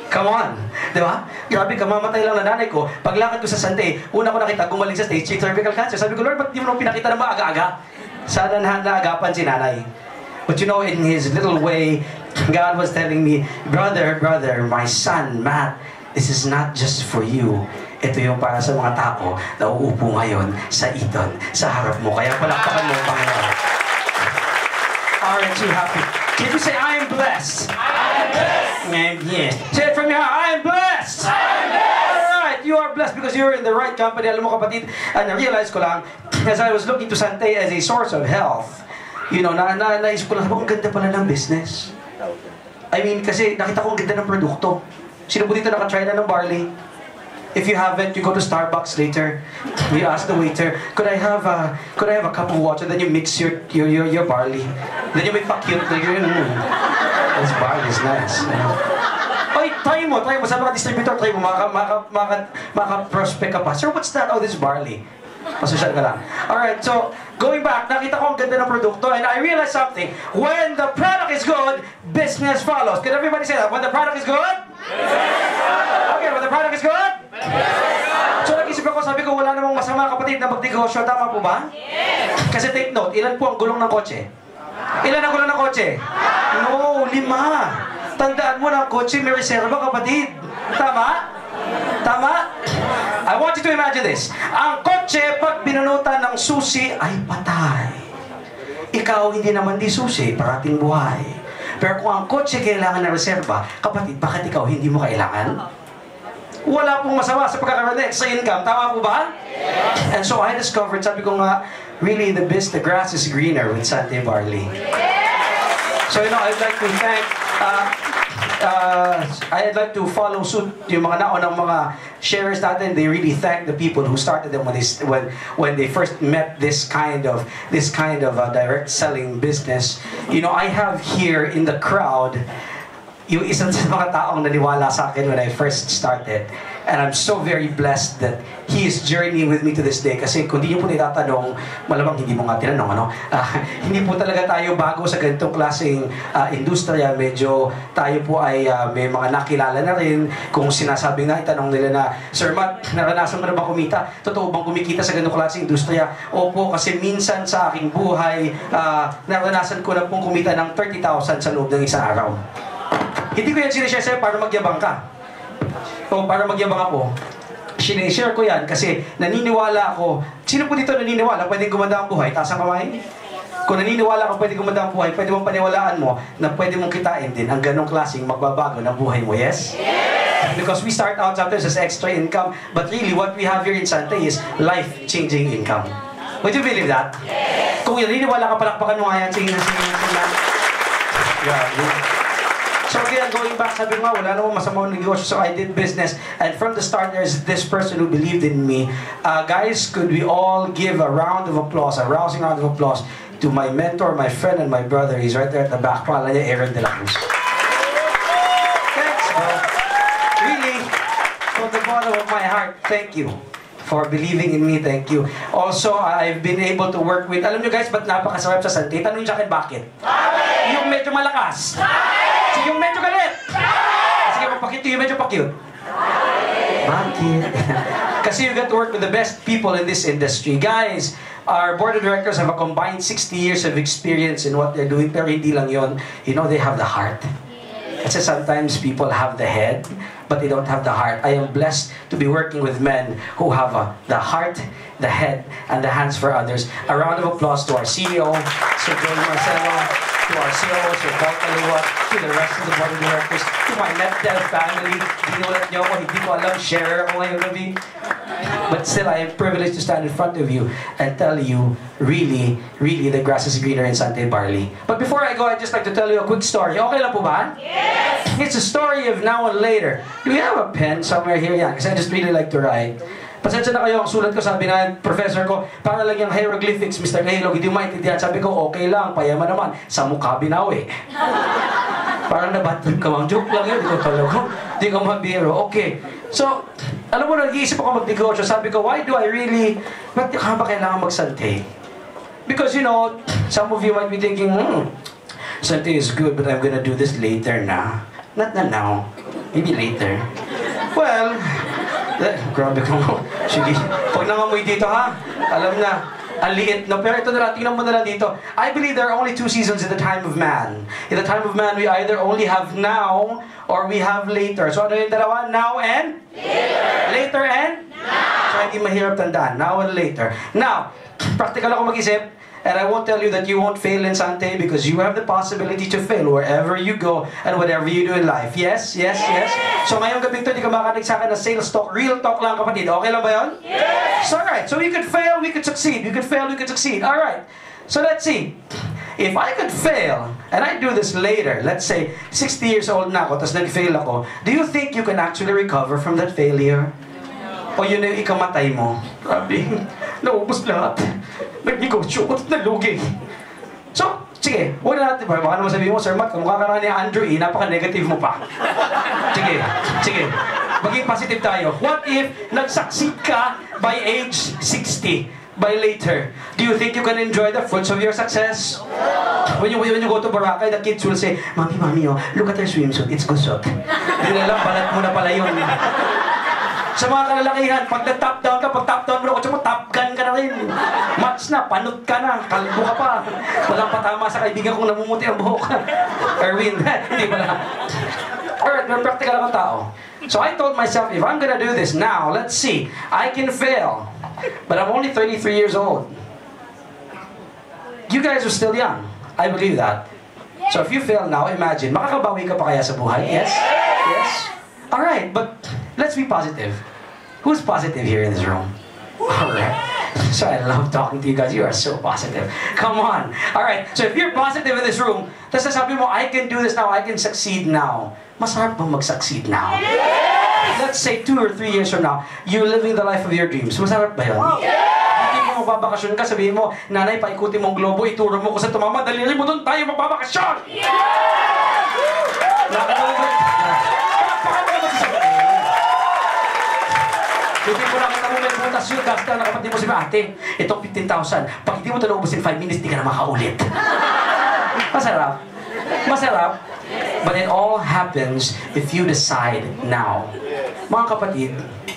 Come on. Di ba? Grabe, kamamatay lang na nanay ko. Paglakad ko sa Santé, una ko nakita, gumaling sa stage, cervical cancer. Sabi ko, Lord, ba't di mo pinakita na maaga-aga? Sana na naagapan si nanay. But you know, in his little way, God was telling me, brother, brother, my son, Matt, this is not just for you. Ito yung para sa mga tao na uupo ngayon sa iton, sa harap mo. Kaya palakpakan mo, Panginoon. Aren't you happy? Can you say, I am blessed? I am blessed. And yes. Say it from your heart, I am blessed. I am blessed. Alright, you are blessed because you're in the right company. Alam mo kapatid, and na-realize ko lang, as I was looking to Santé as a source of health, you know, na, na naisip ko lang, ang ganda pala ng business. I mean, kasi nakita ko ang ganda ng produkto. Sino po dito nakatry na ng barley? If you haven't, you go to Starbucks later. You ask the waiter, "Could I have a could I have a cup of water?" Then you mix your your your, your barley. Then you make pa-cute. Like, mm, this barley is nice. You know? Oy, try mo, try mo sa mga distributor, try mo, maka, maka, maka, maka-prospect ka pa. Sir, what's that? Oh, this is barley. Pasosyal ka lang. Alright, so, going back, nakita ko ang ganda ng produkto and I realized something. When the product is good, business follows. Can everybody say that? When the product is good? Okay, when the product is good? So, nag-isip ako, sabi ko, wala namang masama kapatid na mag-negosyo. Tama po ba? Kasi take note, ilan po ang gulong ng kotse? Ilan ang gulong ng kotse? No, lima. Tandaan mo na ang kotse may reserva kapatid. Tama? Tama? I want you to imagine this. Ang kotse, pag binunutan ng susi, ay patay. Ikaw, hindi naman di susi, parating buhay. Pero kung ang kotse kailangan ng reserva, kapatid, bakit ikaw hindi mo kailangan? Wala pong masama sa pagkakaroon ng extra income. Tama po ba? And so I discovered, sabi ko nga, really the best, the grass is greener with Santé barley. So, you know, I'd like to thank, uh, uh, I'd like to follow suit yung mga naunang mga sharers natin. They really thank the people who started them when they when when they first met this kind of this kind of uh, direct selling business. You know, I have here in the crowd yung isang sa mga taong naniwala sa akin when I first started. And I'm so very blessed that he is journeying with me to this day. Kasi kung di niyo po nitatanong, malamang hindi mo nga tinanong, ano? Uh, hindi po talaga tayo bago sa ganitong klaseng uh, industriya. Medyo tayo po ay uh, may mga nakilala na rin. Kung sinasabi nga, itanong nila na, Sir Matt, naranasan mo na ba kumita? Totoo bang kumikita sa ganitong klaseng industriya? Opo, kasi minsan sa aking buhay, uh, naranasan ko na pong kumita ng thirty thousand sa loob ng isang araw. Hindi ko yan sinishare sa'yo para magyabang ka. O para magyabang ako. Sinishare ko yan kasi naniniwala ako. Sino po dito naniniwala? Pwedeng gumanda ang buhay? Taas ang kamay? Kung naniniwala ka pwedeng gumanda ang buhay, pwede mong paniwalaan mo na pwede mong kitain din ang ganong klaseng magbabago ng buhay mo. Yes? Yes! Because we start out sometimes as extra income, but really what we have here in Santé is life-changing income. Would you believe that? Yes! Kung naniniwala ka, palakpakan mo nga yan. Sige na, sige na, sige na. Yeah. So again, going back, sabi ko nga, wala namang masamang negosyo. So I did business. And from the start, there's this person who believed in me. Uh, guys, could we all give a round of applause, a rousing round of applause to my mentor, my friend, and my brother. He's right there at the back. Pangalan niya, Aaron De La Cruz. Thanks, bro. Really, from the bottom of my heart, thank you for believing in me. Thank you. Also, I've been able to work with, alam nyo guys, ba't napakasarap sa Santé? Tanong niyo sa akin, bakit? Yung medyo malakas. Yung medyo galit. Sige, magpakit yung medyo pa-cute. Bakit? Kasi you get to work with the best people in this industry. Guys, our board of directors have a combined sixty years of experience in what they're doing. Pero hindi lang yun. You know, they have the heart. Kasi sometimes people have the head, but they don't have the heart. I am blessed to be working with men who have uh, the heart, the head, and the hands for others. A round of applause to our C E O, Sir Joel Marcelo, to our C O O, Sir Paul Kaliwa, to the rest of the board of directors, to my NetDev family. Dinulat niyo ako, hindi ko alam, share ako ngayong gabi. But still, I am privileged to stand in front of you and tell you, really, really, the grass is greener in Santé Barley. But before I go, I'd just like to tell you a quick story. Okay lang po ba? Yes! It's a story of now and later. Do we have a pen somewhere here? Yeah, because I just really like to write. Pasensya na kayo, ang sulat ko, sabi na professor ko, para lang yung hieroglyphics, Mister Kahilog, hindi mo maintindihan. Sabi ko, okay lang, payaman naman, sa mukha binawi. Parang nabatrip ka, mang joke lang yun, di ko talaga, di ko mabiro. Okay, so, alam mo, nag-iisip ako mag-negosyo, sabi ko, why do I really, ba't ka ba kailangan mag-Santé? Because, you know, some of you might be thinking, hmm, Santé is good, but I'm gonna do this later na. Not na now. Maybe later. Well, eh, grabe ka mo. Sige, pag nangamoy dito ha, alam na, ang liit na. Pero ito na lang, tingnan mo na lang dito. I believe there are only two seasons in the time of man. In the time of man, we either only have now or we have later. So ano yung dalawa? Now and? Later. Later and? Now. So hindi mahirap tandaan. Now and later. Now, practical ako mag-isip. And I won't tell you that you won't fail in Santé because you have the possibility to fail wherever you go and whatever you do in life. Yes? Yes? Yes? So ngayong gabi ito, di ka makakanig sa akin na sales talk. Real talk lang, kapatid. Okay lang ba yun? Yes! So alright. So we could fail, we could succeed. We could fail, we could succeed. Alright. So let's see. If I could fail, and I do this later, let's say sixty years old na ako, tapos nag-fail ako, do you think you can actually recover from that failure? O yun yung ikamatay mo? Grabe. Naubos lahat. Nagnegosyo ko at nalugi. So, sige, wala natin ba? Baka naman sabihin mo, Sir Matt, kamukha ka na ni Andrew E, napaka-negative mo pa. Sige, sige. Maging positive tayo. What if nag-succeed ka by age sixty? By later? Do you think you can enjoy the fruits of your success? When you, when you go to Boracay, the kids will say, Mami, Mami, oh, look at her swimsuit, it's gusot. Hindi na lang, balat mo na pala yun. Sa mga kalalakihan, pag na-top down ka, pag top down mo, kutsa mo, top gun ka na rin. Match na, panot ka na, kalbo ka pa. Walang patama sa kaibigan kong namumuti ang buhok. Erwin, hindi pala. Alright, may practical akong tao. So I told myself, if I'm gonna do this now, let's see, I can fail. But I'm only thirty-three years old. You guys are still young. I believe that. So if you fail now, imagine, makakabawi ka pa kaya sa buhay? Yes? Yes? Alright, but let's be positive. Who's positive here in this room? Alright. So I love talking to you guys. You are so positive. Come on. Alright, so if you're positive in this room, tapos sasabi mo, I can do this now, I can succeed now. Masarap bang mag-succeed now? Let's say two or three years from now, you're living the life of your dreams. Masarap ba yun? Hindi mo magbabakasyon ka, sabihin mo, nanay, paikutin mong globo, ituro mo kung saan tumama, dalili mo doon tayo magbabakasyon! Nakatawa ba? Hindi ko lang kita mo may butas yun, gasta na kapatid mo si ate, itong fifteen thousand. Pag hindi mo ito naubos in five minutes, di ka na makaulit. Masarap. Masarap. But it all happens if you decide now. Mga kapatid,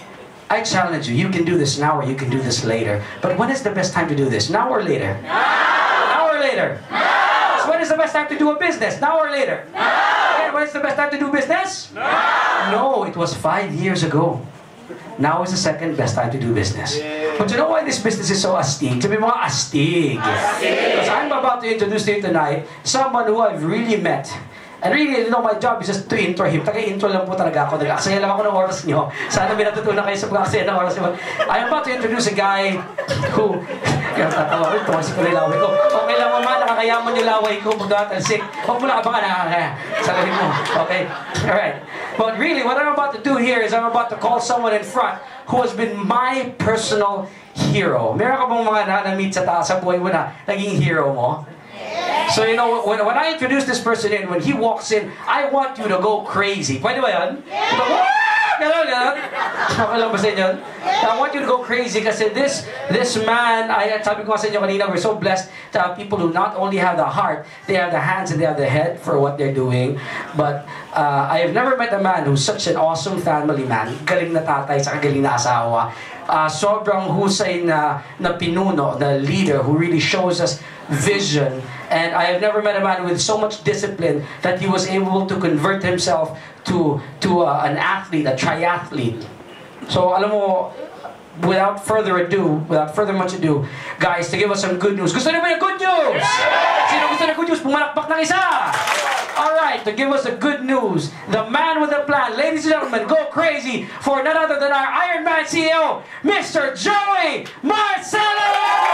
I challenge you, you can do this now or you can do this later. But when is the best time to do this? Now or later? Now! Now or later? Now! So when is the best time to do a business? Now or later? Now! Okay, when is the best time to do business? Now! No, it was five years ago. Now is the second best time to do business. Yeah. But you know why this business is so astig? Sabi mga astig. Because I'm about to introduce to you tonight someone who I've really met. And really, you know, my job is just to intro him. Taga-intro lang po talaga ako. Nag-aksaya lang ako ng oras niyo. Sana may natutunan kayo sa pag-aksaya ng oras niyo. I'm about to introduce a guy who... Kaya tatawa ko, tumasin ko na yung laway ko. Okay lang mama, nakakayaman yung laway ko. Pagdatalsik. Huwag mo lang abangan na. Salahin mo. Okay? Alright. But really, what I'm about to do here is I'm about to call someone in front who has been my personal hero. Meron ka bang mga na-meet sa taas sa buhay mo na naging hero mo? So you know, when, when I introduce this person in, when he walks in, I want you to go crazy. Pwede ba yan? Ganon, ganon. Okay lang ba sa inyo? I want you to go crazy kasi this this man, I sabi ko sa inyo kanina, we're so blessed to have people who not only have the heart, they have the hands and they have the head for what they're doing. But uh, I have never met a man who's such an awesome family man. Galing na tatay sa galing na asawa. Uh, sobrang husay na, na pinuno, the leader who really shows us vision. And I have never met a man with so much discipline that he was able to convert himself to to uh, an athlete, a triathlete. So alam mo, without further ado, without further much ado, guys, to give us some good news. Gusto niyo ba yung good news? Sino gusto ng good news? Pumalakpak ng isa! Alright, to give us the good news, the man with a plan, ladies and gentlemen, go crazy for none other than our Iron Man C E O, Mister Joey Marcelo!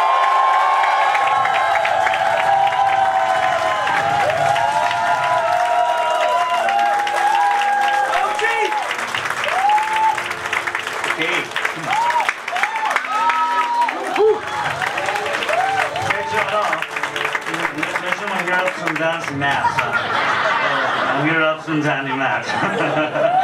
Okay. Medyo ano, medyo mahirap sundan si Matt. Mahirap sundan ni Matt.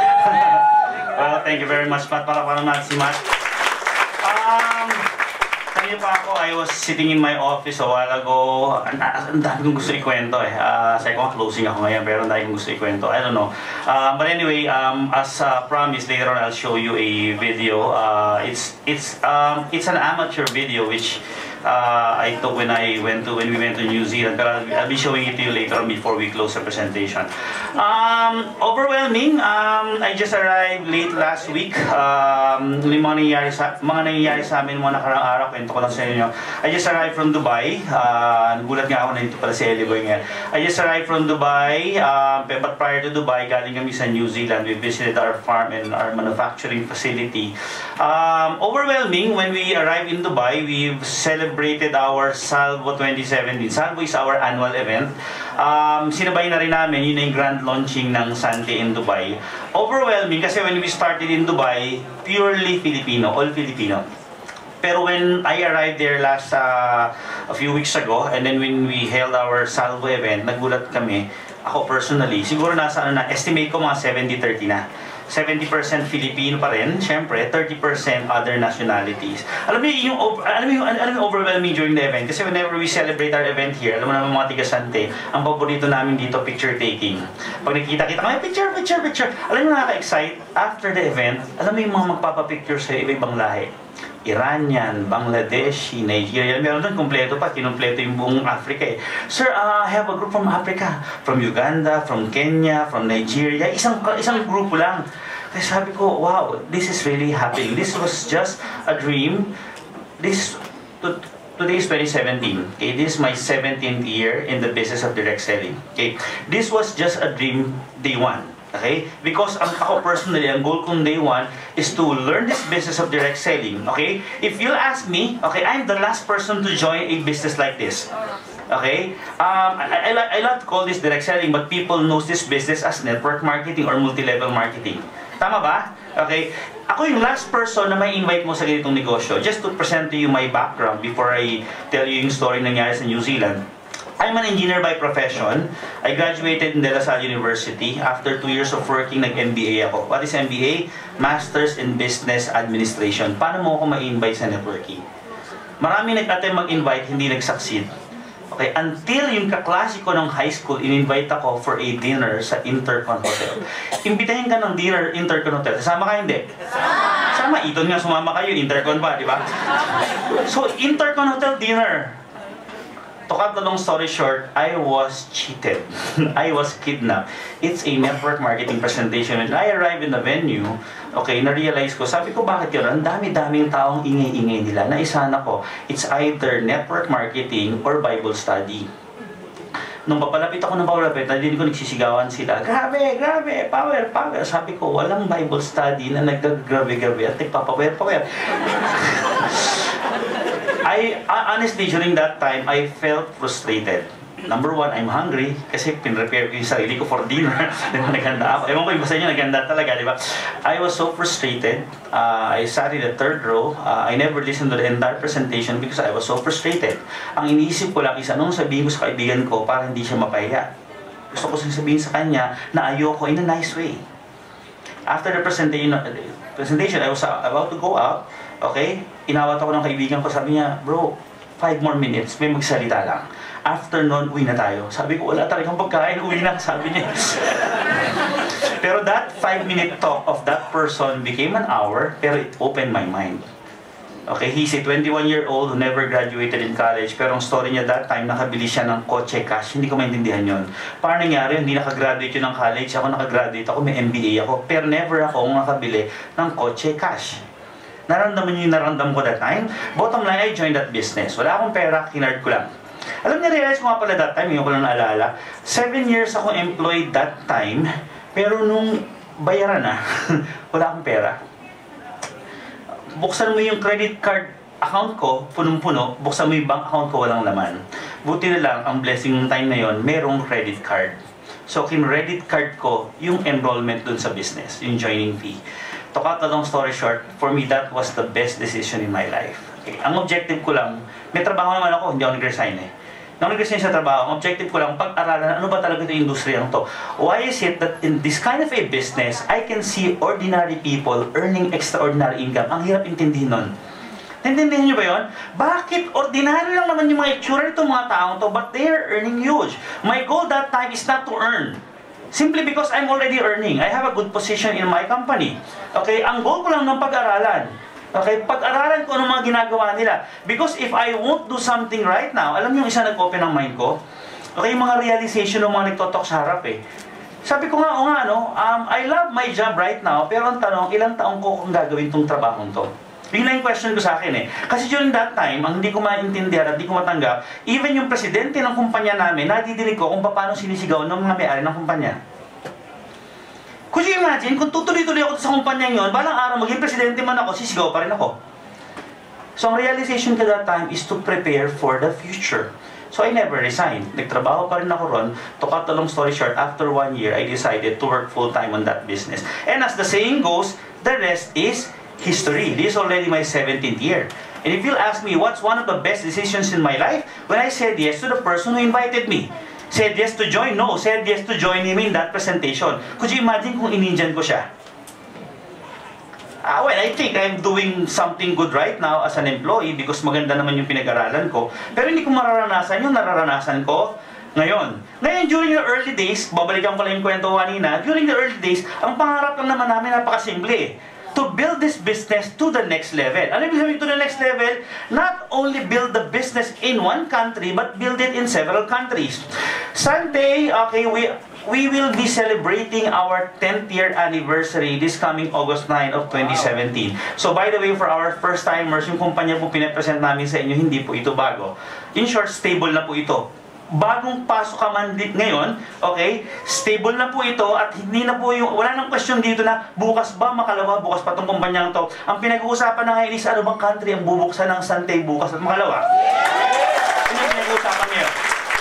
Well, thank you very much, Pat. Para para Matt si Matt. Um, Kanina pa ako, I was sitting in my office a while ago. Ang ang dami kong gusto ikwento eh. Uh, sabi ko, closing ako ngayon, pero ang dami kong gusto ikwento. I don't know. Uh, but anyway, um, as uh, promised, later on I'll show you a video. Uh, it's it's um, it's an amateur video which uh, I took when I went to when we went to New Zealand. But I'll, I'll be showing it to you later on before we close the presentation. Um, overwhelming. Um, I just arrived late last week. Um, mga nangyayari sa mga nangyayari sa amin mga nakarang araw. Kwento ko lang sa inyo. I just arrived from Dubai. Uh, nagulat nga ako na dito pala si Eliboy ngayon. I just arrived from Dubai. Uh, but prior to Dubai, galing kami sa New Zealand. We visited our farm and our manufacturing facility. Um, overwhelming. When we arrived in Dubai, we've celebrated our Salvo twenty seventeen. Salvo is our annual event. Um, sinabay na rin namin, yun yung grand launching ng Santé in Dubai. Overwhelming kasi when we started in Dubai, purely Filipino, all Filipino. Pero when I arrived there last uh, a few weeks ago, and then when we held our Salvo event, nagulat kami, ako personally, siguro nasa ano na, estimate ko mga seventy thirty na. seventy percent Filipino pa rin, syempre, thirty percent other nationalities. Alam mo yung, alam mo yung, alam mo yung overwhelming during the event? Kasi whenever we celebrate our event here, alam mo naman mga tiga Santé, ang paborito namin dito, picture taking. Pag nakikita-kita kami, picture, picture, picture. Alam mo nakaka-excite, after the event, alam mo yung mga magpapapicture sa iba-ibang lahi. Iranian, Bangladeshi, Nigeria. Meron doon kompleto pa, kinumpleto yung buong Africa eh. Sir, uh, I have a group from Africa, from Uganda, from Kenya, from Nigeria. Isang isang grupo lang. Kaya sabi ko, wow, this is really happening. This was just a dream. This to, today is twenty seventeen. Okay, this is my seventeenth year in the business of direct selling. Okay, this was just a dream day one. Okay? Because ang ako personally, ang goal kong day one is to learn this business of direct selling. Okay? If you'll ask me, okay, I'm the last person to join a business like this. Okay? Um, I, I, I love to call this direct selling, but people knows this business as network marketing or multi-level marketing. Tama ba? Okay? Ako yung last person na may invite mo sa ganitong negosyo. Just to present to you my background before I tell you yung story nangyari sa New Zealand. I'm an engineer by profession. I graduated in De La Salle University. After two years of working, nag-M B A ako. What is M B A? Masters in Business Administration. Paano mo ako ma-invite sa networking? Marami nag-attempt mag-invite, hindi nag-succeed. Okay, until yung kaklase ko ng high school, in-invite ako for a dinner sa Intercon Hotel. Imbitahin ka ng dinner, Intercon Hotel. Sasama ka hindi? Sama, Iton nga, sumama kayo, Intercon pa, di ba? So, Intercon Hotel dinner. To cut the long story short, I was cheated. I was kidnapped. It's a network marketing presentation. When I arrived in the venue, okay, na-realize ko, sabi ko, bakit yun? Ang dami-daming taong ingay-ingay nila. Naisahan ako, it's either network marketing or Bible study. Nung papalapit ako ng papalapit, nadinig ko nagsisigawan sila, grabe, grabe, power, power. Sabi ko, walang Bible study na naggrabe-grabe at nagpapawer-pawer. I, honestly, during that time, I felt frustrated. Number one, I'm hungry kasi pinrepare ko yung sarili ko for dinner. Di ba, naghanda ako. Ewan ko yung basta nyo, naghanda talaga, di ba? I was so frustrated. Uh, I sat in the third row. Uh, I never listened to the entire presentation because I was so frustrated. Ang iniisip ko lang is, anong sabihin ko sa kaibigan ko para hindi siya mapahiya? Gusto ko sabihin sa kanya na ayoko in a nice way. After the presentation, presentation I was about to go out. Okay? Inawat ako ng kaibigan ko. Sabi niya, bro, five more minutes. May magsalita lang. After nun, uwi na tayo. Sabi ko, wala talagang pagkain. Uwi na, sabi niya. Pero that five-minute talk of that person became an hour, pero it opened my mind. Okay? He's a twenty-one-year-old who never graduated in college. Pero ang story niya that time, nakabili siya ng kotse cash. Hindi ko maintindihan yun. Paano nangyari? Hindi nakagraduate yun ng college. Ako nakagraduate. Ako may M B A ako. Pero never ako nakabili ng kotse cash. Naramdaman niyo yung naramdam ko that time? Bottom line, I joined that business. Wala akong pera, kinard ko lang. Alam niya, realize ko nga pala that time, yung ko lang naalala, seven years ako employed that time, pero nung bayaran na, wala akong pera. Buksan mo yung credit card account ko, punong-puno, buksan mo yung bank account ko, walang laman. Buti na lang, ang blessing ng time na yon, merong credit card. So, kin-credit card ko yung enrollment dun sa business, yung joining fee. To cut the long story short, for me, that was the best decision in my life. Okay. Ang objective ko lang, may trabaho naman ako, hindi ako nag-resign eh. Nung nag-resign sa trabaho, ang objective ko lang, pag-aralan, ano ba talaga ito yung industriyang to? Why is it that in this kind of a business, I can see ordinary people earning extraordinary income? Ang hirap intindihin nun. Naintindihan nyo ba yun? Bakit ordinary lang naman yung mga itsura nitong mga taong to, but they are earning huge. My goal that time is not to earn. Simply because I'm already earning. I have a good position in my company. Okay, ang goal ko lang ng pag-aralan. Okay, pag-aralan ko anong mga ginagawa nila. Because if I won't do something right now, alam niyo yung isa nag-open ang mind ko? Okay, yung mga realization ng mga nagtotalk sa harap eh. Sabi ko nga, o nga, no, um, I love my job right now, pero ang tanong, ilang taong ko kung gagawin tong trabahong to? Yun lang yung question ko sa akin eh. Kasi during that time, ang hindi ko maintindihan at hindi ko matanggap, even yung presidente ng kumpanya namin, nadidinig ko kung paano sinisigaw ng mga may-ari ng kumpanya. Could you imagine, kung tutuloy-tuloy ako sa kumpanya yun, balang araw maging presidente man ako, sisigaw pa rin ako. So ang realization ko that time is to prepare for the future. So I never resigned. Nagtrabaho pa rin ako ron. To cut the long story short, after one year, I decided to work full-time on that business. And as the saying goes, the rest is history. This is already my seventeenth year. And if you'll ask me, what's one of the best decisions in my life? When I said yes to the person who invited me. Said yes to join? No. Said yes to join him in that presentation. Could you imagine kung inindian ko siya? Uh, well, I think I'm doing something good right now as an employee because maganda naman yung pinag-aralan ko. Pero hindi ko mararanasan yung nararanasan ko ngayon. Ngayon, during the early days, babalikan ko lang yung kwento kanina, during the early days, ang pangarap lang naman namin napakasimple eh. To build this business to the next level. Ano ibig sabihin to the next level? Not only build the business in one country, but build it in several countries. Santé, okay, we we will be celebrating our tenth year anniversary this coming August ninth of twenty seventeen. So by the way, for our first timers, yung kumpanya po pinapresent namin sa inyo, hindi po ito bago. In short, stable na po ito. Bagong pasok ka man ngayon, okay, stable na po ito at hindi na po yung, wala nang question dito na bukas ba, makalawa, bukas pa itong kumpanyang to. Ang pinag-uusapan na ngayon is ano bang country ang bubuksan ng Santé bukas at makalawa? Ano yung pinag-uusapan ngayon?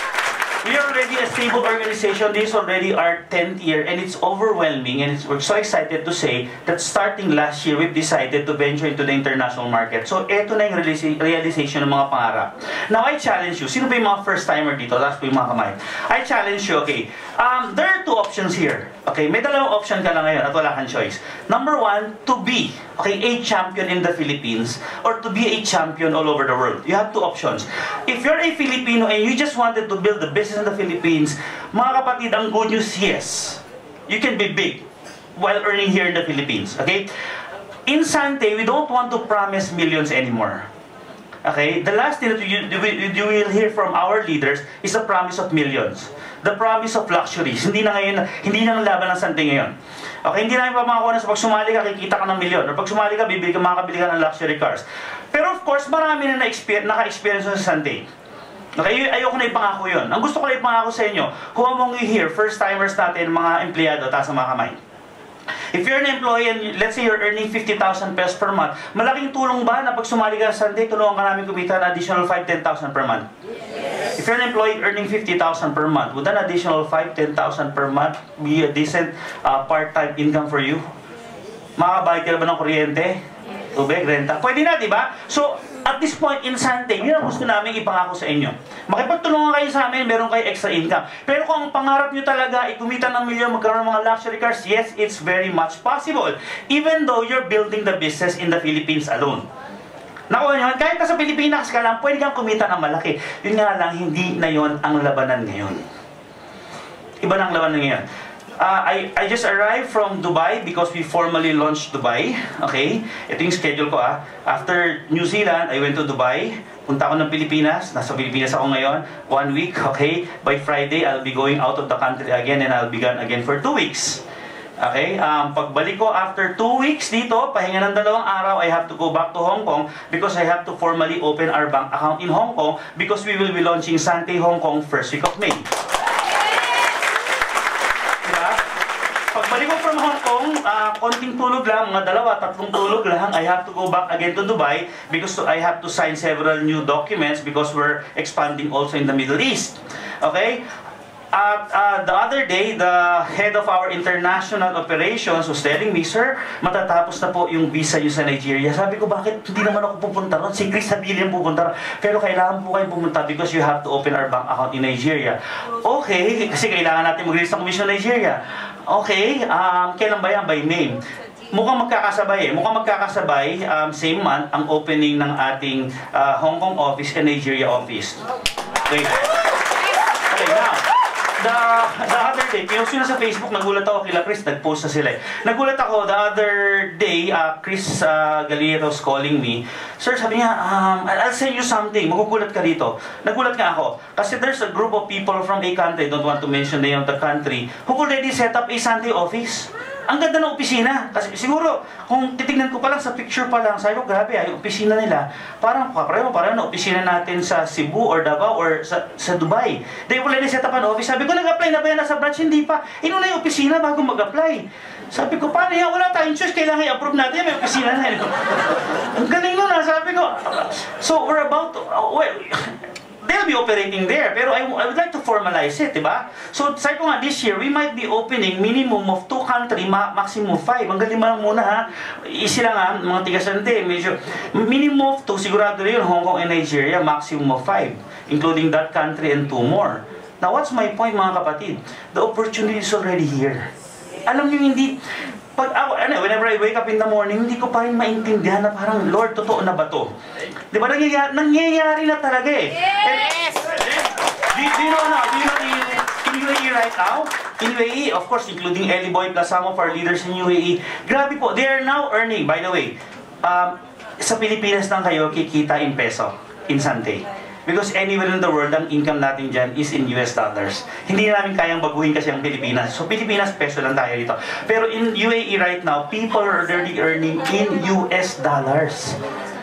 We are already a stable organization. This is already our tenth year and it's overwhelming and it's, we're so excited to say that starting last year, we've decided to venture into the international market. So, eto na yung realization ng mga pangarap. Now, I challenge you. Sino ba yung mga first-timer dito? Last po yung mga kamay. I challenge you, okay. Um, there are two options here. Okay, may dalawang option ka lang ngayon at wala kang choice. Number one, to be, okay, a champion in the Philippines or to be a champion all over the world. You have two options. If you're a Filipino and you just wanted to build the business in the Philippines, mga kapatid, ang good news, yes, you can be big while earning here in the Philippines, okay? In Santé, we don't want to promise millions anymore. Okay? The last thing that you, you will hear from our leaders is the promise of millions. The promise of luxuries. Hindi na ngayon, hindi na ang laban ng Santé ngayon. Okay, hindi namin pamakakuha na sa pag sumali ka, kikita ka ng milyon. Or pag sumali ka, bibili ka, makakabili ka ng luxury cars. Pero of course, marami na naka-experience sa Santé. Okay, ayoko na ipangako yun. Ang gusto ko na ipangako sa inyo, who among you here, first-timers natin, mga empleyado, taas ang mga kamay. If you're an employee and let's say you're earning fifty thousand pesos per month, malaking tulong ba na pag sumali ka sa Santé, tulungan ka namin kumita ng additional five to ten thousand per month? Yes. If you're an employee earning fifty thousand per month, would an additional five to ten thousand per month be a decent uh, part-time income for you? Makakabayad ka na ba ng kuryente? Tubig, renta? Pwede na, di ba? So, at this point in Santé, yun ang gusto namin ipangako sa inyo. Makipagtulungan kayo sa amin, meron kayo extra income. Pero kung ang pangarap nyo talaga ay kumita ng milyon, magkaroon ng mga luxury cars, yes, it's very much possible. Even though you're building the business in the Philippines alone. Nakuha nyo, kahit nasa Pilipinas ka lang, pwede kang kumita ng malaki. Yun nga lang, hindi na yon ang labanan ngayon. Iba na ang labanan ngayon. Uh, I, I just arrived from Dubai because we formally launched Dubai. Okay? Ito yung schedule ko ah. After New Zealand, I went to Dubai. Punta ako ng Pilipinas. Nasa Pilipinas ako ngayon. One week, okay? By Friday, I'll be going out of the country again and I'll be gone again for two weeks. Okay? Um, pagbalik ko after two weeks dito, pahinga ng dalawang araw, I have to go back to Hong Kong because I have to formally open our bank account in Hong Kong because we will be launching Santé Hong Kong first week of May. Pagbalik ko from Hong Kong, uh, konting tulog lang, mga dalawa, tatlong tulog lang, I have to go back again to Dubai because I have to sign several new documents because we're expanding also in the Middle East. Okay? At uh, the other day, the head of our international operations was telling me, Sir, matatapos na po yung visa nyo sa Nigeria. Sabi ko, bakit hindi naman ako pupunta ron? Si Chris Habilian pupunta ron. Pero kailangan po kayong pumunta because you have to open our bank account in Nigeria. Okay, kasi kailangan natin mag-release ng commission Nigeria. Okay, um, kailan ba yan? By May. mukhang magkakasabay eh. Mukhang magkakasabay, um, same month, ang opening ng ating uh, Hong Kong office and Nigeria office. Okay. Okay, now, the, the other day, pinost yun na sa Facebook, nagulat ako kila Chris, nag-post na sila eh. Nagulat ako, the other day, uh, Chris uh, Galieros calling me. Sir, sabi niya, um, I'll send you something, magugulat ka dito. Nagulat nga ako, kasi there's a group of people from a country, don't want to mention the name of the country, who already set up a Santé office. Ang ganda ng opisina. Kasi siguro, kung titignan ko pa lang sa picture pa lang, sabi ko, grabe ah, yung opisina nila, parang pareho, pareho na opisina natin sa Cebu or Davao or sa, sa Dubai. They already set up an office. Sabi ko, nag-apply na ba yan sa branch? Hindi pa. Inuna yung opisina bago mag-apply. Sabi ko, paano yan? Wala tayong choice. Kailangan i-approve natin. May opisina na. Ang galing nun ah. Sabi ko, so we're about to, oh, well, they'll be operating there, pero I, I would like to formalize it, diba? So, sabi ko nga, this year, we might be opening minimum of two country, ma maximum five. Ang galing lang muna ha. Isi lang ha, mga tiga-Santé, medyo, minimum of two, sigurado rin yun, Hong Kong and Nigeria, maximum of five, including that country and two more. Now, what's my point, mga kapatid? The opportunity is already here. Alam niyo, hindi, pag ako, ano, whenever I wake up in the morning, hindi ko pa rin maintindihan na parang, Lord, totoo na ba to? Di ba, nangyayari, nangyayari na talaga eh. Yes! And, do, do you know na, do you know in, in U A E right now? In U A E, of course, including Eli Boy plus some of our leaders in U A E, grabe po, they are now earning, by the way, um, sa Pilipinas lang kayo kikita in peso, in Santé. Because anywhere in the world, ang income natin dyan is in U S dollars. Hindi namin kayang baguhin kasi ang Pilipinas. So, Pilipinas, peso lang tayo dito. Pero in U A E right now, people are already earning in U S dollars.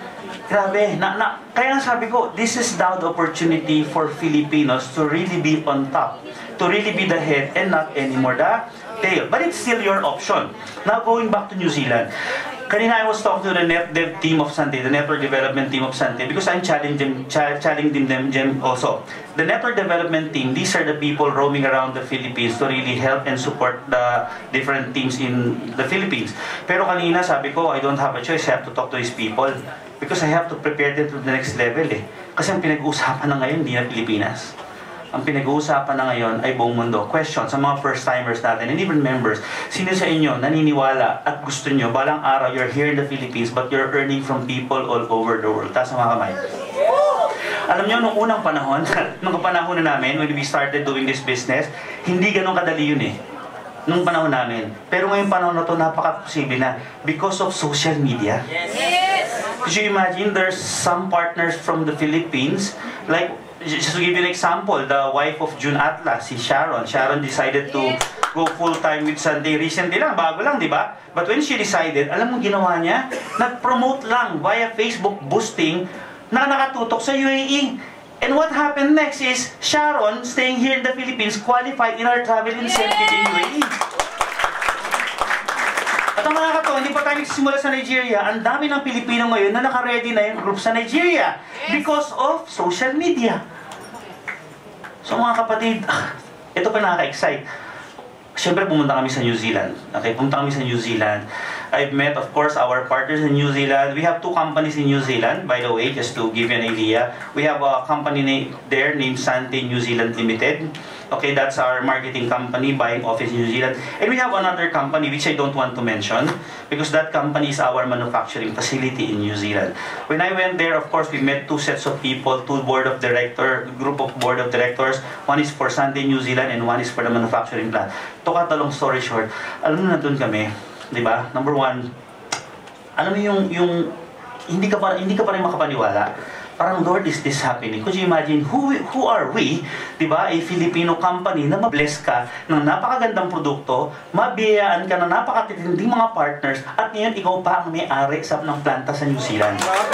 Grabe. Na, na, kaya sabi ko, this is now the opportunity for Filipinos to really be on top. To really be the head and not anymore the tail. But it's still your option. Now, going back to New Zealand. Kanina I was talking to the net dev team of Santé, the network development team of Santé, because I'm challenging them, challenging them, them also. The network development team, these are the people roaming around the Philippines to really help and support the different teams in the Philippines. Pero kanina sabi ko, I don't have a choice, I have to talk to these people because I have to prepare them to the next level eh. Kasi ang pinag-uusapan na ngayon, hindi na Pilipinas. Ang pinag-uusapan na ngayon ay buong mundo. Question sa mga first-timers natin and even members, sino sa inyo naniniwala at gusto nyo, balang araw, you're here in the Philippines but you're earning from people all over the world? Taas ang mga kamay. Alam nyo, nung unang panahon, nung panahon na namin, when we started doing this business, hindi ganun kadali yun eh. Nung panahon namin. Pero ngayong panahon na to, napaka-posible na because of social media. Yes! Could you imagine, there's some partners from the Philippines, like, just to give you an example, the wife of June Atlas, si Sharon. Sharon decided to go full-time with Santé recently lang, bago lang, di ba? But when she decided, alam mo ginawa niya? Nag-promote lang via Facebook boosting na nakatutok sa U A E. And what happened next is, Sharon, staying here in the Philippines, qualified in our travel incentive in U A E. At ang mga kato, hindi pa tayo nagsisimula sa Nigeria, ang dami ng Pilipino ngayon na naka-ready na yung group sa Nigeria because of social media. So mga kapatid, ito pa nakaka-excite. Siyempre pumunta kami sa New Zealand. Okay, pumunta kami sa New Zealand. I've met, of course, our partners in New Zealand. We have two companies in New Zealand, by the way, just to give you an idea. We have a company name there named Santé New Zealand Limited. Okay, that's our marketing company, buying office in New Zealand. And we have another company which I don't want to mention because that company is our manufacturing facility in New Zealand. When I went there, of course, we met two sets of people, two board of director, group of board of directors. One is for Santé New Zealand and one is for the manufacturing plant. To cut a long story short, alam mo na doon kami, di ba? Number one, alam mo yung, yung hindi ka pa, hindi ka pa rin makapaniwala. Parang, Lord, is this happening? Could you imagine, who, who are we, di ba, a Filipino company na mabless ka ng napakagandang produkto, mabiyayaan ka ng napakatitinding mga partners, at ngayon ikaw pa ang may-ari sa ng planta sa New Zealand.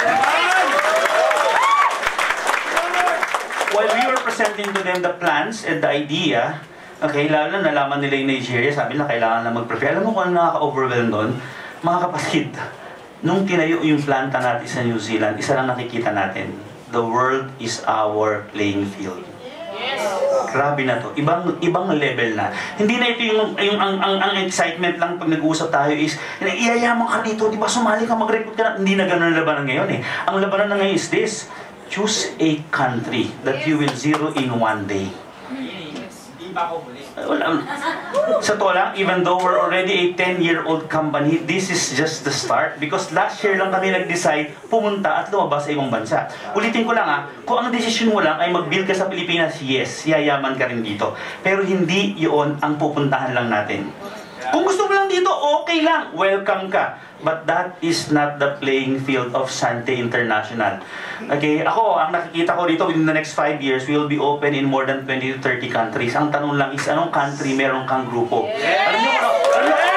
While we were presenting to them the plans and the idea, okay, lalo na nalaman nila yung Nigeria, sabi na kailangan na mag-prepare. Alam mo kung ano nakaka-overwhelm doon? Mga kapatid, nung tinayo yung planta natin sa New Zealand, isa lang nakikita natin. The world is our playing field. Yes. Grabe na to. Ibang ibang level na. Hindi na ito yung, yung ang, ang, ang excitement lang pag nag-uusap tayo is, iyayaman ka dito, di ba sumali ka, mag-recruit ka na. Hindi na ganun ang labanan ngayon eh. Ang labanan na ngayon is this. Choose a country that you will zero in one day. Wala. Sa to lang, even though we're already a ten-year-old company, this is just the start. Because last year lang kami nag-decide pumunta at lumabas sa ibang bansa. Ulitin ko lang ha, kung ang decision mo lang ay mag-build ka sa Pilipinas, yes, yayaman ka rin dito. Pero hindi yun ang pupuntahan lang natin. Kung gusto mo lang dito, okay lang, welcome ka. But that is not the playing field of Santé International. Okay, ako, ang nakikita ko dito within the next five years, we will be open in more than twenty to thirty countries. Ang tanong lang is, anong country meron kang grupo? Alam nyo, ano, alam nyo,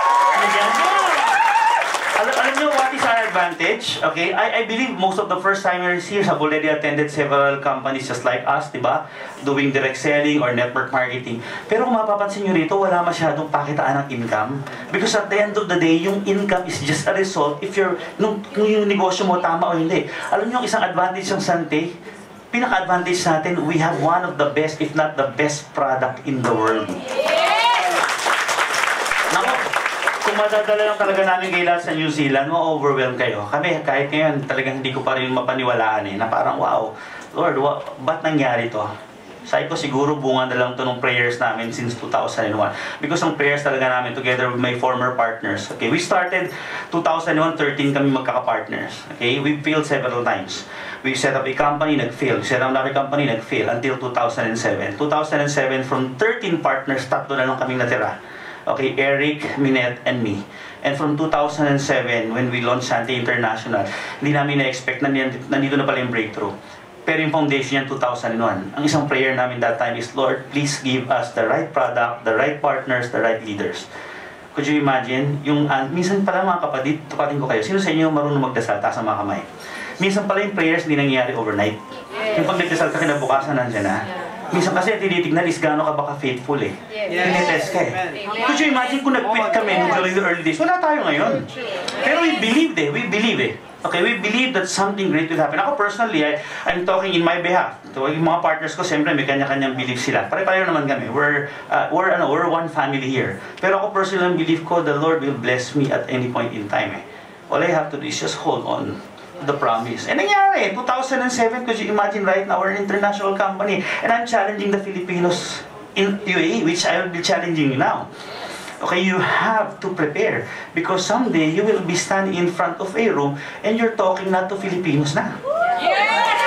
alam, alam nyo what is our advantage? Okay, I, I believe most of the first-timers here have already attended several companies just like us, diba? Doing direct selling or network marketing. Pero kung mapapansin nyo rito, wala masyadong pakitaan ng income. Because at the end of the day, yung income is just a result if you're, nung, nung yung negosyo mo tama o hindi. Alam nyo, isang advantage ng Santé, pinaka-advantage natin, we have one of the best, if not the best product in the world. Nako, kung madadala lang talaga namin kayo lahat sa New Zealand, ma-overwhelm kayo. Kami, kahit ngayon, talagang hindi ko pa rin mapaniwalaan eh, na parang, wow, Lord, wa, ba't nangyari to? Sabi ko, siguro bunga na lang to ng prayers namin since two thousand one. Because ang prayers talaga namin together with my former partners. Okay, we started two thousand one, thirteen kami magkaka-partners. Okay, we failed several times. We set up a company, nag-fail. We set up another company, nag-fail until two thousand seven. two thousand seven, from thirteen partners, tatlo na lang kaming natira. Okay, Eric, Minette, and me. And from two thousand seven, when we launched Santé International, hindi namin na-expect na nandito na pala yung breakthrough. Pero yung foundation niyan, two thousand one. Ang isang prayer namin that time is, Lord, please give us the right product, the right partners, the right leaders. Could you imagine? Yung, uh, minsan pala mga kapatid, tupatin ko kayo, sino sa inyo marunong magdasal? Taas ang mga kamay. Minsan pala yung prayers hindi nangyayari overnight. Yung pag nagdasal ka kinabukasan, nandiyan na. Minsan kasi tinitignan is gaano ka baka faithful eh. Tinitest ka eh. Could you imagine kung nag-quit kami during the early days? Wala tayo ngayon. Pero we believe eh. We believe eh. Okay, we believe that something great will happen. Ako personally, I, I'm talking in my behalf. So, yung mga partners ko, siyempre may kanya-kanyang belief sila. Pare-pareho naman kami. We're, uh, we're, ano, we're one family here. Pero ako personally, believe ko, the Lord will bless me at any point in time eh. All I have to do is just hold on the promise. And nangyari, two thousand seven, could you imagine right now, we're an international company, and I'm challenging the Filipinos in U A E, which I will be challenging you now. Okay, you have to prepare because someday you will be standing in front of a room and you're talking not to Filipinos na. Yes!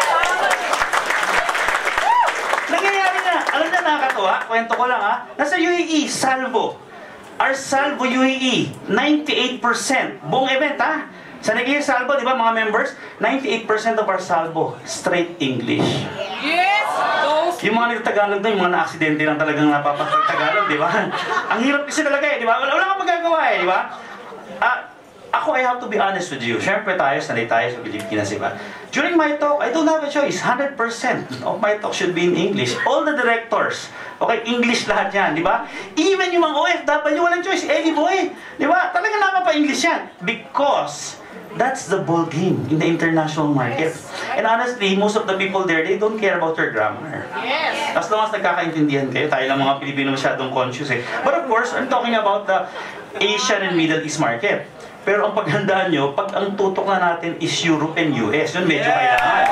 Nangyayari na. Alam na nakakatawa, kwento ko lang ha. Nasa U A E, Salvo. Our Salvo U A E, ninety-eight percent. Buong event ha. Sa naging Salvo, di ba mga members? ninety-eight percent of our Salvo, straight English. Yes! Yung mga nagtagalog na, yung mga na-aksidente lang talagang napapagtagalog, di ba? Ang hirap kasi talaga eh, di ba? Wala, wala kang magagawa eh, di ba? Ah, ako, I have to be honest with you. Siyempre tayo, sanay tayo sa Pilipinas, di ba? During my talk, I don't have a choice. one hundred percent of my talk should be in English. All the directors, okay, English lahat yan, di ba? Even yung mga O F W, walang choice. Eddie boy, di ba? Talagang napapa-English yan. Because that's the ball game in the international market. And honestly, most of the people there, they don't care about your grammar. Yes. As long as nagkakaintindihan kayo, tayo lang mga Pilipino masyadong conscious eh. But of course, I'm talking about the Asian and Middle East market. Pero ang paghandaan nyo, pag ang tutok na natin is Europe and U S, yun medyo kailangan.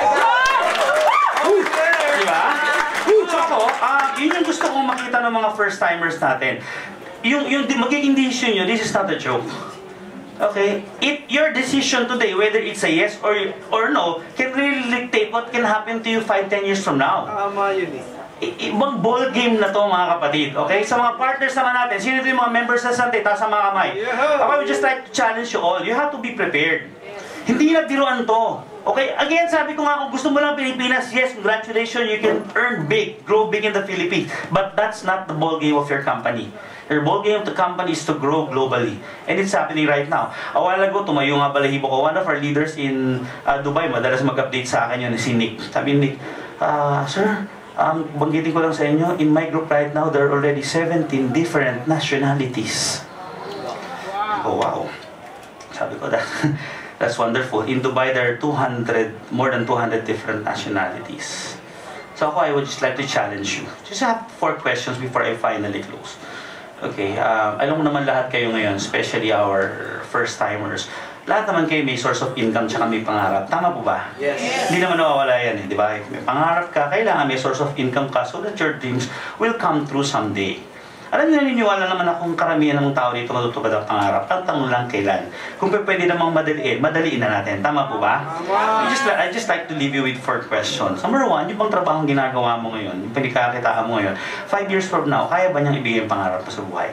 Diba? So ako, uh, yun yung gusto kong makita ng mga first-timers natin. Yung, yung magiging decision nyo, this is not a joke. Okay, it your decision today, whether it's a yes or or no, can really dictate what can happen to you five, ten years from now. Tama yun eh. I ibang ball game na to mga kapatid. Okay, sa mga partners naman natin, sino yung mga members sa Santé, taas ang mga kamay. I would just like to challenge you all. You have to be prepared. Hindi na biruan to. Okay, again, sabi ko nga, kung gusto mo lang Pilipinas, yes, congratulations, you can earn big, grow big in the Philippines. But that's not the ball game of your company. Your ball game of the company is to grow globally. And it's happening right now. A while ago, tumayo nga balahibo ko. One of our leaders in uh, Dubai, madalas mag-update sa akin yun, si Nick. Sabi ni Nick, uh, Sir, um, banggitin ko lang sa inyo, in my group right now, there are already seventeen different nationalities. Oh, wow. Sabi ko, that, that's wonderful. In Dubai, there are two hundred, more than two hundred different nationalities. So ako, I would just like to challenge you. Just have four questions before I finally close. Okay, uh, alam mo naman lahat kayo ngayon, especially our first-timers. lahat naman kayo may source of income tsaka may pangarap. Tama po ba? Yes. Hindi naman nawawala yan eh, di ba? If may pangarap ka, kailangan may source of income ka so that your dreams will come true someday. Alam niyo, naniniwala naman akong karamihan ng tao dito matutupad ang pangarap. Ang tanong lang kailan. Kung pwede namang madaliin, madaliin na natin. Tama po ba? I just, I just like to leave you with four questions. Number one, yung bang trabaho ginagawa mo ngayon, yung pinagkakitaan mo ngayon, five years from now, kaya ba niyang ibigay ang pangarap mo sa buhay?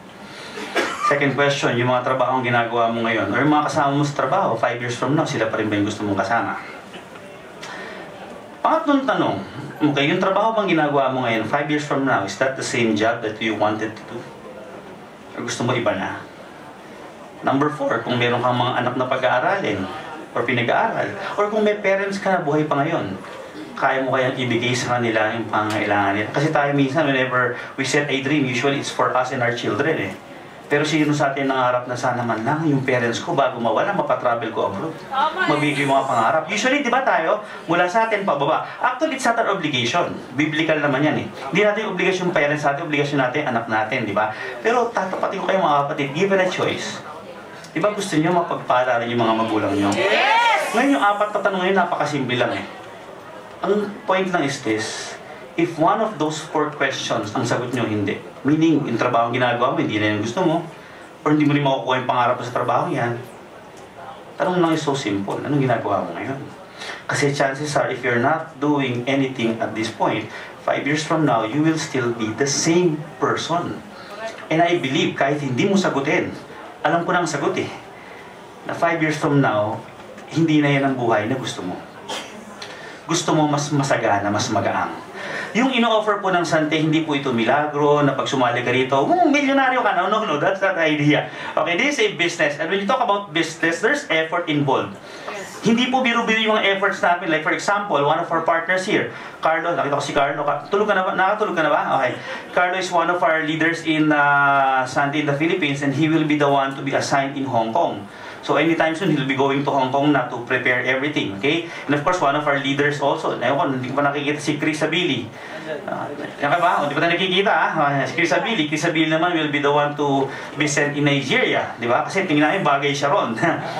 Second question, yung mga trabaho ang ginagawa mo ngayon, or yung mga kasama mo sa trabaho, five years from now, sila pa rin ba yung gusto mong kasama? Pangatlong tanong, okay, yung trabaho bang ginagawa mo ngayon, five years from now, is that the same job that you wanted to do? Or gusto mo iba na? Number four, kung meron kang mga anak na pag-aaralin, or pinag-aaral, or kung may parents ka na buhay pa ngayon, kaya mo kayang ibigay sa kanila yung pangangailangan nila. Kasi tayo minsan, whenever we set a dream, usually it's for us and our children eh. Pero sino sa atin nangarap na sana man lang yung parents ko bago mawala, mapatravel ko abroad. Mabigay yung mga pangarap. Usually, di ba tayo, mula sa atin pababa. Actually, it's not our obligation. Biblical naman yan eh. Hindi natin yung obligation yung parents natin, obligation natin anak natin, di ba? Pero tatapatin ko kayo mga kapatid, given a choice. Di ba gusto niyo mapagpala rin yung mga magulang niyo? Yes! Ngayon yung apat na tanong ngayon, napakasimple lang eh. Ang point lang is this, if one of those four questions ang sagot nyo hindi, meaning yung trabaho ang ginagawa mo, hindi na yung gusto mo, or hindi mo rin makukuha yung pangarap mo sa trabaho yan, tanong lang is so simple, anong ginagawa mo ngayon? Kasi chances are, if you're not doing anything at this point, five years from now, you will still be the same person. And I believe, kahit hindi mo sagutin, alam ko na ang sagot eh, na five years from now, hindi na yan ang buhay na gusto mo. Gusto mo mas masagana, mas magaang. Yung ino-offer po ng Santé, hindi po ito milagro, na pag sumali ka rito, hmm, milyonaryo ka. No, no, no, that's not the idea. Okay, this is a business. And when you talk about business, there's effort involved. Yes. Hindi po biro-biro yung mga efforts natin. Like for example, one of our partners here, Carlo, nakita ko si Carlo. Tulog ka na ba? Nakatulog ka na ba? Okay. Carlo is one of our leaders in uh, Santé in the Philippines, and he will be the one to be assigned in Hong Kong. So anytime soon, he'll be going to Hong Kong na to prepare everything, okay? And of course, one of our leaders also, ngayon ko, hindi ko pa nakikita si Chris Sabili. Uh, yan ka ba? Hindi pa na nakikita, ha? Si Chris Sabili. Chris Sabili naman will be the one to be sent in Nigeria, di ba? Kasi tingnan namin, bagay siya ron.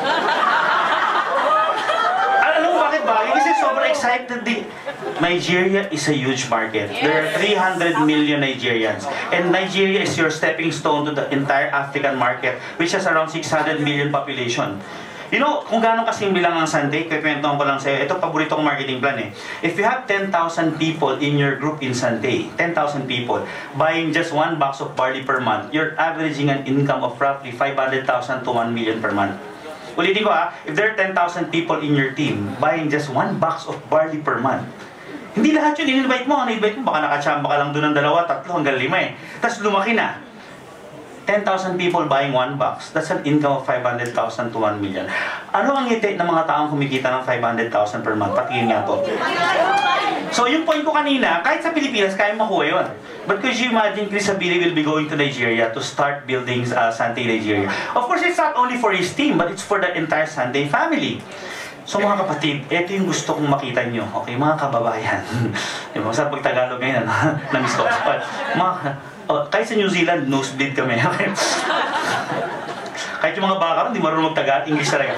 Alam mo bakit bagay? Kasi sobrang excited din. Nigeria is a huge market. There are three hundred million Nigerians. And Nigeria is your stepping stone to the entire African market, which has around six hundred million population. You know, kung gaano kasimple lang ang Santé, kikwentuhan ko lang sa'yo, ito paborito kong marketing plan eh. If you have ten thousand people in your group in Santé, ten thousand people, buying just one box of barley per month, you're averaging an income of roughly five hundred thousand to one million per month. Ulitin ko ha, if there are ten thousand people in your team, buying just one box of barley per month, hindi lahat yun, in-invite mo, in-invite mo, baka nakachamba ka lang doon ng dalawa, tatlo, hanggang lima eh. Tapos lumaki na. ten thousand people buying one box, that's an income of five hundred thousand to one million. Ano ang ngiti ng mga taong kumikita ng five hundred thousand per month? Patingin nga to. So yung point ko kanina, kahit sa Pilipinas, kaya makuha yun. But could you imagine Chris Sabili will be going to Nigeria to start building uh, Santé Nigeria? Of course, it's not only for his team, but it's for the entire Santé family. So mga kapatid, ito yung gusto kong makita nyo. Okay, mga kababayan. Diba? Sa pag-Tagalog ngayon, na-miss ko. Mga, oh, kahit sa New Zealand, nosebleed kami. Okay? Kahit yung mga baka, hindi marunong mag-Tagalog, English talaga.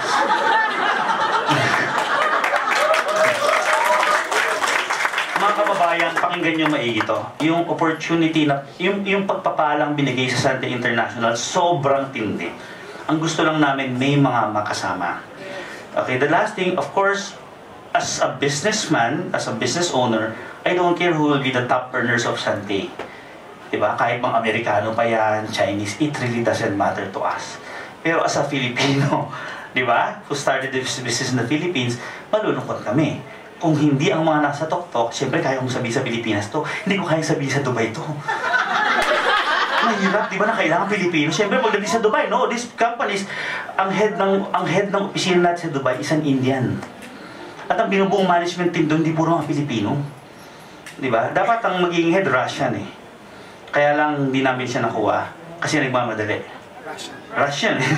Mga kababayan, pakinggan nyo maigi ito. Yung opportunity, na, yung, yung pagpapalang binigay sa Santé International, sobrang tindi. Ang gusto lang namin, may mga makasama. Okay, the last thing, of course, as a businessman, as a business owner, I don't care who will be the top earners of Santé. Diba? Kahit mga Amerikano pa yan, Chinese, it really doesn't matter to us. Pero as a Filipino, diba? Who started this business in the Philippines, malulungkot kami. Kung hindi ang mga nasa tok-tok, siyempre kaya kong sabihin sa Pilipinas to, hindi ko kaya sabihin sa Dubai to. Mahirap, di ba, na kailangan Pilipino? Siyempre, pagdating sa Dubai, no? These companies, ang head ng ang head ng opisina natin sa Dubai is an Indian. At ang binubuong management team doon, di puro mga Pilipino. Di ba? Dapat ang magiging head Russian eh. Kaya lang, hindi namin siya nakuha. Kasi nagmamadali. Russian. Russian eh.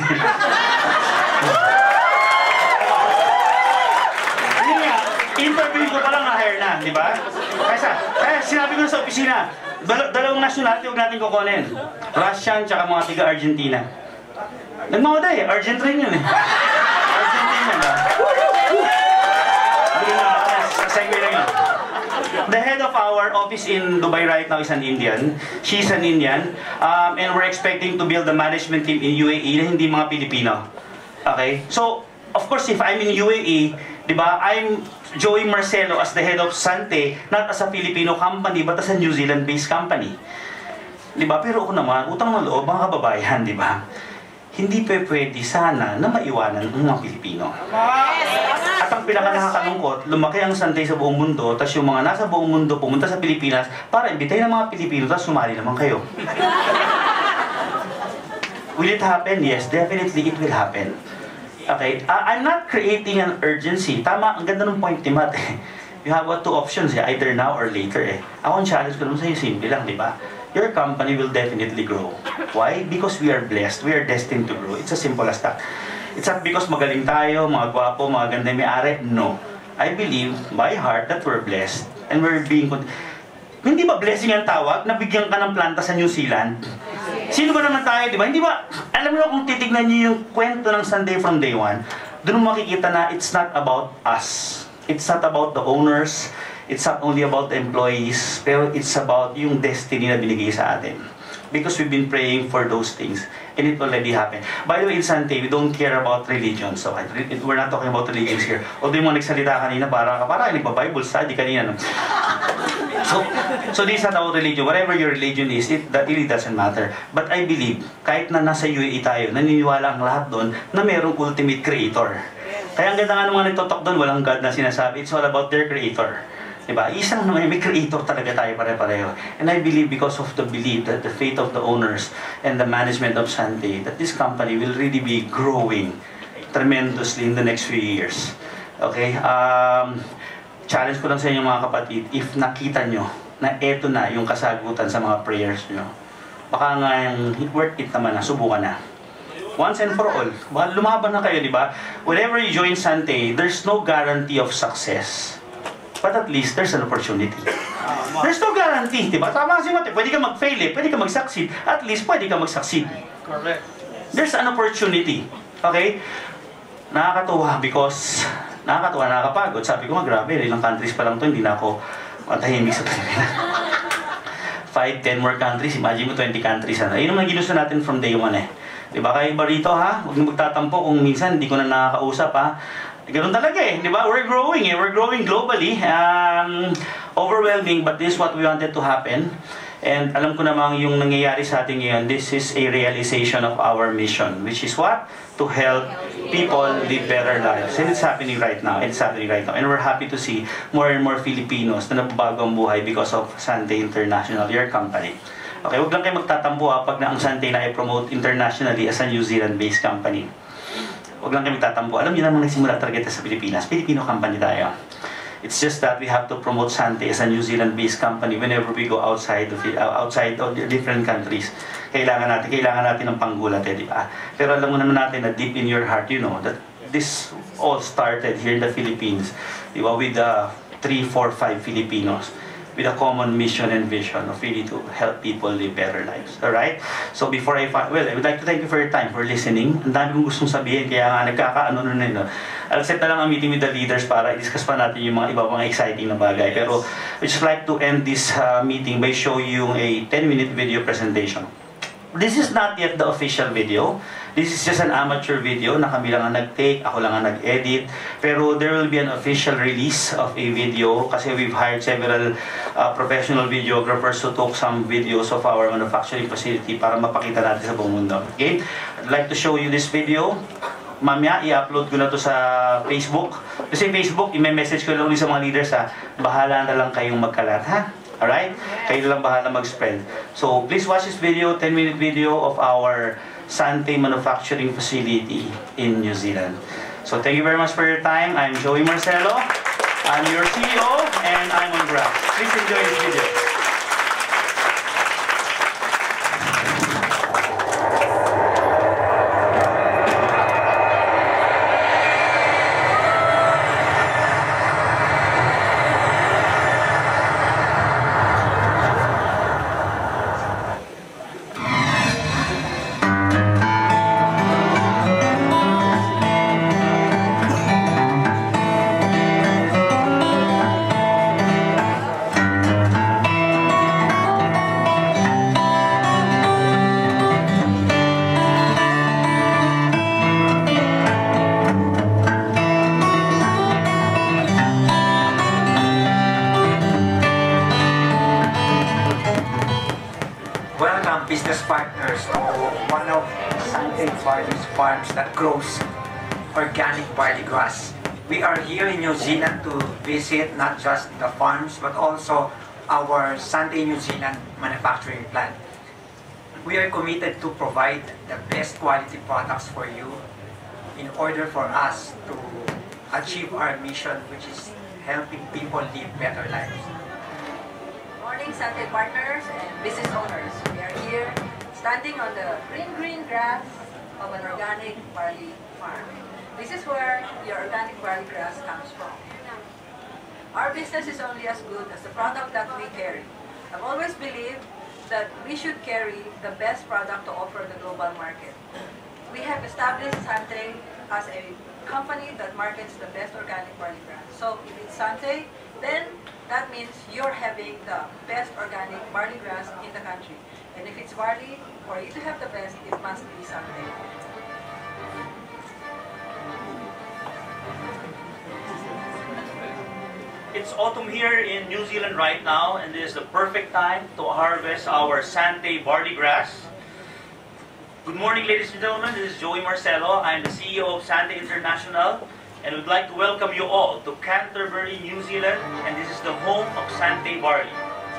Yun nga, interview ko pa lang na-hire na, di ba? Kaya, kaya sinabi ko sa opisina, Dal dalawang nationality huwag natin kukunin. Russian tsaka mga tiga-Argentina. Nagmamada eh, Argentine yun eh. the head of our office in Dubai right now is an Indian. She's an Indian. Um, and we're expecting to build a management team in U A E na hindi mga Pilipino. Okay? So, of course, if I'm in U A E, di ba, I'm Joey Marcelo as the head of Santé, not as a Filipino company, but as a New Zealand-based company. Di ba? Pero ako naman, utang na loob, mga kababayan, di ba? Hindi pa pwede sana na maiwanan ng mga Pilipino. At ang pinaka-nakakalungkot, lumaki ang Santé sa buong mundo, tapos yung mga nasa buong mundo pumunta sa Pilipinas para imbitahin ng mga Pilipino, tapos sumali naman kayo. Will it happen? Yes, definitely it will happen. Okay, uh, I'm not creating an urgency. Tama, ang ganda ng point ni Matt eh. You have what, two options eh, either now or later eh. Ako ang challenge ko naman sa'yo, simple lang, di ba? Your company will definitely grow. Why? Because we are blessed. We are destined to grow. It's as simple as that. It's not because magaling tayo, mga gwapo, mga ganda yung may-ari. No. I believe, by heart, that we're blessed. And we're being... Hindi ba blessing ang tawag? Nabigyan ka ng planta sa New Zealand? Sino ba naman tayo, di ba? Hindi ba? Alam mo kung titignan niyo yung kwento ng Sunday from day one, doon mo makikita na it's not about us. It's not about the owners. It's not only about the employees, pero it's about yung destiny na binigay sa atin. Because we've been praying for those things, and it already happened. By the way, in Santé, we don't care about religion. So, we're not talking about religions here. Although yung mga nagsalita kanina, para para nagpa-Bible study kanina. No? So, so this is not about religion. Whatever your religion is, it that really doesn't matter. But I believe, kahit na nasa U A E tayo, naniniwala ang lahat doon na mayroong ultimate creator. Kaya ang ganda nga ng mga nagtotok doon, walang God na sinasabi. It's all about their creator. Diba? Isang naman, may creator talaga tayo pare-pareho. And I believe because of the belief that the faith of the owners and the management of Santé, that this company will really be growing tremendously in the next few years. Okay? Um, challenge ko lang sa inyo mga kapatid, if nakita nyo na eto na yung kasagutan sa mga prayers nyo, baka nga yung worth it naman na, subukan na. Once and for all. Baka lumaban na kayo, di ba? Whenever you join Santé, there's no guarantee of success. But at least there's an opportunity. There's no guarantee, di ba? Tama kasi mati, pwede ka mag-fail eh, pwede ka mag-succeed. At least pwede ka mag-succeed. Correct. There's an opportunity. Okay? Nakakatuwa because, nakakatuwa, nakakapagod. Sabi ko nga, grabe, ilang countries pa lang to, hindi na ako matahimik sa Pilipinas. Five, ten more countries, imagine mo twenty countries. Ano? Yun naman ginusto natin from day one eh. Di ba? Kaya iba rito ha, huwag na magtatampo kung minsan hindi ko na nakakausap ha. Ganun talaga eh, di ba? We're growing eh, we're growing globally. Um, overwhelming, but this is what we wanted to happen. And alam ko namang yung nangyayari sa atin ngayon, this is a realization of our mission, which is what? To help people live better lives. And it's happening right now. It's happening right now. And we're happy to see more and more Filipinos na nababago ang buhay because of Santé International, your company. Okay, huwag lang kayo magtatampo ha, pag na ang Santé na i-promote internationally as a New Zealand-based company. Huwag lang kayo magtatampo. Alam niyo naman nagsimula talaga sa Pilipinas. Filipino company tayo. It's just that we have to promote Santé as a New Zealand-based company whenever we go outside of outside of different countries. Kailangan natin, kailangan natin ng panggulat eh, di ba? Pero alam mo naman natin na deep in your heart, you know, that this all started here in the Philippines, di ba? With the three, four, five Filipinos. With a common mission and vision of really to help people live better lives. Alright? So before I, well, I would like to thank you for your time, for listening. Ang dami kong gustong sabihin, kaya nga nagkakaano na nito. I'll set na lang ang meeting with the leaders para i-discuss pa natin yung mga iba pang exciting na bagay. Pero I just like to end this uh, meeting by showing you a ten minute video presentation. This is not yet the official video. This is just an amateur video na kami lang ang nag-take, ako lang ang nag-edit. Pero there will be an official release of a video kasi we've hired several uh, professional videographers who took some videos of our manufacturing facility para mapakita natin sa buong mundo. Okay? I'd like to show you this video. Mamaya, i-upload ko na to sa Facebook. Kasi Facebook, i-message ko lang ulit sa mga leaders ha. Bahala na lang kayong magkalat ha. Alright? Kayo lang bahala mag-spread. So, please watch this video, ten minute video of our Santé manufacturing facility in New Zealand. So, thank you very much for your time. I'm Joey Marcelo. I'm your C E O and I'm on Grab. Please enjoy this video. eight farmers farms that grows organic barley grass. We are here in New Zealand to visit not just the farms but also our Santé, New Zealand manufacturing plant. We are committed to provide the best quality products for you in order for us to achieve our mission, which is helping people live better lives. Morning, Santé partners and business owners. We are here standing on the green, green grass of an organic barley farm. This is where your organic barley grass comes from. Our business is only as good as the product that we carry. I've always believed that we should carry the best product to offer the global market. We have established Santé as a company that markets the best organic barley grass. So if it's Santé, then that means you're having the best organic barley grass in the country. And if it's barley, for you to have the best, it must be Santé. It's autumn here in New Zealand right now, and this is the perfect time to harvest our Santé barley grass. Good morning, ladies and gentlemen. This is Joey Marcelo. I'm the C E O of Santé International, and we'd like to welcome you all to Canterbury, New Zealand, and this is the home of Santé barley.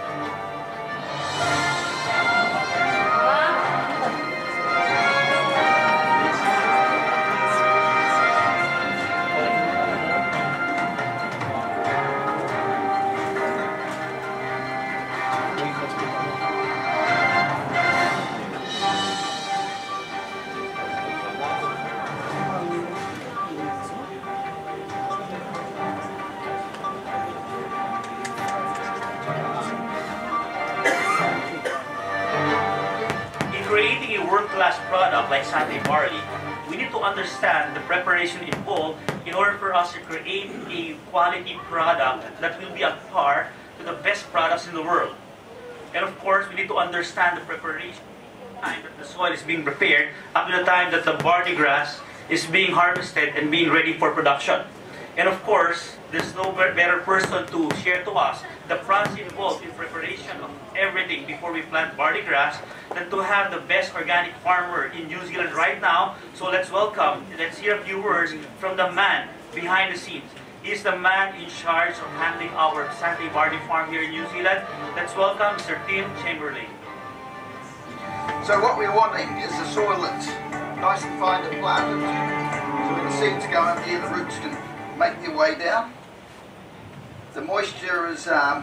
Creating a world-class product like Santé barley, we need to understand the preparation involved in order for us to create a quality product that will be at par to the best products in the world. And of course, we need to understand the preparation time that the soil is being prepared up to the time that the barley grass is being harvested and being ready for production. And of course, there's no better person to share to us the process involved in preparation of everything before we plant barley grass than to have the best organic farmer in New Zealand right now. So let's welcome, let's hear a few words from the man behind the scenes. He's the man in charge of handling our Santé barley farm here in New Zealand. Let's welcome Mister Tim Chamberlain. So what we're wanting is the soil that's nice and fine and planted. So when the seeds go in here, the roots can make their way down. The moisture is um,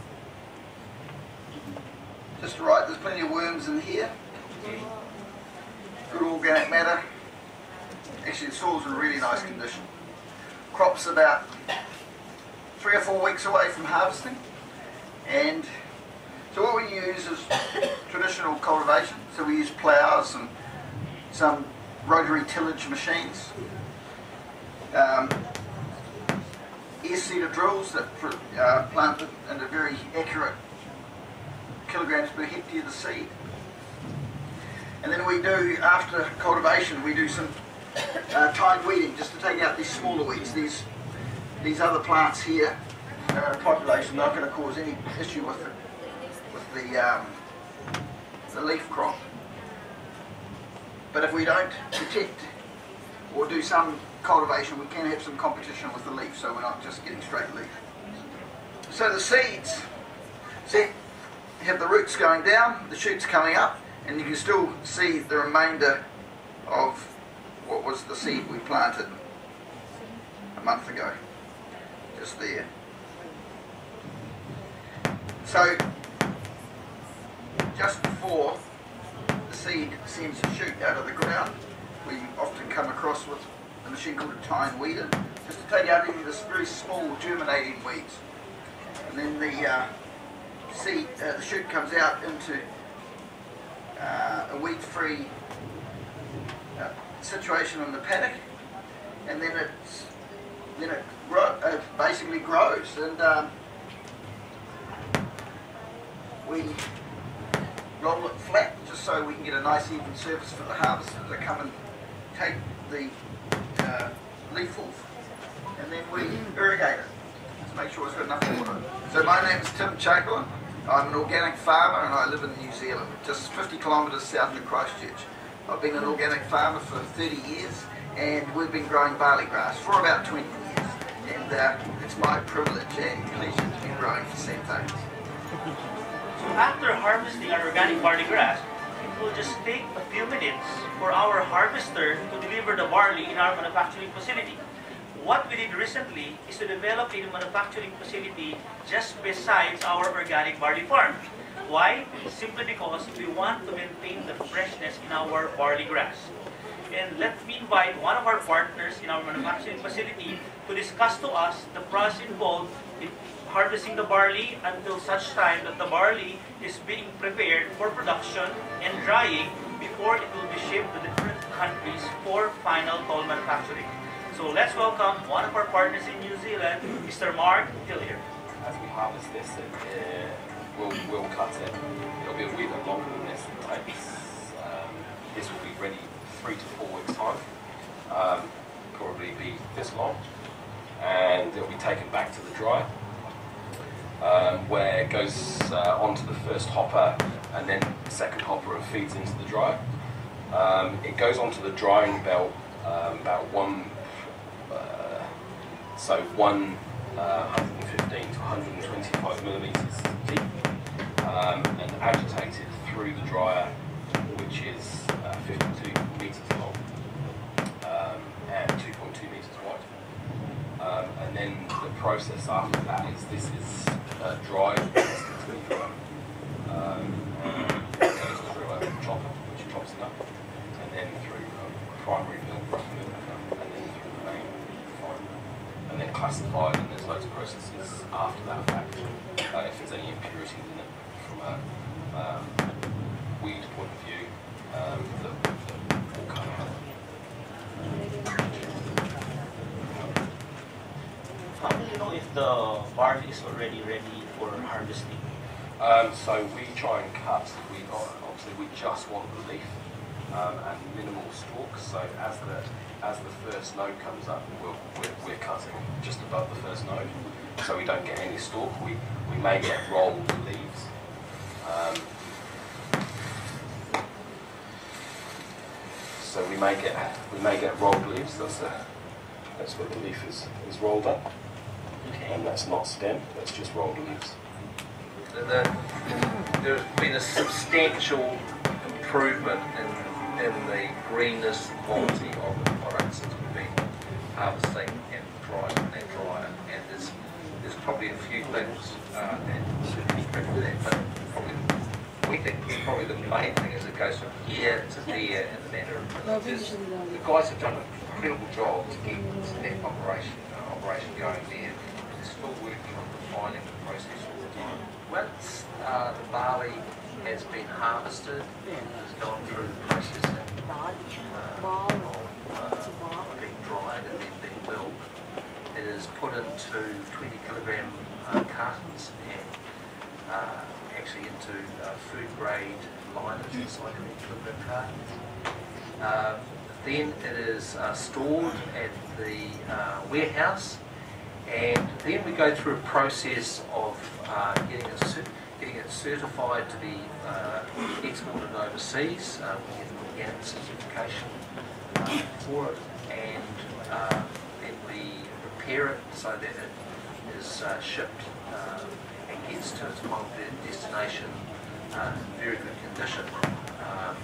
just right. There's plenty of worms in here. Good organic matter. Actually, the soil's in really nice condition. Crop's about three or four weeks away from harvesting. And so what we use is traditional cultivation. So we use ploughs and some rotary tillage machines. Um, air seeder drills that uh, plant it in a very accurate kilograms per hectare of the seed. And then we do, after cultivation, we do some uh, tine weeding just to take out these smaller weeds. These these other plants here are in a population not going to cause any issue with the, with the, um, the leaf crop. But if we don't protect or do some cultivation, we can have some competition with the leaf, so we're not just getting straight leaf. So the seeds, see, have the roots going down, the shoots coming up, and you can still see the remainder of what was the seed we planted a month ago, just there. So just before the seed sends a shoot out of the ground, we often come across with a machine called a tine weeder, just to take out any of this very small germinating weeds. And then the uh, seed, uh, the shoot comes out into uh, a weed-free uh, situation in the paddock, and then it's then it grow, uh, basically grows, and um, we roll it flat just so we can get a nice even surface for the harvester to come and take the uh, leaf off, and then we irrigate it to make sure it's got enough water. So my name is Tim Chamberlain. I'm an organic farmer and I live in New Zealand, just fifty kilometres south of Christchurch. I've been an organic farmer for thirty years, and we've been growing barley grass for about twenty years. And uh, it's my privilege and pleasure to be growing for Santé. So after harvesting our organic barley grass, it will just take a few minutes for our harvester to deliver the barley in our manufacturing facility. What we did recently is to develop a manufacturing facility just besides our organic barley farm. Why? Simply because we want to maintain the freshness in our barley grass. And let me invite one of our partners in our manufacturing facility to discuss to us the process involved in harvesting the barley until such time that the barley is being prepared for production and drying before it will be shipped to different countries for final toll manufacturing. So let's welcome one of our partners in New Zealand, Mister Mark Hillier. As we harvest this, and, uh, we'll, we'll cut it. It'll be a wee bit longer than this. It takes, um, this will be ready three to four weeks time. Um, probably be this long. And it'll be taken back to the dryer, um, where it goes uh, onto the first hopper, and then the second hopper and feeds into the dryer. Um, it goes onto the drying belt um, about one, uh, so one uh, one hundred fifteen to one hundred twenty-five millimeters deep, um, and agitated through the dryer, which is uh, fifty-two meters long um, and two point two meters wide. Um, and then the process after that is this is uh, dried, instantly dry. Um, and it goes through a chopper, which chops it up, and then through a primary mill, rough mill, and then through the main refinery, and then classified. And there's loads of processes after that fact. Uh, if there's any impurities in it from a um, weed point of view, um, that, that will come out. How do you know if the barley is already ready for harvesting? Um, so we try and cut, we obviously we just want the leaf um, and minimal stalks. So as the as the first node comes up, we'll, we're, we're cutting just above the first node, so we don't get any stalk. We we may get rolled leaves. Um, so we may get we may get rolled leaves. That's a, that's what the leaf is is rolled up. And that's not stem, that's just rolled leaves. The, there's been a substantial improvement in, in the greenness and quality of the products that we've been harvesting and drying and drying. And there's, there's probably a few things uh, that should be corrected there, but probably, we think probably the main thing is it goes from here to there in the manner of this. The guys have done an incredible job to get that operation, uh, operation going there. Still working on refining the process all the time. Once uh, the barley has been harvested and has gone through the process of uh, uh, being dried and then being milled, it is put into twenty kilogram uh, cartons and uh, actually into uh, food grade liners inside twenty kilogram cartons. Uh, then it is uh, stored at the uh, warehouse. And then we go through a process of uh, getting, it getting it certified to be uh, exported overseas. Uh, we get an organic certification uh, for it, and uh, then we prepare it so that it is uh, shipped uh, and gets to its final destination uh, in very good condition. Um,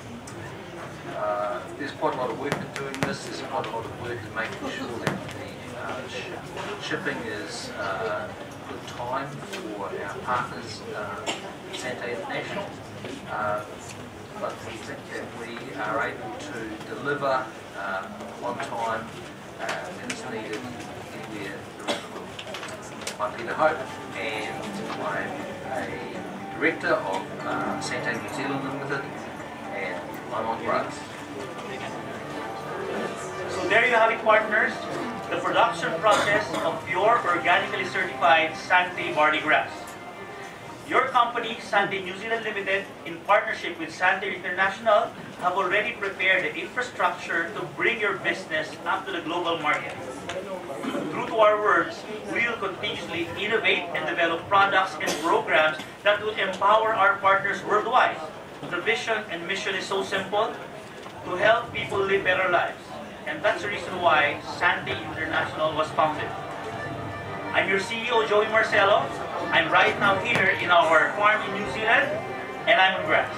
uh, there's quite a lot of work in doing this. There's quite a lot of work in making sure that the Uh, sh shipping is uh, good time for our partners, uh, Santé International, uh, but we think that we are able to deliver uh, on time uh, when it's needed anywhere around the world. I'm Peter Hope, and I'm a director of uh, Santé New Zealand Limited, and I'm on grants. So there you have it, partners. The production process of your organically certified Santé barley grass. Your company, Santé New Zealand Limited, in partnership with Santé International, have already prepared the infrastructure to bring your business up to the global market. True to our words, we will continuously innovate and develop products and programs that will empower our partners worldwide. The vision and mission is so simple: to help people live better lives. And that's the reason why Santé International was founded. I'm your C E O, Joey Marcelo. I'm right now here in our farm in New Zealand, and I'm on grass.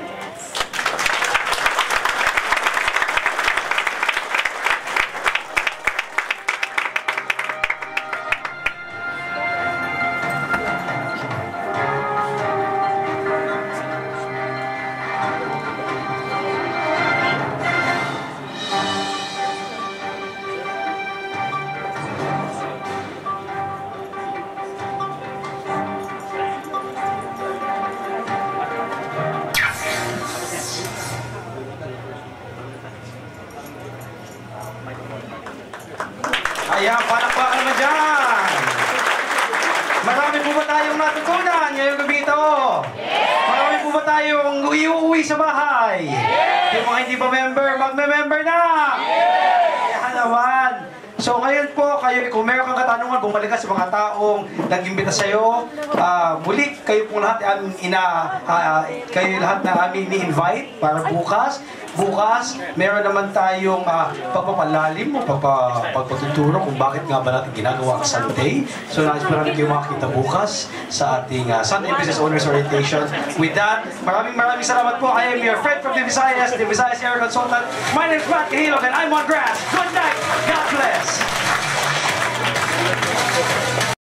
Ayan, palakpakan naman dyan! Marami po ba tayong natutunan ngayong gabi ito? Marami po ba tayong iuwi sa bahay? Yung mga hindi pa member, magme-member na! Ayan naman! So ngayon po, kayo, kung meron kang katanungan, bumalik ka sa mga taong nag-imbita sa'yo, uh, muli, kayo po lahat aming ina, uh, kayo lahat na aming ni-invite para bukas. Bukas, meron naman tayong uh, pagpapalalim o pagpa, pagpatuturo kung bakit nga ba natin ginagawa ang Santé. So nais po namin kayo makakita bukas sa ating uh, Santé Business Owners Orientation. With that, maraming maraming salamat po. I am your friend from the Visayas, the Visayas Area Consultant. My name is Matt Kahilog and I'm on grass. Good night. God bless.